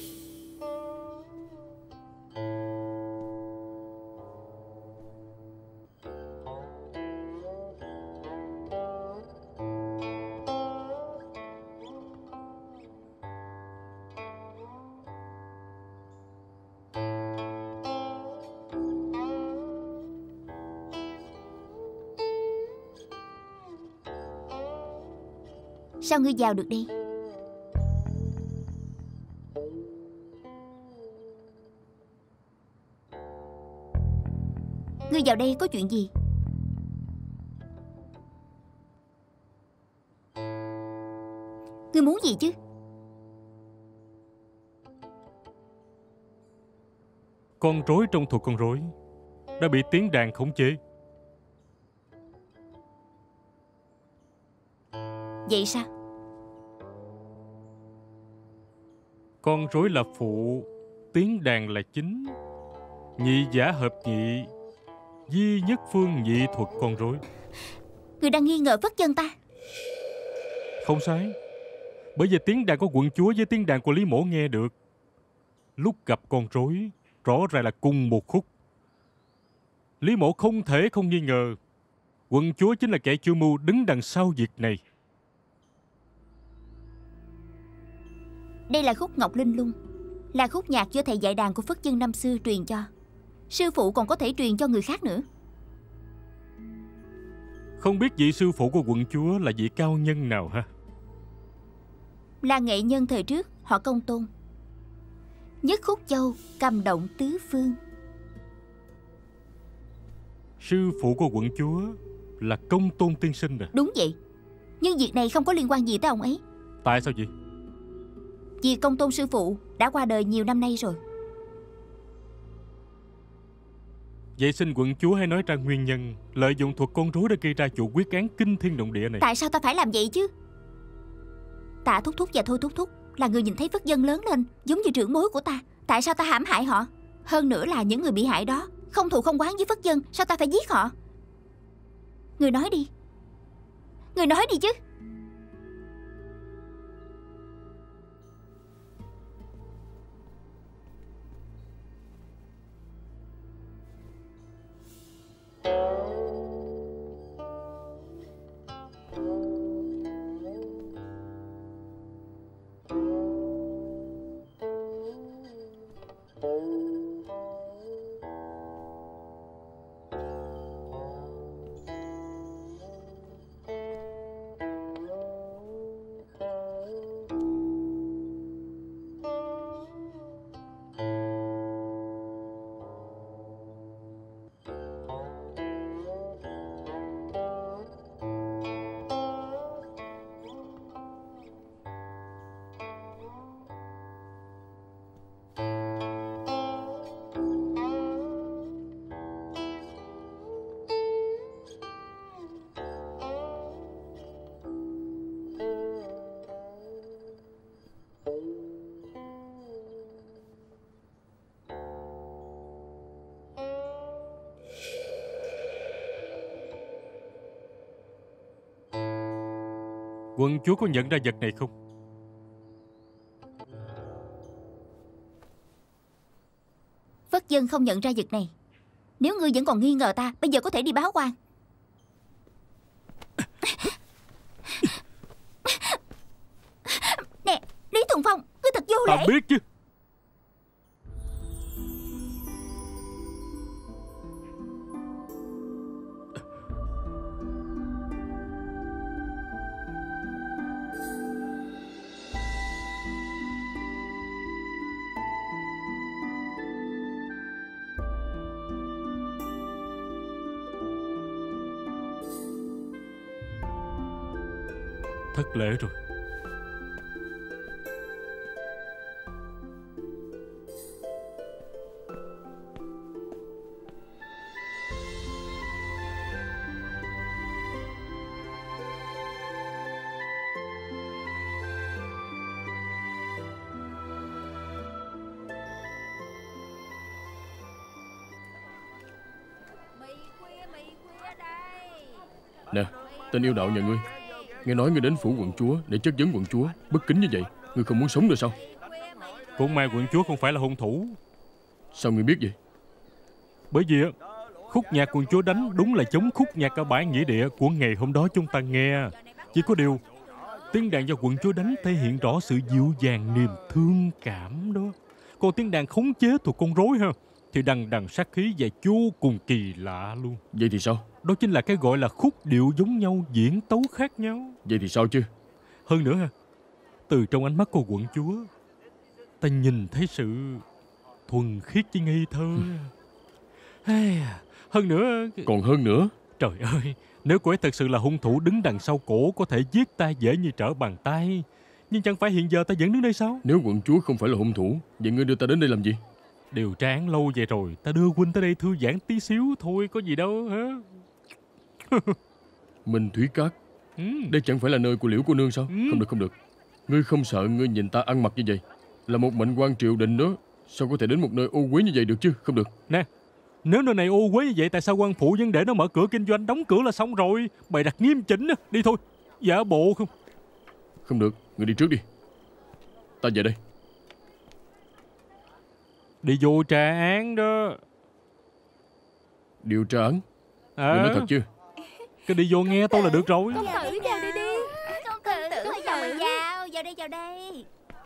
Sao ngươi vào được đây? Ngươi vào đây có chuyện gì? Ngươi muốn gì chứ? Con rối trong thuật con rối đã bị tiếng đàn khống chế. Vậy sao? Con rối là phụ, tiếng đàn là chính. Nhị giả hợp nhị, duy nhất phương nhị thuật con rối. Ngươi đang nghi ngờ Phất Chân ta? Không sai. Bởi vì tiếng đàn của quận chúa với tiếng đàn của Lý Mỗ nghe được. Lúc gặp con rối, rõ ràng là cùng một khúc. Lý Mỗ không thể không nghi ngờ quận chúa chính là kẻ chủ mưu đứng đằng sau việc này. Đây là khúc Ngọc Linh Lung, là khúc nhạc do thầy dạy đàn của Phất Chân năm xưa truyền cho. Sư phụ còn có thể truyền cho người khác nữa. Không biết vị sư phụ của quận chúa là vị cao nhân nào ha? Là nghệ nhân thời trước, họ Công Tôn. Nhất khúc châu, cầm động tứ phương. Sư phụ của quận chúa là Công Tôn tiên sinh à? Đúng vậy. Nhưng việc này không có liên quan gì tới ông ấy. Tại sao vậy? Vì Công Tôn sư phụ đã qua đời nhiều năm nay rồi. Vậy xin quận chúa hãy nói ra nguyên nhân lợi dụng thuật con rối để gây ra vụ quyết án kinh thiên động địa này. Tại sao ta phải làm vậy chứ? Tạ Thúc Thúc và Thôi Thúc Thúc là người nhìn thấy Phất Dân lớn lên giống như trưởng bối của ta. Tại sao ta hãm hại họ? Hơn nữa là những người bị hại đó không thù không oán với Phất Dân, sao ta phải giết họ? Người nói đi. Người nói đi chứ. Quận chúa có nhận ra vật này không? Phất Dân không nhận ra vật này. Nếu ngươi vẫn còn nghi ngờ ta, bây giờ có thể đi báo quan. Nè, Lý Thuần Phong, ngươi thật vô lễ. Ta biết chứ. Thất lễ rồi. Nè, tên yêu đạo nhà ngươi, nghe nói ngươi đến phủ quận chúa để chất vấn quận chúa, bất kính như vậy, ngươi không muốn sống được sao? Cũng may quận chúa không phải là hung thủ. Sao ngươi biết vậy? Bởi vì khúc nhạc quận chúa đánh đúng là giống khúc nhạc ở bãi nghĩa địa của ngày hôm đó chúng ta nghe. Chỉ có điều tiếng đàn do quận chúa đánh thể hiện rõ sự dịu dàng, niềm thương cảm đó. Còn tiếng đàn khống chế thuộc con rối ha thì đằng đằng sát khí và vô cùng kỳ lạ luôn. Vậy thì sao? Đó chính là cái gọi là khúc điệu giống nhau, diễn tấu khác nhau. Vậy thì sao chứ? Hơn nữa ha, từ trong ánh mắt của quận chúa, ta nhìn thấy sự thuần khiết với ngây thơ. Hơn nữa... Còn hơn nữa? Trời ơi, nếu cô ấy thật sự là hung thủ đứng đằng sau cổ, có thể giết ta dễ như trở bàn tay. Nhưng chẳng phải hiện giờ ta vẫn đứng đây sao? Nếu quận chúa không phải là hung thủ, vậy ngươi đưa ta đến đây làm gì? Điều tra án lâu vậy rồi, ta đưa huynh tới đây thư giãn tí xíu thôi, có gì đâu hả? Minh Thúy Cát, ừ. Đây chẳng phải là nơi của Liễu cô nương sao? Ừ. Không được, không được. Ngươi không sợ ngươi nhìn ta ăn mặc như vậy, là một mệnh quan triều đình đó, sao có thể đến một nơi ô uế như vậy được chứ? Không được. Nè, nếu nơi này ô uế như vậy, tại sao quan phủ vẫn để nó mở cửa kinh doanh, đóng cửa là xong rồi? Bày đặt nghiêm chỉnh, đi thôi. Giả bộ không? Không được, ngươi đi trước đi. Ta về đây. Đi vô tra án đó. Điều tra án? À. Ngươi nói thật chưa? Cứ đi vô nghe tôi là được rồi. Công tử vào đi đi. Công tử, công tử vào vào, vào đây vào đây.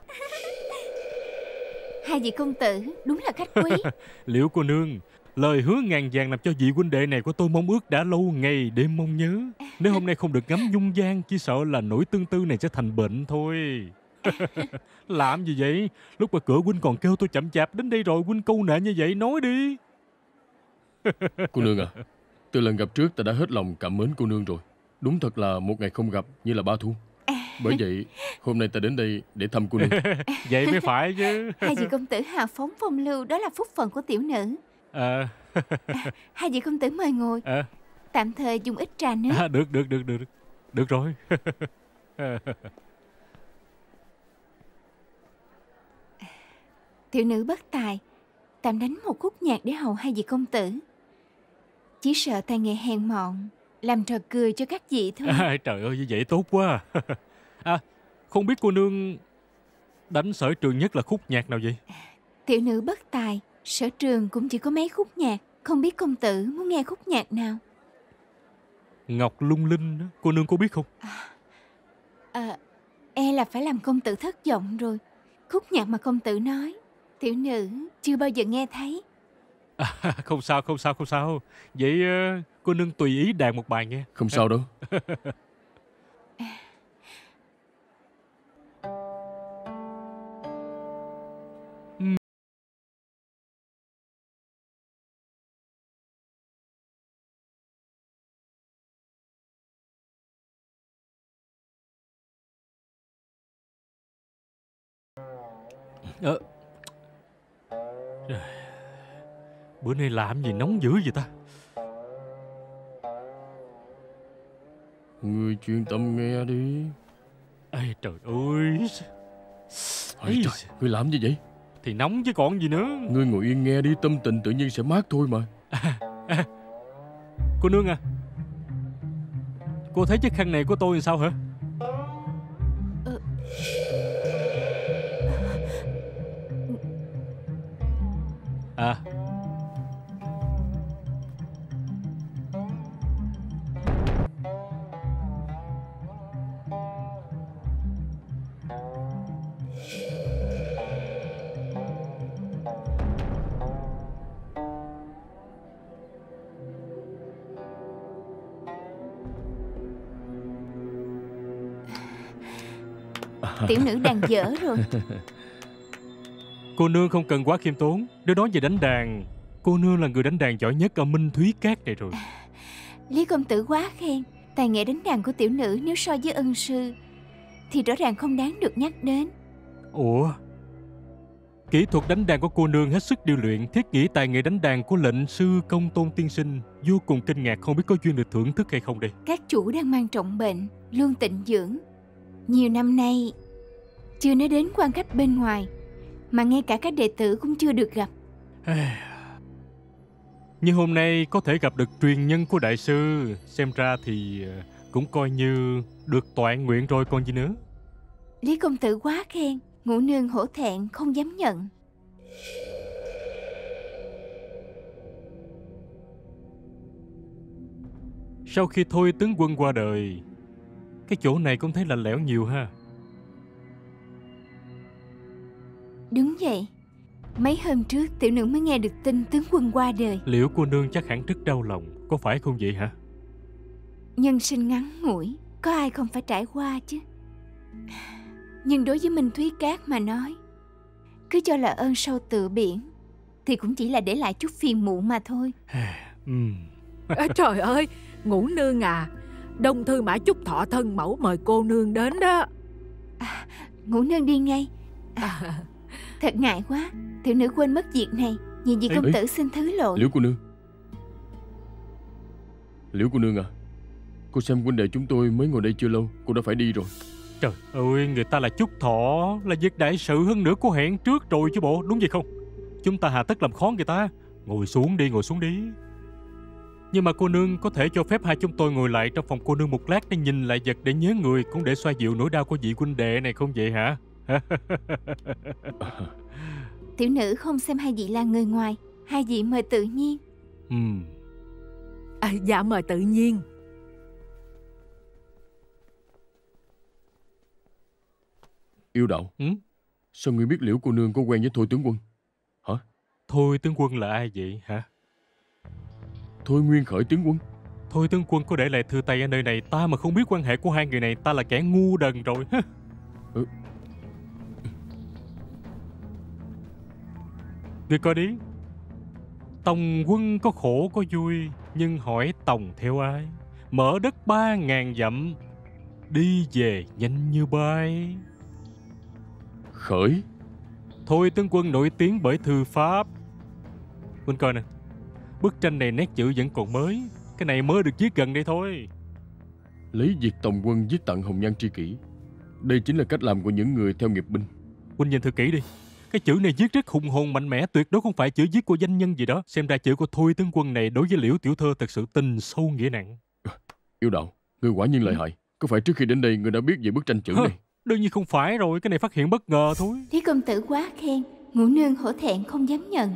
Hai vị công tử đúng là khách quý. Liễu cô nương, lời hứa ngàn vàng làm cho vị huynh đệ này của tôi mong ước đã lâu ngày đêm mong nhớ. Nếu hôm nay không được ngắm dung gian, chỉ sợ là nỗi tương tư này sẽ thành bệnh thôi. Làm gì vậy? Lúc mà cửa huynh còn kêu tôi chậm chạp đến đây rồi, huynh câu nệ như vậy, nói đi. Cô nương à, từ lần gặp trước ta đã hết lòng cảm mến cô nương rồi. Đúng thật là một ngày không gặp như là ba thu. Bởi vậy hôm nay ta đến đây để thăm cô nương. Vậy mới phải chứ. Hai vị công tử hào phóng phong lưu, đó là phúc phận của tiểu nữ. À. À, hai vị công tử mời ngồi. À. Tạm thời dùng ít trà nước. À, được, được, được, được. Được rồi. Tiểu nữ bất tài, tạm đánh một khúc nhạc để hầu hai vị công tử. Chỉ sợ tài nghệ hèn mọn, làm trò cười cho các vị thôi. À, trời ơi, như vậy tốt quá. À, không biết cô nương đánh sở trường nhất là khúc nhạc nào vậy? Tiểu nữ bất tài, sở trường cũng chỉ có mấy khúc nhạc. Không biết công tử muốn nghe khúc nhạc nào? Ngọc Lung Linh, cô nương có biết không? À, à, e là phải làm công tử thất vọng rồi. Khúc nhạc mà công tử nói, tiểu nữ chưa bao giờ nghe thấy. À, không sao, không sao, không sao. Vậy uh, cô nương tùy ý đàn một bài nghe. Không sao đâu. Ờ. Bữa nay làm gì nóng dữ vậy ta? Ngươi chuyên tâm nghe đi. Ê trời ơi. Ôi trời, ngươi làm gì vậy? Thì nóng chứ còn gì nữa. Ngươi ngồi yên nghe đi, tâm tình tự nhiên sẽ mát thôi mà. À, à, cô nương à, cô thấy chiếc khăn này của tôi làm sao hả? Ừ. À, tiểu nữ đàn dở rồi. cô nương không cần quá khiêm tốn. Nếu nói về đánh đàn, cô nương là người đánh đàn giỏi nhất ở Minh Thúy Cát này rồi. Lý công tử quá khen. Tài nghệ đánh đàn của tiểu nữ nếu so với ân sư thì rõ ràng không đáng được nhắc đến. Ủa, kỹ thuật đánh đàn của cô nương hết sức điêu luyện. Thiết nghĩ tài nghệ đánh đàn của lệnh sư Công Tôn tiên sinh vô cùng kinh ngạc, không biết có duyên được thưởng thức hay không đây. Các chủ đang mang trọng bệnh, luôn tịnh dưỡng. Nhiều năm nay chưa nói đến quan khách bên ngoài, mà ngay cả các đệ tử cũng chưa được gặp. Nhưng hôm nay có thể gặp được truyền nhân của đại sư, xem ra thì cũng coi như được toại nguyện rồi còn gì nữa. Lý công tử quá khen, ngũ nương hổ thẹn không dám nhận. Sau khi Thôi tướng quân qua đời, cái chỗ này cũng thấy lạnh lẽo nhiều ha. Đúng vậy. Mấy hôm trước tiểu nữ mới nghe được tin tướng quân qua đời. Liễu cô nương chắc hẳn rất đau lòng, có phải không vậy hả? Nhân sinh ngắn ngủi, có ai không phải trải qua chứ. Nhưng đối với Minh Thúy Cát mà nói, cứ cho là ơn sâu tựa biển thì cũng chỉ là để lại chút phiền muộn mà thôi. uhm. À, trời ơi, ngũ nương à, Đông Thư Mã Chúc Thọ thân mẫu mời cô nương đến đó. À, ngũ nương đi ngay. À, thật ngại quá, tiểu nữ quên mất việc này. Nhìn vị công tử xin thứ lỗi. Liễu cô nương, Liễu cô nương à, cô xem huynh đệ chúng tôi mới ngồi đây chưa lâu, cô đã phải đi rồi. Trời ơi, người ta là Chúc Thọ, là việc đại sự, hơn nữa có hẹn trước rồi chứ bộ, đúng vậy không? Chúng ta hà tất làm khó người ta. Ngồi xuống đi, ngồi xuống đi. Nhưng mà cô nương có thể cho phép hai chúng tôi ngồi lại trong phòng cô nương một lát để nhìn lại vật, để nhớ người, cũng để xoa dịu nỗi đau của vị huynh đệ này không vậy hả? Tiểu nữ không xem hai vị là người ngoài, hai vị mời tự nhiên. Ừ. À, dạ mời tự nhiên. Yêu Đạo, ừ? Sao ngươi biết Liễu cô nương có quen với Thôi tướng quân? Hả? Thôi tướng quân là ai vậy hả? Thôi Nguyên Khởi tướng quân. Thôi tướng quân có để lại thư tay ở nơi này, ta mà không biết quan hệ của hai người này, ta là kẻ ngu đần rồi. Ừ. Ngươi coi đi, Tòng quân có khổ có vui, nhưng hỏi Tòng theo ai? Mở đất ba ngàn dặm, đi về nhanh như bay. Khởi. Thôi tướng quân nổi tiếng bởi thư pháp. Huynh coi nè, Bức tranh này nét chữ vẫn còn mới. Cái này mới được viết gần đây thôi. Lấy việc tòng quân viết tặng hồng nhan tri kỷ. Đây chính là cách làm của những người theo nghiệp binh. Huynh nhìn thử kỹ đi. Cái chữ này viết rất hùng hồn mạnh mẽ, tuyệt đối không phải chữ viết của danh nhân gì đó. Xem ra chữ của Thôi tướng quân này đối với Liễu tiểu thơ thật sự tình sâu nghĩa nặng. Yêu đạo, người quả nhiên lợi hại. Có phải trước khi đến đây người đã biết về bức tranh chữ Hơ, này? đương nhiên không phải rồi, cái này phát hiện bất ngờ thôi. Lý công tử quá khen, Ngũ nương hổ thẹn không dám nhận.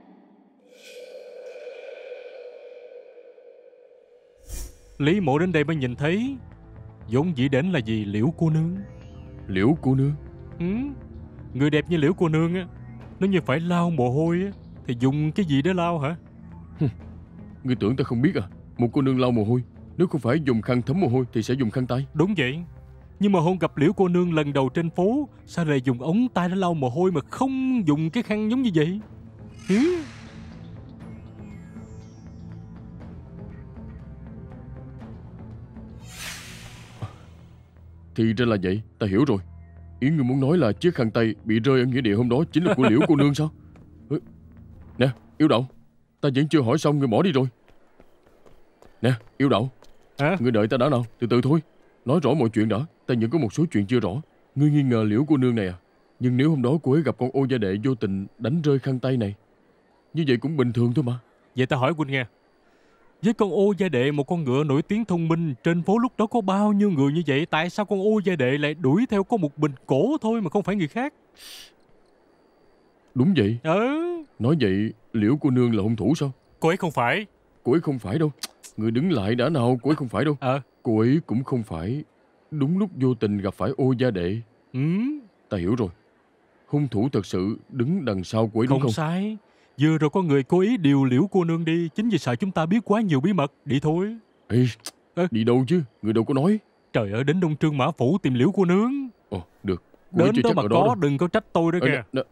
Lý mộ đến đây mới nhìn thấy vốn dĩ đến là gì? Liễu cô nương. Liễu cô nương? Ừ, người đẹp như Liễu cô nương á, nếu như phải lau mồ hôi á thì dùng cái gì để lau hả? Ngươi tưởng ta không biết à? Một cô nương lau mồ hôi, nếu không phải dùng khăn thấm mồ hôi thì sẽ dùng khăn tay. Đúng vậy. Nhưng mà hôm gặp Liễu cô nương lần đầu trên phố, sao lại dùng ống tay để lau mồ hôi mà không dùng cái khăn giống như vậy? Ừ? Thì ra là vậy, ta hiểu rồi. Ý ngươi muốn nói là chiếc khăn tay bị rơi ở nghĩa địa hôm đó chính là của Liễu cô nương sao? Nè, yêu đậu, ta vẫn chưa hỏi xong ngươi bỏ đi rồi. Nè, yêu đậu, à? Ngươi đợi ta đã nào, từ từ thôi. Nói rõ mọi chuyện đã, ta vẫn có một số chuyện chưa rõ. Ngươi nghi ngờ Liễu cô nương này à? Nhưng nếu hôm đó cô ấy gặp con Ô gia đệ vô tình đánh rơi khăn tay này, như vậy cũng bình thường thôi mà. Vậy ta hỏi huynh nghe, với con Ô gia đệ, một con ngựa nổi tiếng thông minh, trên phố lúc đó có bao nhiêu người như vậy, tại sao con Ô gia đệ lại đuổi theo có một mình cổ thôi mà không phải người khác? Đúng vậy. Ừ. Nói vậy Liễu cô nương là hung thủ sao? Cô ấy không phải. Cô ấy không phải đâu. Người đứng lại đã nào, cô ấy không phải đâu. Ờ. Cô ấy cũng không phải đúng lúc vô tình gặp phải Ô gia đệ. Ừ. Ta hiểu rồi. Hung thủ thật sự đứng đằng sau cô ấy đúng không? Không sai. Vừa rồi có người cố ý điều Liễu cô nương đi, chính vì sợ chúng ta biết quá nhiều bí mật. Đi thôi. Ê, à. Đi đâu chứ? Người đâu có nói. Trời ơi, đến Đông Trương Mã Phủ tìm Liễu cô nương. Ồ, được. Cô đến đó mà có, đó. Đừng có trách tôi đó à, kìa. Đó.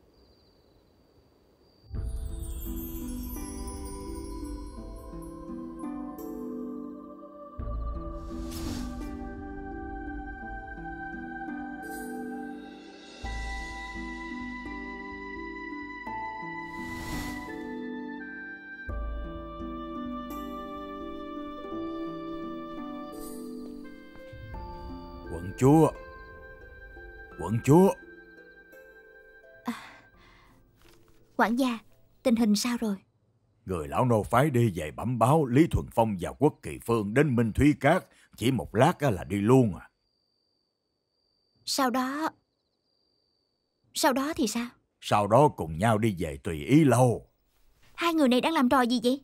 Quận chúa, quận chúa. À, quản gia, tình hình sao rồi? Người lão nô phái đi về bẩm báo Lý Thuần Phong và Quốc Kỳ Phương đến Minh Thúy Cát, chỉ một lát là đi luôn à. Sau đó... Sau đó thì sao? Sau đó cùng nhau đi về Tùy Ý Lâu. Hai người này đang làm trò gì vậy?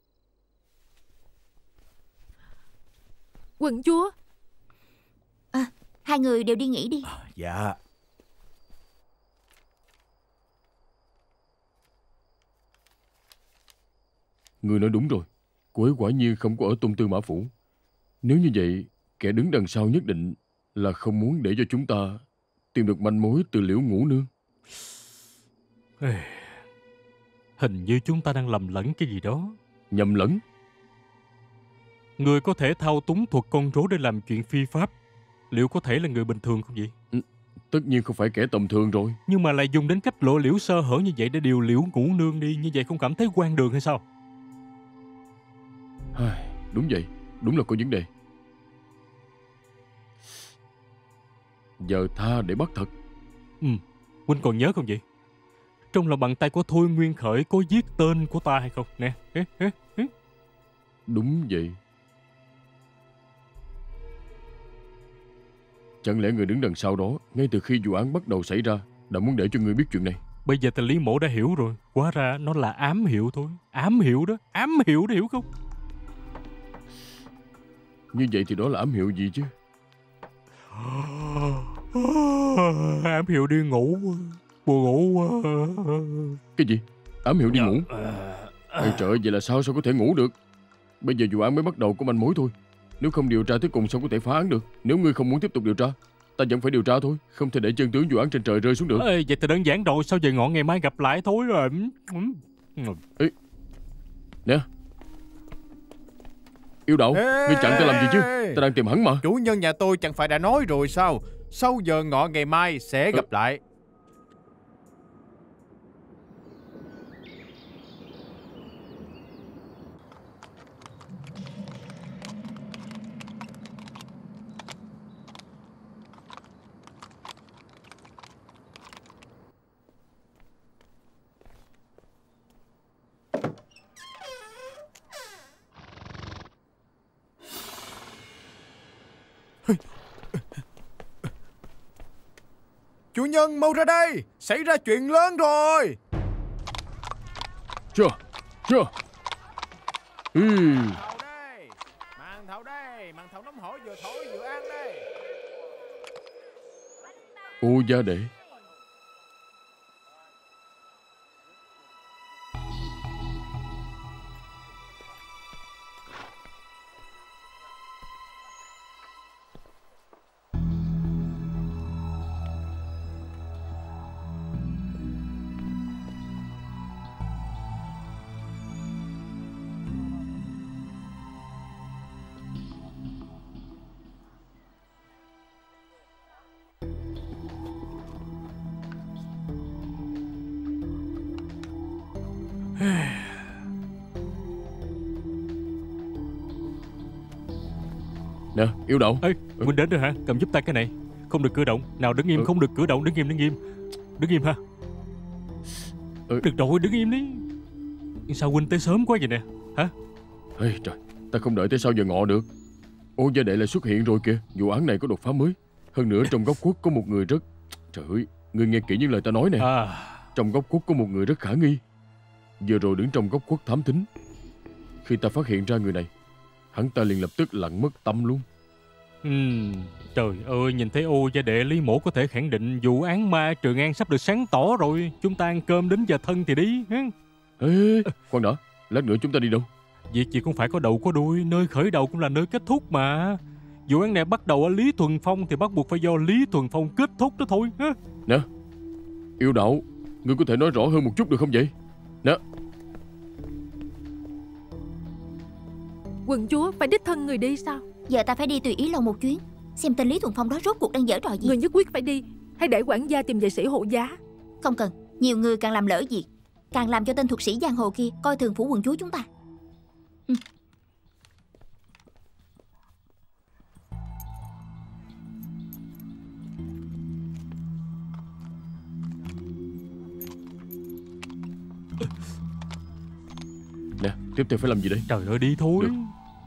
Quận chúa. À, hai người đều đi nghỉ đi. À, dạ. Người nói đúng rồi. Cô ấy quả nhiên không có ở Tung Tư Mã Phủ. Nếu như vậy, kẻ đứng đằng sau nhất định là không muốn để cho chúng ta tìm được manh mối từ Liễu Ngũ nương. Hình như chúng ta đang lầm lẫn cái gì đó. Nhầm lẫn? Người có thể thao túng thuật con rối để làm chuyện phi pháp, liệu có thể là người bình thường không vậy? Ừ, tất nhiên không phải kẻ tầm thường rồi. Nhưng mà lại dùng đến cách lộ liễu sơ hở như vậy để điều Liễu Ngũ nương đi, như vậy không cảm thấy hoang đường hay sao? Đúng vậy, đúng là có vấn đề. Giờ tha để bắt thật. Ừ, huynh còn nhớ không vậy? Trong lòng bàn tay của Thôi Nguyên Khởi có viết tên của ta hay không? Nè. Đúng vậy. Chẳng lẽ người đứng đằng sau đó, ngay từ khi vụ án bắt đầu xảy ra, đã muốn để cho người biết chuyện này? Bây giờ thì Lý Mộ đã hiểu rồi. Hóa ra nó là ám hiệu thôi. Ám hiệu đó, ám hiệu đó, hiểu không? Như vậy thì đó là ám hiệu gì chứ? Ám hiệu đi ngủ. Buồn ngủ quá. Cái gì? Ám hiệu đi ngủ? Ê trời ơi, vậy là sao sao có thể ngủ được? Bây giờ vụ án mới bắt đầu có manh mối thôi. Nếu không điều tra tới cùng sao có thể phá án được? Nếu ngươi không muốn tiếp tục điều tra, ta vẫn phải điều tra thôi. Không thể để chân tướng vụ án trên trời rơi xuống được. Ê, vậy thì đơn giản rồi. Sao về ngọn ngày mai gặp lại thôi rồi. Ê, nè Yêu Đậu, ngươi chặn ta làm gì chứ? Ta đang tìm hắn mà. Chủ nhân nhà tôi chẳng phải đã nói rồi sao? Sau giờ ngọ ngày mai sẽ gặp ừ. lại. Chủ nhân mau ra đây, xảy ra chuyện lớn rồi. Chưa, chưa. Ừ. Màn thầu đây, màn thầu nóng hổi vừa thổi vừa ăn đây. Ô gia đệ. Nè, yêu đậu. Ê, Huynh đến rồi hả? Cầm giúp tay cái này. Không được cử động. Nào đứng im, ừ. Không được cử động. Đứng im, đứng im. Đứng im ha. Ừ. Được rồi, đứng im đi. Sao Huynh tới sớm quá vậy nè? Hả? Ê, trời, ta không đợi tới sau giờ ngọ được. Ô gia đệ lại xuất hiện rồi kìa. Vụ án này có đột phá mới. Hơn nữa trong góc khuất có một người rất... Trời ơi, ngươi nghe kỹ những lời ta nói nè. À. Trong góc khuất có một người rất khả nghi. Vừa rồi đứng trong góc khuất thám thính. Khi ta phát hiện ra người này, hắn ta liền lập tức lặn mất tâm luôn. Ừm, trời ơi, nhìn thấy ô gia đệ Lý Mổ có thể khẳng định vụ án ma Trường An sắp được sáng tỏ rồi. Chúng ta ăn cơm đến giờ thân thì đi. Ê, khoan đã, lát nữa chúng ta đi đâu? Việc gì cũng phải có đầu có đuôi. Nơi khởi đầu cũng là nơi kết thúc mà. Vụ án này bắt đầu ở Lý Thuần Phong thì bắt buộc phải do Lý Thuần Phong kết thúc đó thôi. Nè, yêu đậu, ngươi có thể nói rõ hơn một chút được không vậy? Nè. Quận chúa phải đích thân người đi sao? Giờ ta phải đi tùy ý lâu một chuyến, xem tên Lý Thuần Phong đó rốt cuộc đang giở trò gì. Người nhất quyết phải đi, hay để quản gia tìm vệ sĩ hộ giá? Không cần, nhiều người càng làm lỡ việc, càng làm cho tên thuật sĩ giang hồ kia coi thường phủ quận chúa chúng ta. ừ. Nè, tiếp theo phải làm gì đây? Trời ơi, đi thôi. Được.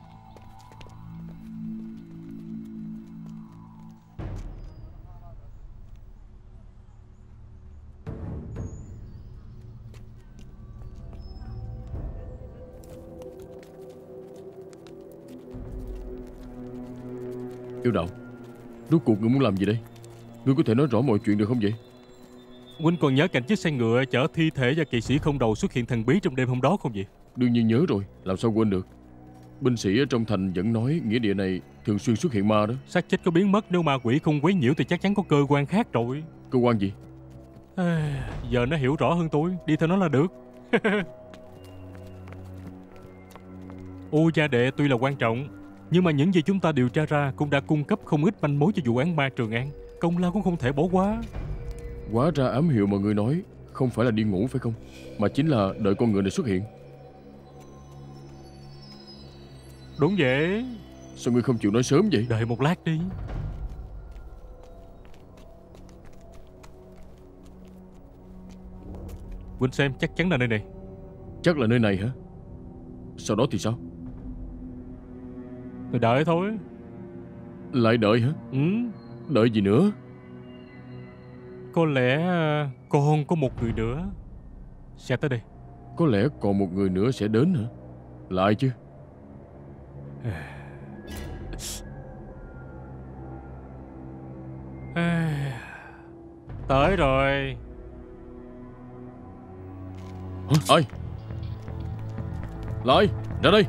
Yêu đậu, rốt cuộc ngươi muốn làm gì đây? Ngươi có thể nói rõ mọi chuyện được không vậy? Huynh còn nhớ cảnh chiếc xe ngựa chở thi thể và kỵ sĩ không đầu xuất hiện thần bí trong đêm hôm đó không vậy? Đương nhiên nhớ rồi, làm sao quên được. Binh sĩ ở trong thành vẫn nói nghĩa địa này thường xuyên xuất hiện ma đó. Xác chết có biến mất, nếu ma quỷ không quấy nhiễu thì chắc chắn có cơ quan khác rồi. Cơ quan gì? À, giờ nó hiểu rõ hơn tôi, đi theo nó là được. Ô gia đệ tuy là quan trọng, nhưng mà những gì chúng ta điều tra ra cũng đã cung cấp không ít manh mối cho vụ án ma Trường An. Công lao cũng không thể bỏ qua. Hóa ra ám hiệu mà ngươi nói không phải là đi ngủ phải không, mà chính là đợi con người này xuất hiện. Đúng vậy. Sao ngươi không chịu nói sớm vậy? Đợi một lát đi. Huynh xem, chắc chắn là nơi này. Chắc là nơi này hả? Sau đó thì sao? Đợi thôi. Lại đợi hả? Ừ. Đợi gì nữa? Có lẽ còn có một người nữa sẽ tới đây. Có lẽ còn một người nữa sẽ đến hả? Là ai chứ? Tới rồi. Hả? Ai? Là ai? Ra đây.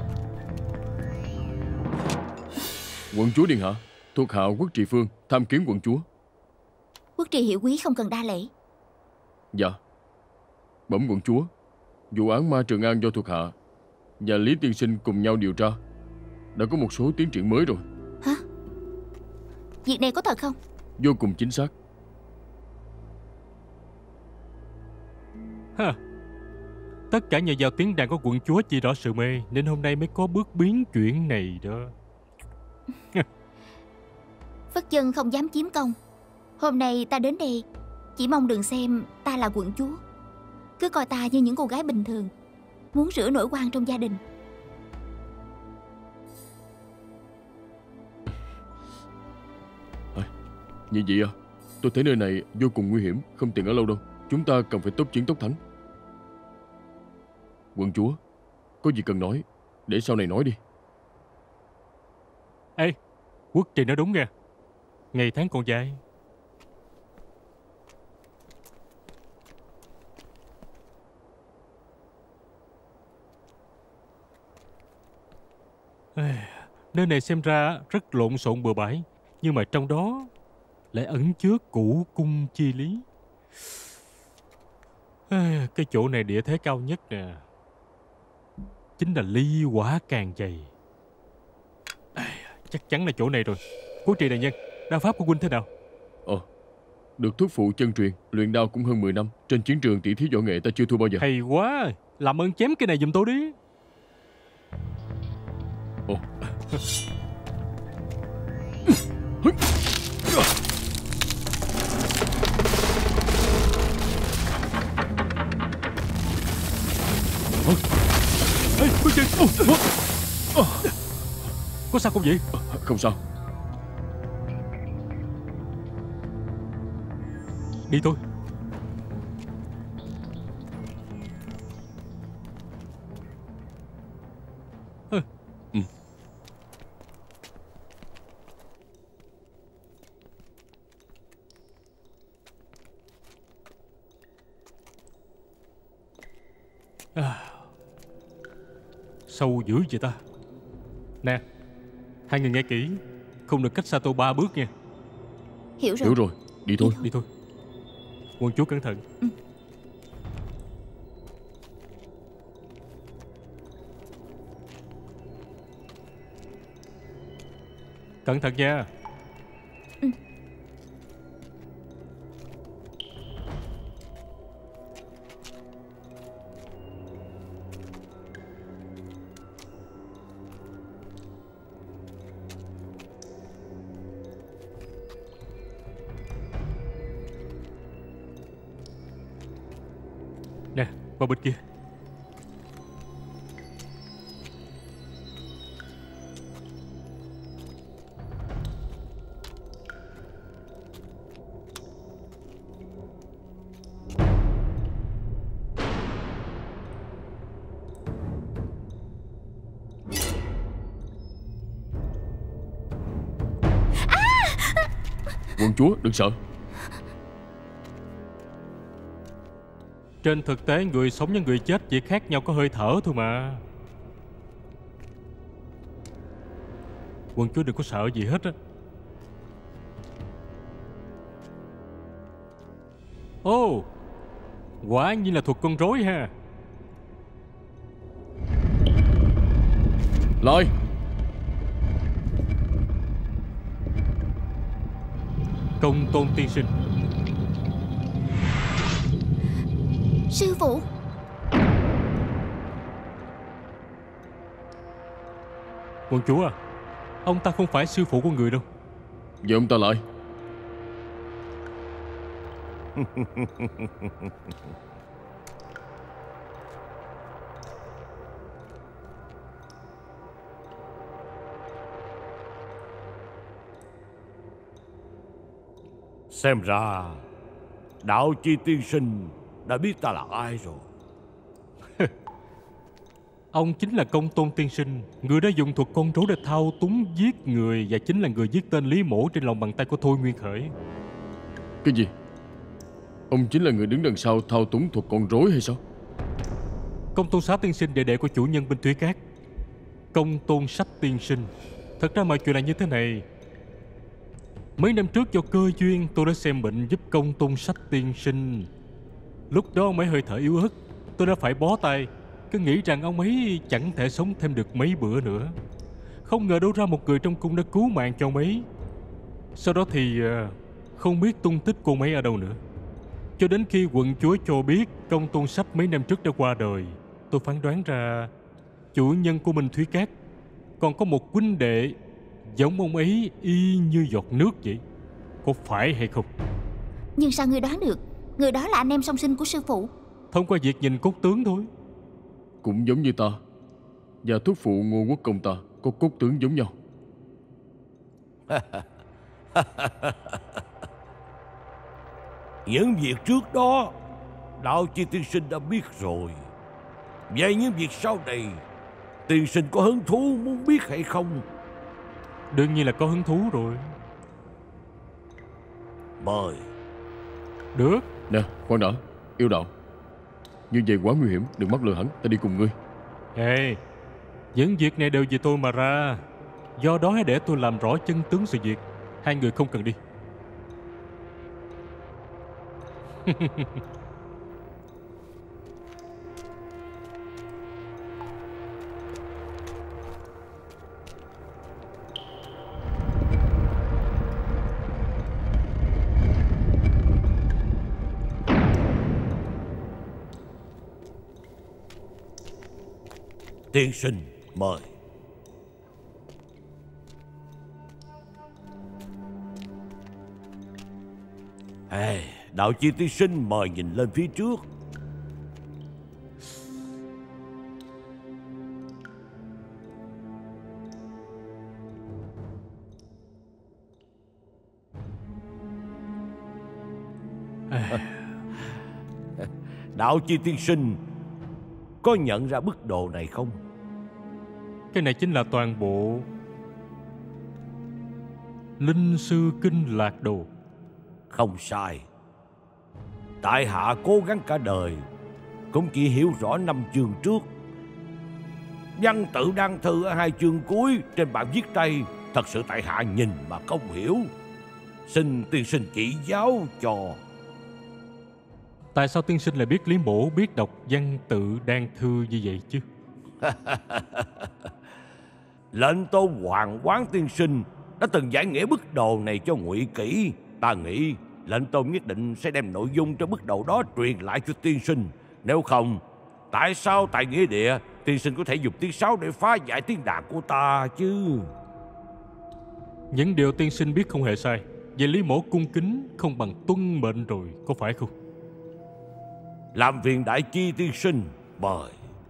Quận chúa điện hạ, thuộc hạ Quốc Trị Phương tham kiến quận chúa. Quốc Trị hiệu quý không cần đa lễ. Dạ. Bẩm quận chúa, vụ án ma Trường An do thuộc hạ và Lý tiên sinh cùng nhau điều tra đã có một số tiến triển mới rồi. Hả? Việc này có thật không? Vô cùng chính xác. Hả? Tất cả nhờ vào tiếng đàn của quận chúa chỉ rõ sự mê, nên hôm nay mới có bước biến chuyển này đó. Phất dân không dám chiếm công. Hôm nay ta đến đây chỉ mong đừng xem ta là quận chúa, cứ coi ta như những cô gái bình thường muốn rửa nỗi oan trong gia đình. À, như vậy à? tôi thấy nơi này vô cùng nguy hiểm, không tiện ở lâu đâu. Chúng ta cần phải tốc chiến tốc thắng. Quận chúa, có gì cần nói, để sau này nói đi. Ê, Quốc Trì nói đúng nha. Ngày tháng còn dài. Nơi này xem ra rất lộn xộn bừa bãi, nhưng mà trong đó lại ẩn chứa củ cung chi lý. Cái chỗ này địa thế cao nhất nè, chính là ly hỏa càng dày. Chắc chắn là chỗ này rồi. Quốc Trì đại nhân, đao pháp của huynh thế nào? Ồ, được thuốc phụ chân truyền, luyện đao cũng hơn mười năm. Trên chiến trường tỷ thí võ nghệ ta chưa thua bao giờ. Hay quá, làm ơn chém cái này giùm tôi đi. Ồ. Ê, Quốc Trì! Có sao không vậy? Không sao. Đi thôi. À. Ừ. À. Sâu dữ vậy ta. Nè, hai người nghe kỹ, không được cách xa tôi ba bước nha. Hiểu rồi. Hiểu rồi, đi thôi. Đi thôi. Quân chúa cẩn thận. Ừ. Cẩn thận nha. Ừ. Nè, qua bên kia. Quận chúa, đừng sợ. Trên thực tế người sống với người chết chỉ khác nhau có hơi thở thôi mà. Quận chúa đừng có sợ gì hết á. Ồ, quả nhiên là thuật con rối ha. Lại. Công tôn tiên sinh. Sư phụ. Quận chúa à, ông ta không phải sư phụ của người đâu. Giờ ông ta lại. Xem ra Đạo Chi tiên sinh đã biết ta là ai rồi. Ông chính là Công tôn tiên sinh, người đã dùng thuật con rối để thao túng giết người, và chính là người giết tên Lý Mổ trên lòng bàn tay của Thôi Nguyên Khởi. Cái gì? Ông chính là người đứng đằng sau thao túng thuật con rối hay sao? Công tôn xá tiên sinh, đệ đệ của chủ nhân bên Thúy Cát. Công tôn sách tiên sinh. Thật ra mọi chuyện là như thế này. Mấy năm trước do cơ duyên tôi đã xem bệnh giúp Công tôn sách tiên sinh. Lúc đó mấy hơi thở yếu ớt, tôi đã phải bó tay, cứ nghĩ rằng ông ấy chẳng thể sống thêm được mấy bữa nữa. Không ngờ đâu ra một người trong cung đã cứu mạng cho ông ấy. Sau đó thì không biết tung tích cô ấy ở đâu nữa. Cho đến khi quận chúa cho biết Công tôn sách mấy năm trước đã qua đời, tôi phán đoán ra chủ nhân của Minh Thúy Cát còn có một huynh đệ giống ông ấy y như giọt nước vậy. Có phải hay không? Nhưng sao ngươi đoán được? Người đó là anh em song sinh của sư phụ. Thông qua việc nhìn cốt tướng thôi. Cũng giống như ta và thuốc phụ Ngô Quốc công ta có cốt tướng giống nhau. Những việc trước đó Đạo Chi tiên sinh đã biết rồi. Vậy những việc sau này tiên sinh có hứng thú muốn biết hay không? Đương nhiên là có hứng thú rồi. Mời. Được. Nè, khoan đã, yêu đạo. Như vậy quá nguy hiểm, đừng mắc lừa hắn, ta đi cùng ngươi. Ê, những việc này đều vì tôi mà ra. Do đó hãy để tôi làm rõ chân tướng sự việc. Hai người không cần đi. Tiên sinh, mời. Ê, Đạo Chi tiên sinh mời nhìn lên phía trước. Đạo Chi tiên sinh có nhận ra bức đồ này không? Cái này chính là toàn bộ Linh Sư Kinh Lạc Đồ. Không sai. Tại hạ cố gắng cả đời cũng chỉ hiểu rõ năm chương trước. Văn tự đăng thư ở hai chương cuối trên bản viết tay, thật sự tại hạ nhìn mà không hiểu. Xin tiên sinh chỉ giáo cho. Tại sao tiên sinh lại biết Lý Mỗ biết đọc văn tự đan thư như vậy chứ? Lệnh Tôn Hoàng Quán tiên sinh đã từng giải nghĩa bức đồ này cho Ngụy Kỷ. Ta nghĩ lệnh Tôn nhất định sẽ đem nội dung trong bức đồ đó truyền lại cho tiên sinh. Nếu không, tại sao tại nghĩa địa tiên sinh có thể dùng tiếng sáo để phá giải tiếng đàn của ta chứ? Những điều tiên sinh biết không hề sai. Về Lý Mỗ cung kính không bằng tuân mệnh rồi, có phải không? Làm phiền Đại Chi tiên sinh, mời.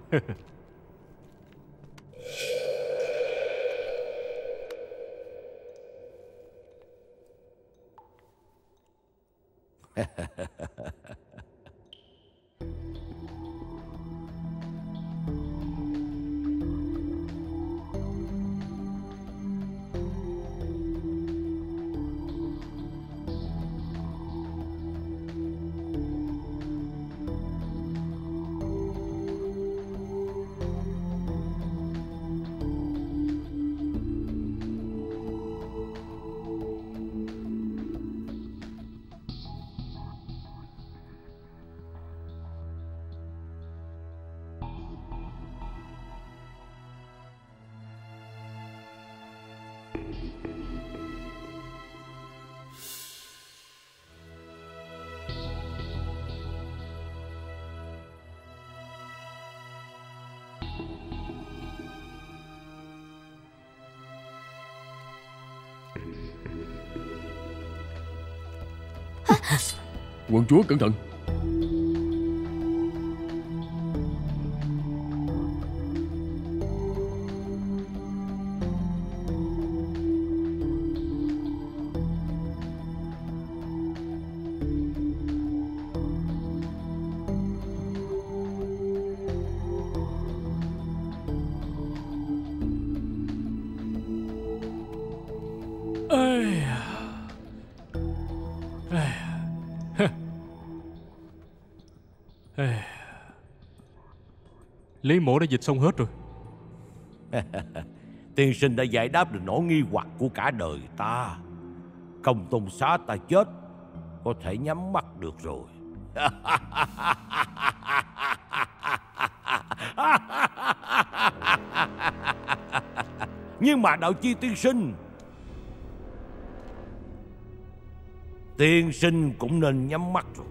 Quận chúa cẩn thận. Lý Mỗ đã dịch xong hết rồi. Tiên sinh đã giải đáp được nỗi nghi hoặc của cả đời ta. Công Tôn Xá ta chết, có thể nhắm mắt được rồi. Nhưng mà Đạo Chi tiên sinh, tiên sinh cũng nên nhắm mắt rồi.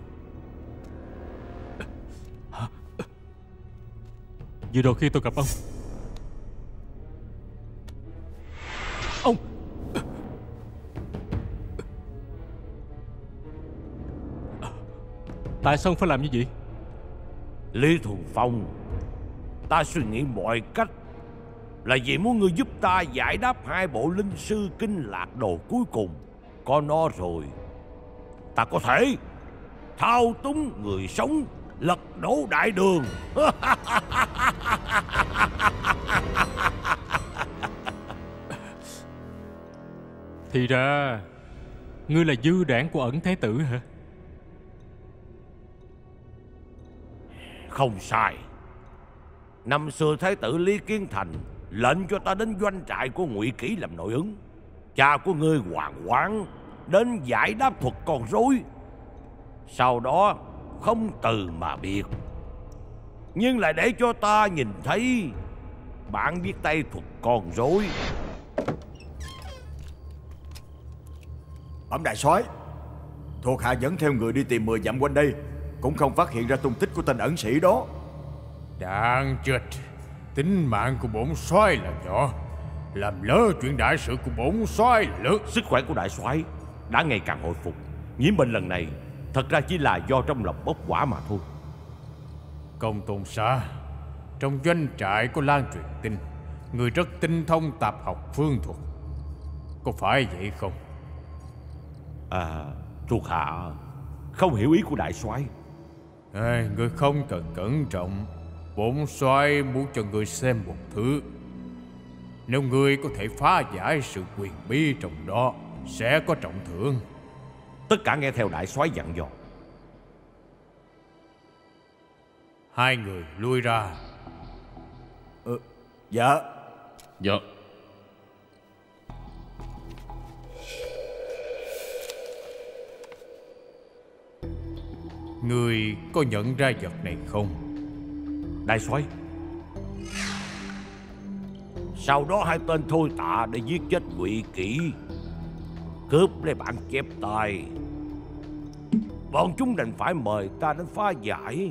Vừa rồi khi tôi gặp ông, ông tại sao ông phải làm như vậy? Lý Thuần Phong, ta suy nghĩ mọi cách là vì muốn ngươi giúp ta giải đáp hai bộ Linh Sư Kinh Lạc Đồ cuối cùng. Có nó rồi, ta có thể thao túng người sống, lật đổ đại đường. Thì ra ngươi là dư đảng của Ẩn Thái Tử hả? Không sai. Năm xưa Thái tử Lý Kiến Thành lệnh cho ta đến doanh trại của Ngụy Kỷ làm nội ứng. Cha của ngươi Hoàng Quán đến giải đáp thuật con rối, sau đó không từ mà biệt. Nhưng lại để cho ta nhìn thấy bản viết tay thuật con rối. Bẩm đại soái, thuộc hạ dẫn theo người đi tìm mười dặm quanh đây, cũng không phát hiện ra tung tích của tên ẩn sĩ đó. Đáng chết, tính mạng của bổn soái là nhỏ, làm lỡ chuyện đại sự của bổn soái là lớn. Sức khỏe của đại soái đã ngày càng hồi phục. Nhiễm bệnh lần này thật ra chỉ là do trong lòng bốc hỏa mà thôi. Công tôn xã, trong doanh trại có lan truyền tin người rất tinh thông tạp học phương thuật, có phải vậy không? À, thuộc hạ không hiểu ý của đại soái. À, người không cần cẩn trọng. Bổn soái muốn cho người xem một thứ. Nếu người có thể phá giải sự quyền bí trong đó, sẽ có trọng thưởng. Tất cả nghe theo đại soái dặn dò. Hai người lui ra. Ừ, dạ. Dạ. Người có nhận ra vật này không? Đại soái, sau đó hai tên Thôi Tạ để giết chết Ngụy Kỷ, cướp lấy bản chép tay. Bọn chúng đành phải mời ta đến phá giải.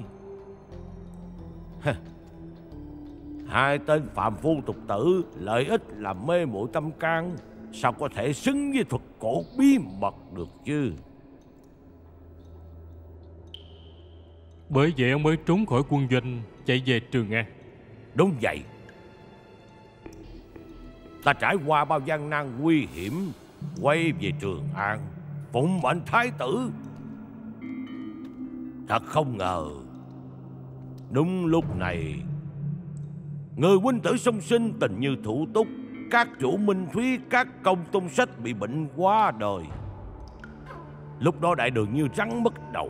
Hai tên phàm phu tục tử lợi ích làm mê muội tâm can, sao có thể xứng với thuật cổ bí mật được chứ? Bởi vậy ông mới trốn khỏi quân doanh, chạy về Trường An. Đúng vậy. Ta trải qua bao gian nan nguy hiểm, quay về Trường An, phụng mệnh thái tử. Thật không ngờ, đúng lúc này, người huynh tử song sinh tình như thủ túc, các chủ Minh Thúy, các công tôn sách bị bệnh quá đời. Lúc đó đại đường như rắn mất đầu.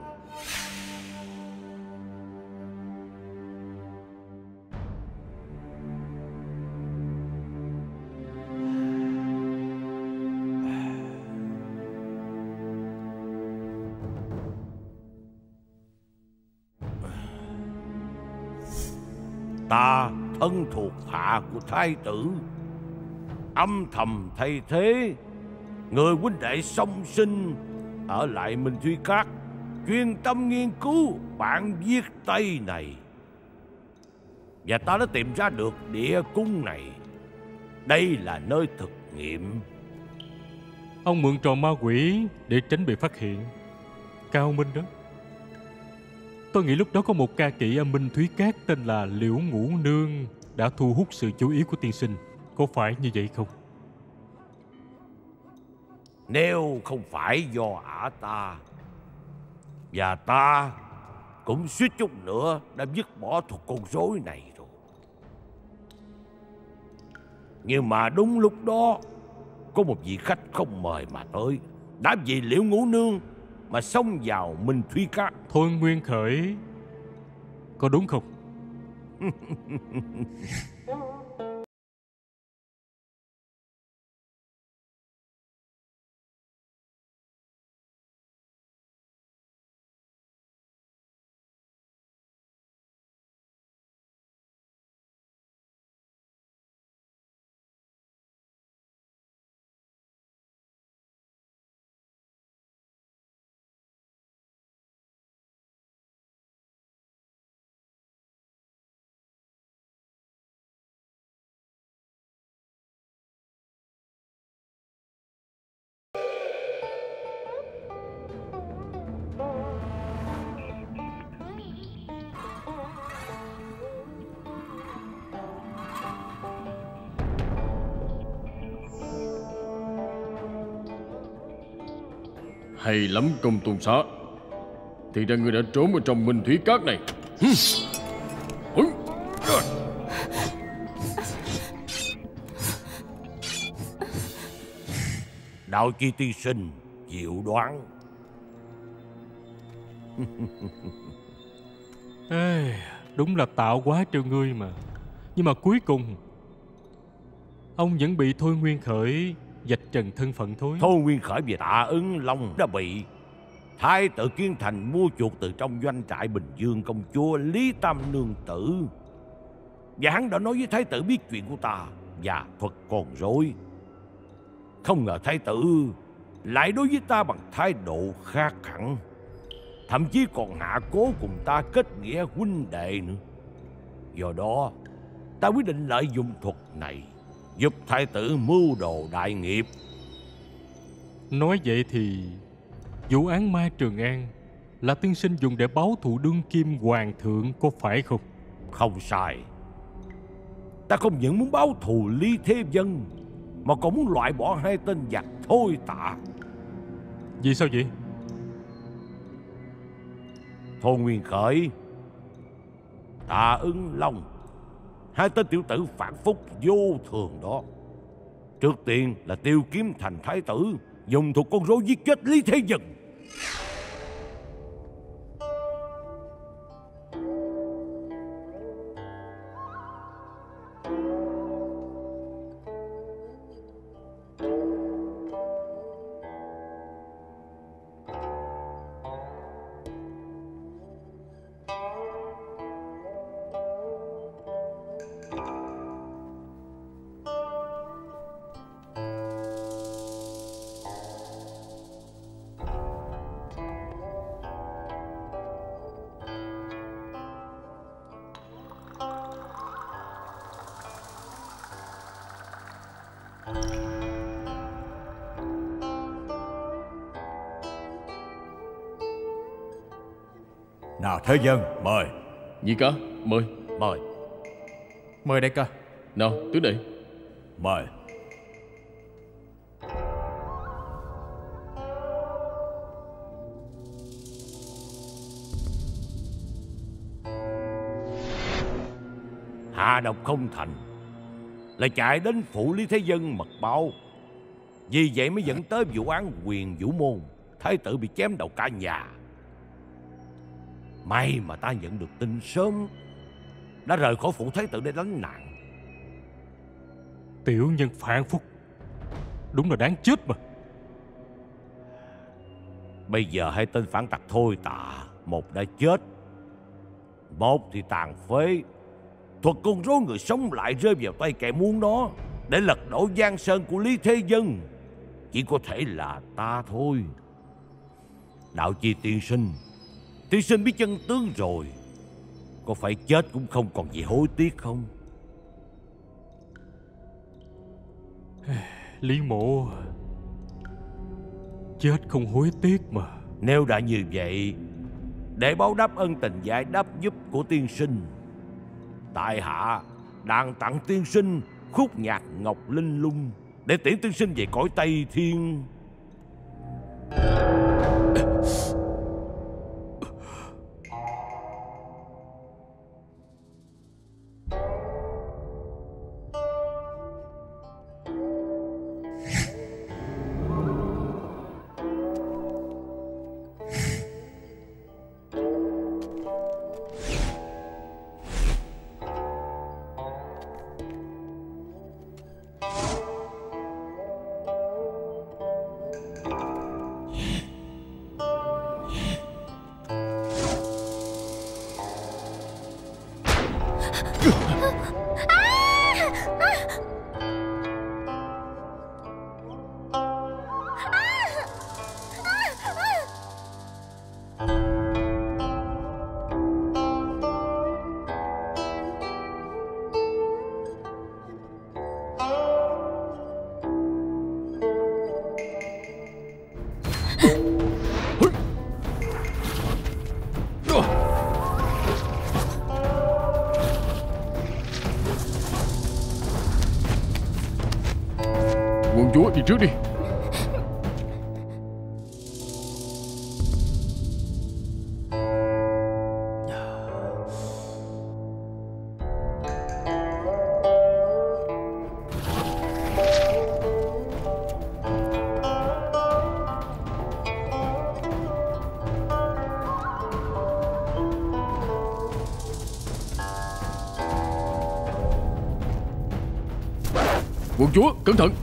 Ta thân thuộc hạ của thái tử, âm thầm thay thế người huynh đệ song sinh ở lại Minh Thúy Các, chuyên tâm nghiên cứu bản viết tay này. Và ta đã tìm ra được địa cung này. Đây là nơi thực nghiệm. Ông mượn trò ma quỷ để tránh bị phát hiện. Cao minh đó. Tôi nghĩ lúc đó có một ca kỹ ở Minh Thúy Các tên là Liễu Ngũ Nương đã thu hút sự chú ý của tiên sinh. Có phải như vậy không? Nếu không phải do ả ta, và ta cũng suýt chút nữa đã dứt bỏ thuật con rối này rồi. Nhưng mà đúng lúc đó, có một vị khách không mời mà tới, đã vì Liễu Ngũ Nương mà xông vào Minh Thúy Các. Thôi Nguyên Khởi, có đúng không? Hay lắm công tôn xá. Thì ra ngươi đã trốn ở trong Minh Thủy Cát này. Đạo Chi tiên sinh diệu đoán. Ê, đúng là tạo quá trêu ngươi mà. Nhưng mà cuối cùng ông vẫn bị Thôi Nguyên Khởi vạch trần thân phận thôi. Thôi Nguyên Khởi và Tạ Ứng Long đã bị Thái tử Kiến Thành mua chuộc từ trong doanh trại Bình Dương công chúa Lý Tam Nương Tử. Và hắn đã nói với Thái tử biết chuyện của ta và thuật còn rối. Không ngờ Thái tử lại đối với ta bằng thái độ khác hẳn, thậm chí còn hạ cố cùng ta kết nghĩa huynh đệ nữa. Do đó ta quyết định lợi dụng thuật này giúp Thái tử mưu đồ đại nghiệp. Nói vậy thì vụ án Mai Trường An là tiên sinh dùng để báo thù đương kim hoàng thượng, có phải không? Không sai. Ta không những muốn báo thù Lý Thế Dân, mà còn muốn loại bỏ hai tên giặc Thôi Tạ. Vì sao vậy? Thôi Nguyên Khởi, Tạ Ứng Long, hai tên tiểu tử phản phúc vô thường đó, trước tiên là Tiêu Kiếm Thành thái tử dùng thuật con rối giết chết Lý Thế Dân. Nào Thế Dân, mời. Nhị ca, mời. Mời. Mời đại ca. Nào, tứ đệ. Mời. Hạ độc không thành, lại chạy đến phủ Lý Thế Dân mật báo. Vì vậy mới dẫn tới vụ án Huyền Vũ Môn, thái tử bị chém đầu cả nhà. May mà ta nhận được tin sớm, đã rời khỏi phủ thái tử để lánh nạn. Tiểu nhân phản phúc, đúng là đáng chết mà. Bây giờ hai tên phản tặc Thôi Tạ, một đã chết, một thì tàn phế. Thuật con rối người sống lại rơi vào tay kẻ muốn nó để lật đổ giang sơn của Lý Thế Dân chỉ có thể là ta thôi. Đạo Chi tiên sinh, tiên sinh biết chân tướng rồi, có phải chết cũng không còn gì hối tiếc không? Lý Mộ, chết không hối tiếc mà. Nếu đã như vậy, để báo đáp ân tình giải đáp giúp của tiên sinh, tại hạ đang tặng tiên sinh khúc nhạc Ngọc Linh Lung để tiễn tiên sinh về cõi Tây Thiên. Quận chúa đi trước đi. Quận chúa, cẩn thận.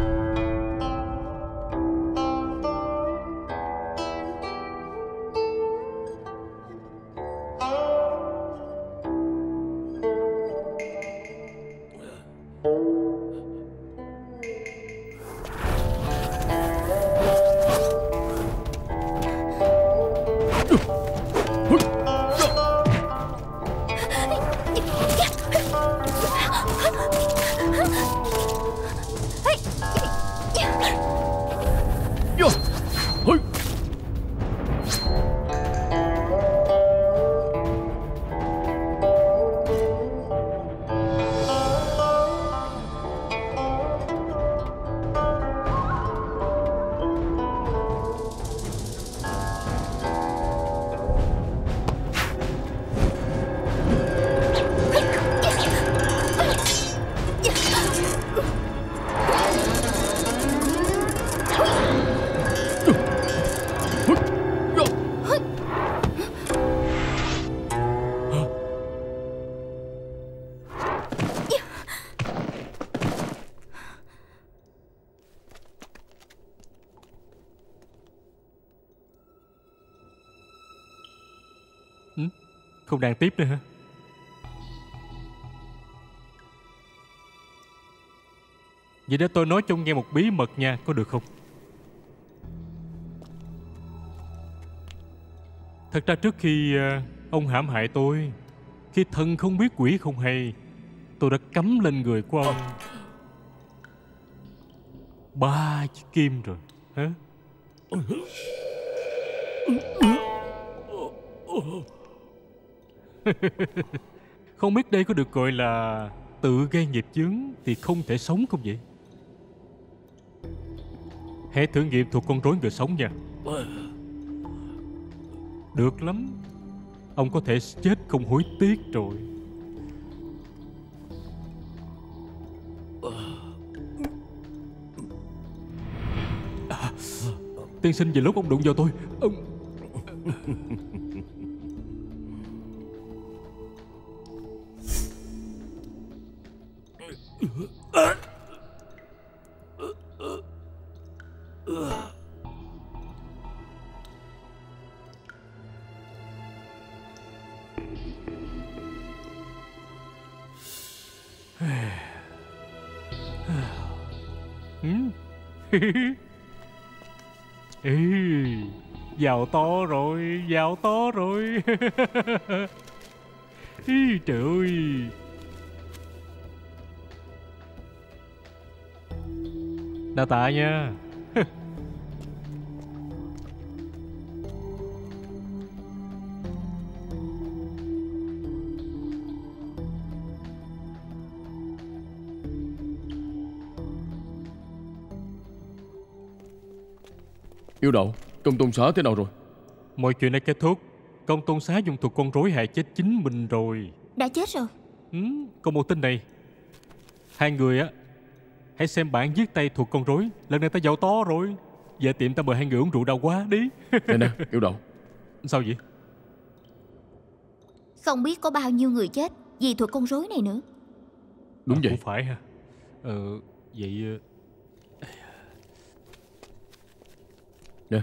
Không đàn tiếp nữa hả? Vậy để tôi nói cho ông nghe một bí mật nha, có được không? Thật ra trước khi uh, ông hãm hại tôi, khi thần không biết quỷ không hay, tôi đã cắm lên người của ông ba chiếc kim rồi hả? Không biết đây có được gọi là tự gây nghiệp chướng thì không thể sống không vậy? Hãy thử nghiệm thuộc con rối người sống nha. Được lắm. Ông có thể chết không hối tiếc rồi. À, tiên sinh về lúc ông đụng vào tôi, ông... Ê, vào to rồi, vào to rồi. Ý, trời ơi. Đa tạ nha. Yêu Đậu, công tôn xá thế nào rồi? Mọi chuyện đã kết thúc. Công tôn xá dùng thuật con rối hại chết chính mình rồi. Đã chết rồi? Ừ, còn một tin này. Hai người á, hãy xem bản viết tay thuật con rối. Lần này ta giàu to rồi. Về tiệm ta mời hai người uống rượu đau quá đi. Nè nè, Yêu Đậu. Sao vậy? Không biết có bao nhiêu người chết vì thuật con rối này nữa. Đúng à, vậy. Cũng phải ha. Ờ, vậy... Nè.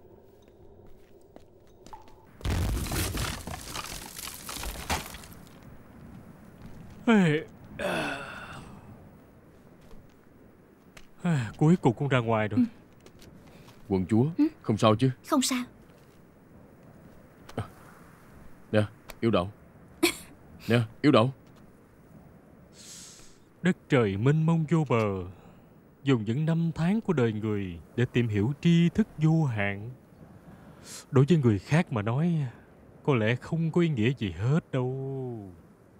Ê, à, cuối cùng cũng ra ngoài rồi. Ừ. Quận chúa, ừ? Không sao chứ? Không sao. À, nè, Yêu Đậu. Nè, Yêu Đậu. Đất trời mênh mông vô bờ, dùng những năm tháng của đời người để tìm hiểu tri thức vô hạn. Đối với người khác mà nói, có lẽ không có ý nghĩa gì hết đâu.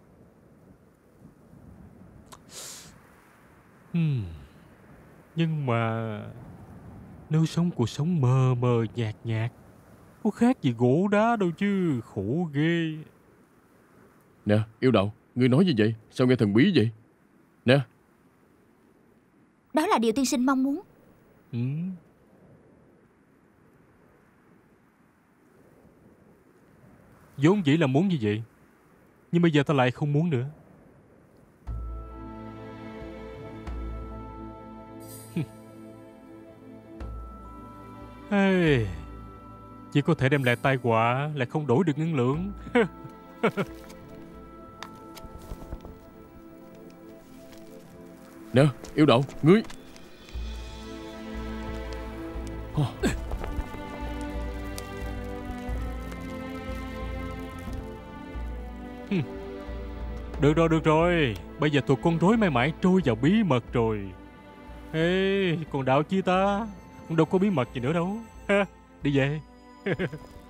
Hmm. Nhưng mà nếu sống cuộc sống mờ mờ nhạt nhạt, có khác gì gỗ đá đâu chứ, khổ ghê. Nè, Yêu Đậu, ngươi nói gì vậy? Sao nghe thần bí vậy? Nè. Đó là điều tiên sinh mong muốn. Ừ. Vốn dĩ là muốn như vậy, nhưng bây giờ ta lại không muốn nữa. Ê, chỉ có thể đem lại tai họa, lại không đổi được ngân lượng. Nè, yêu đậu, ngươi. Được rồi, được rồi. Bây giờ tụi con rối mãi mãi trôi vào bí mật rồi. Ê, còn đạo chi ta cũng đâu có bí mật gì nữa đâu. Đi về.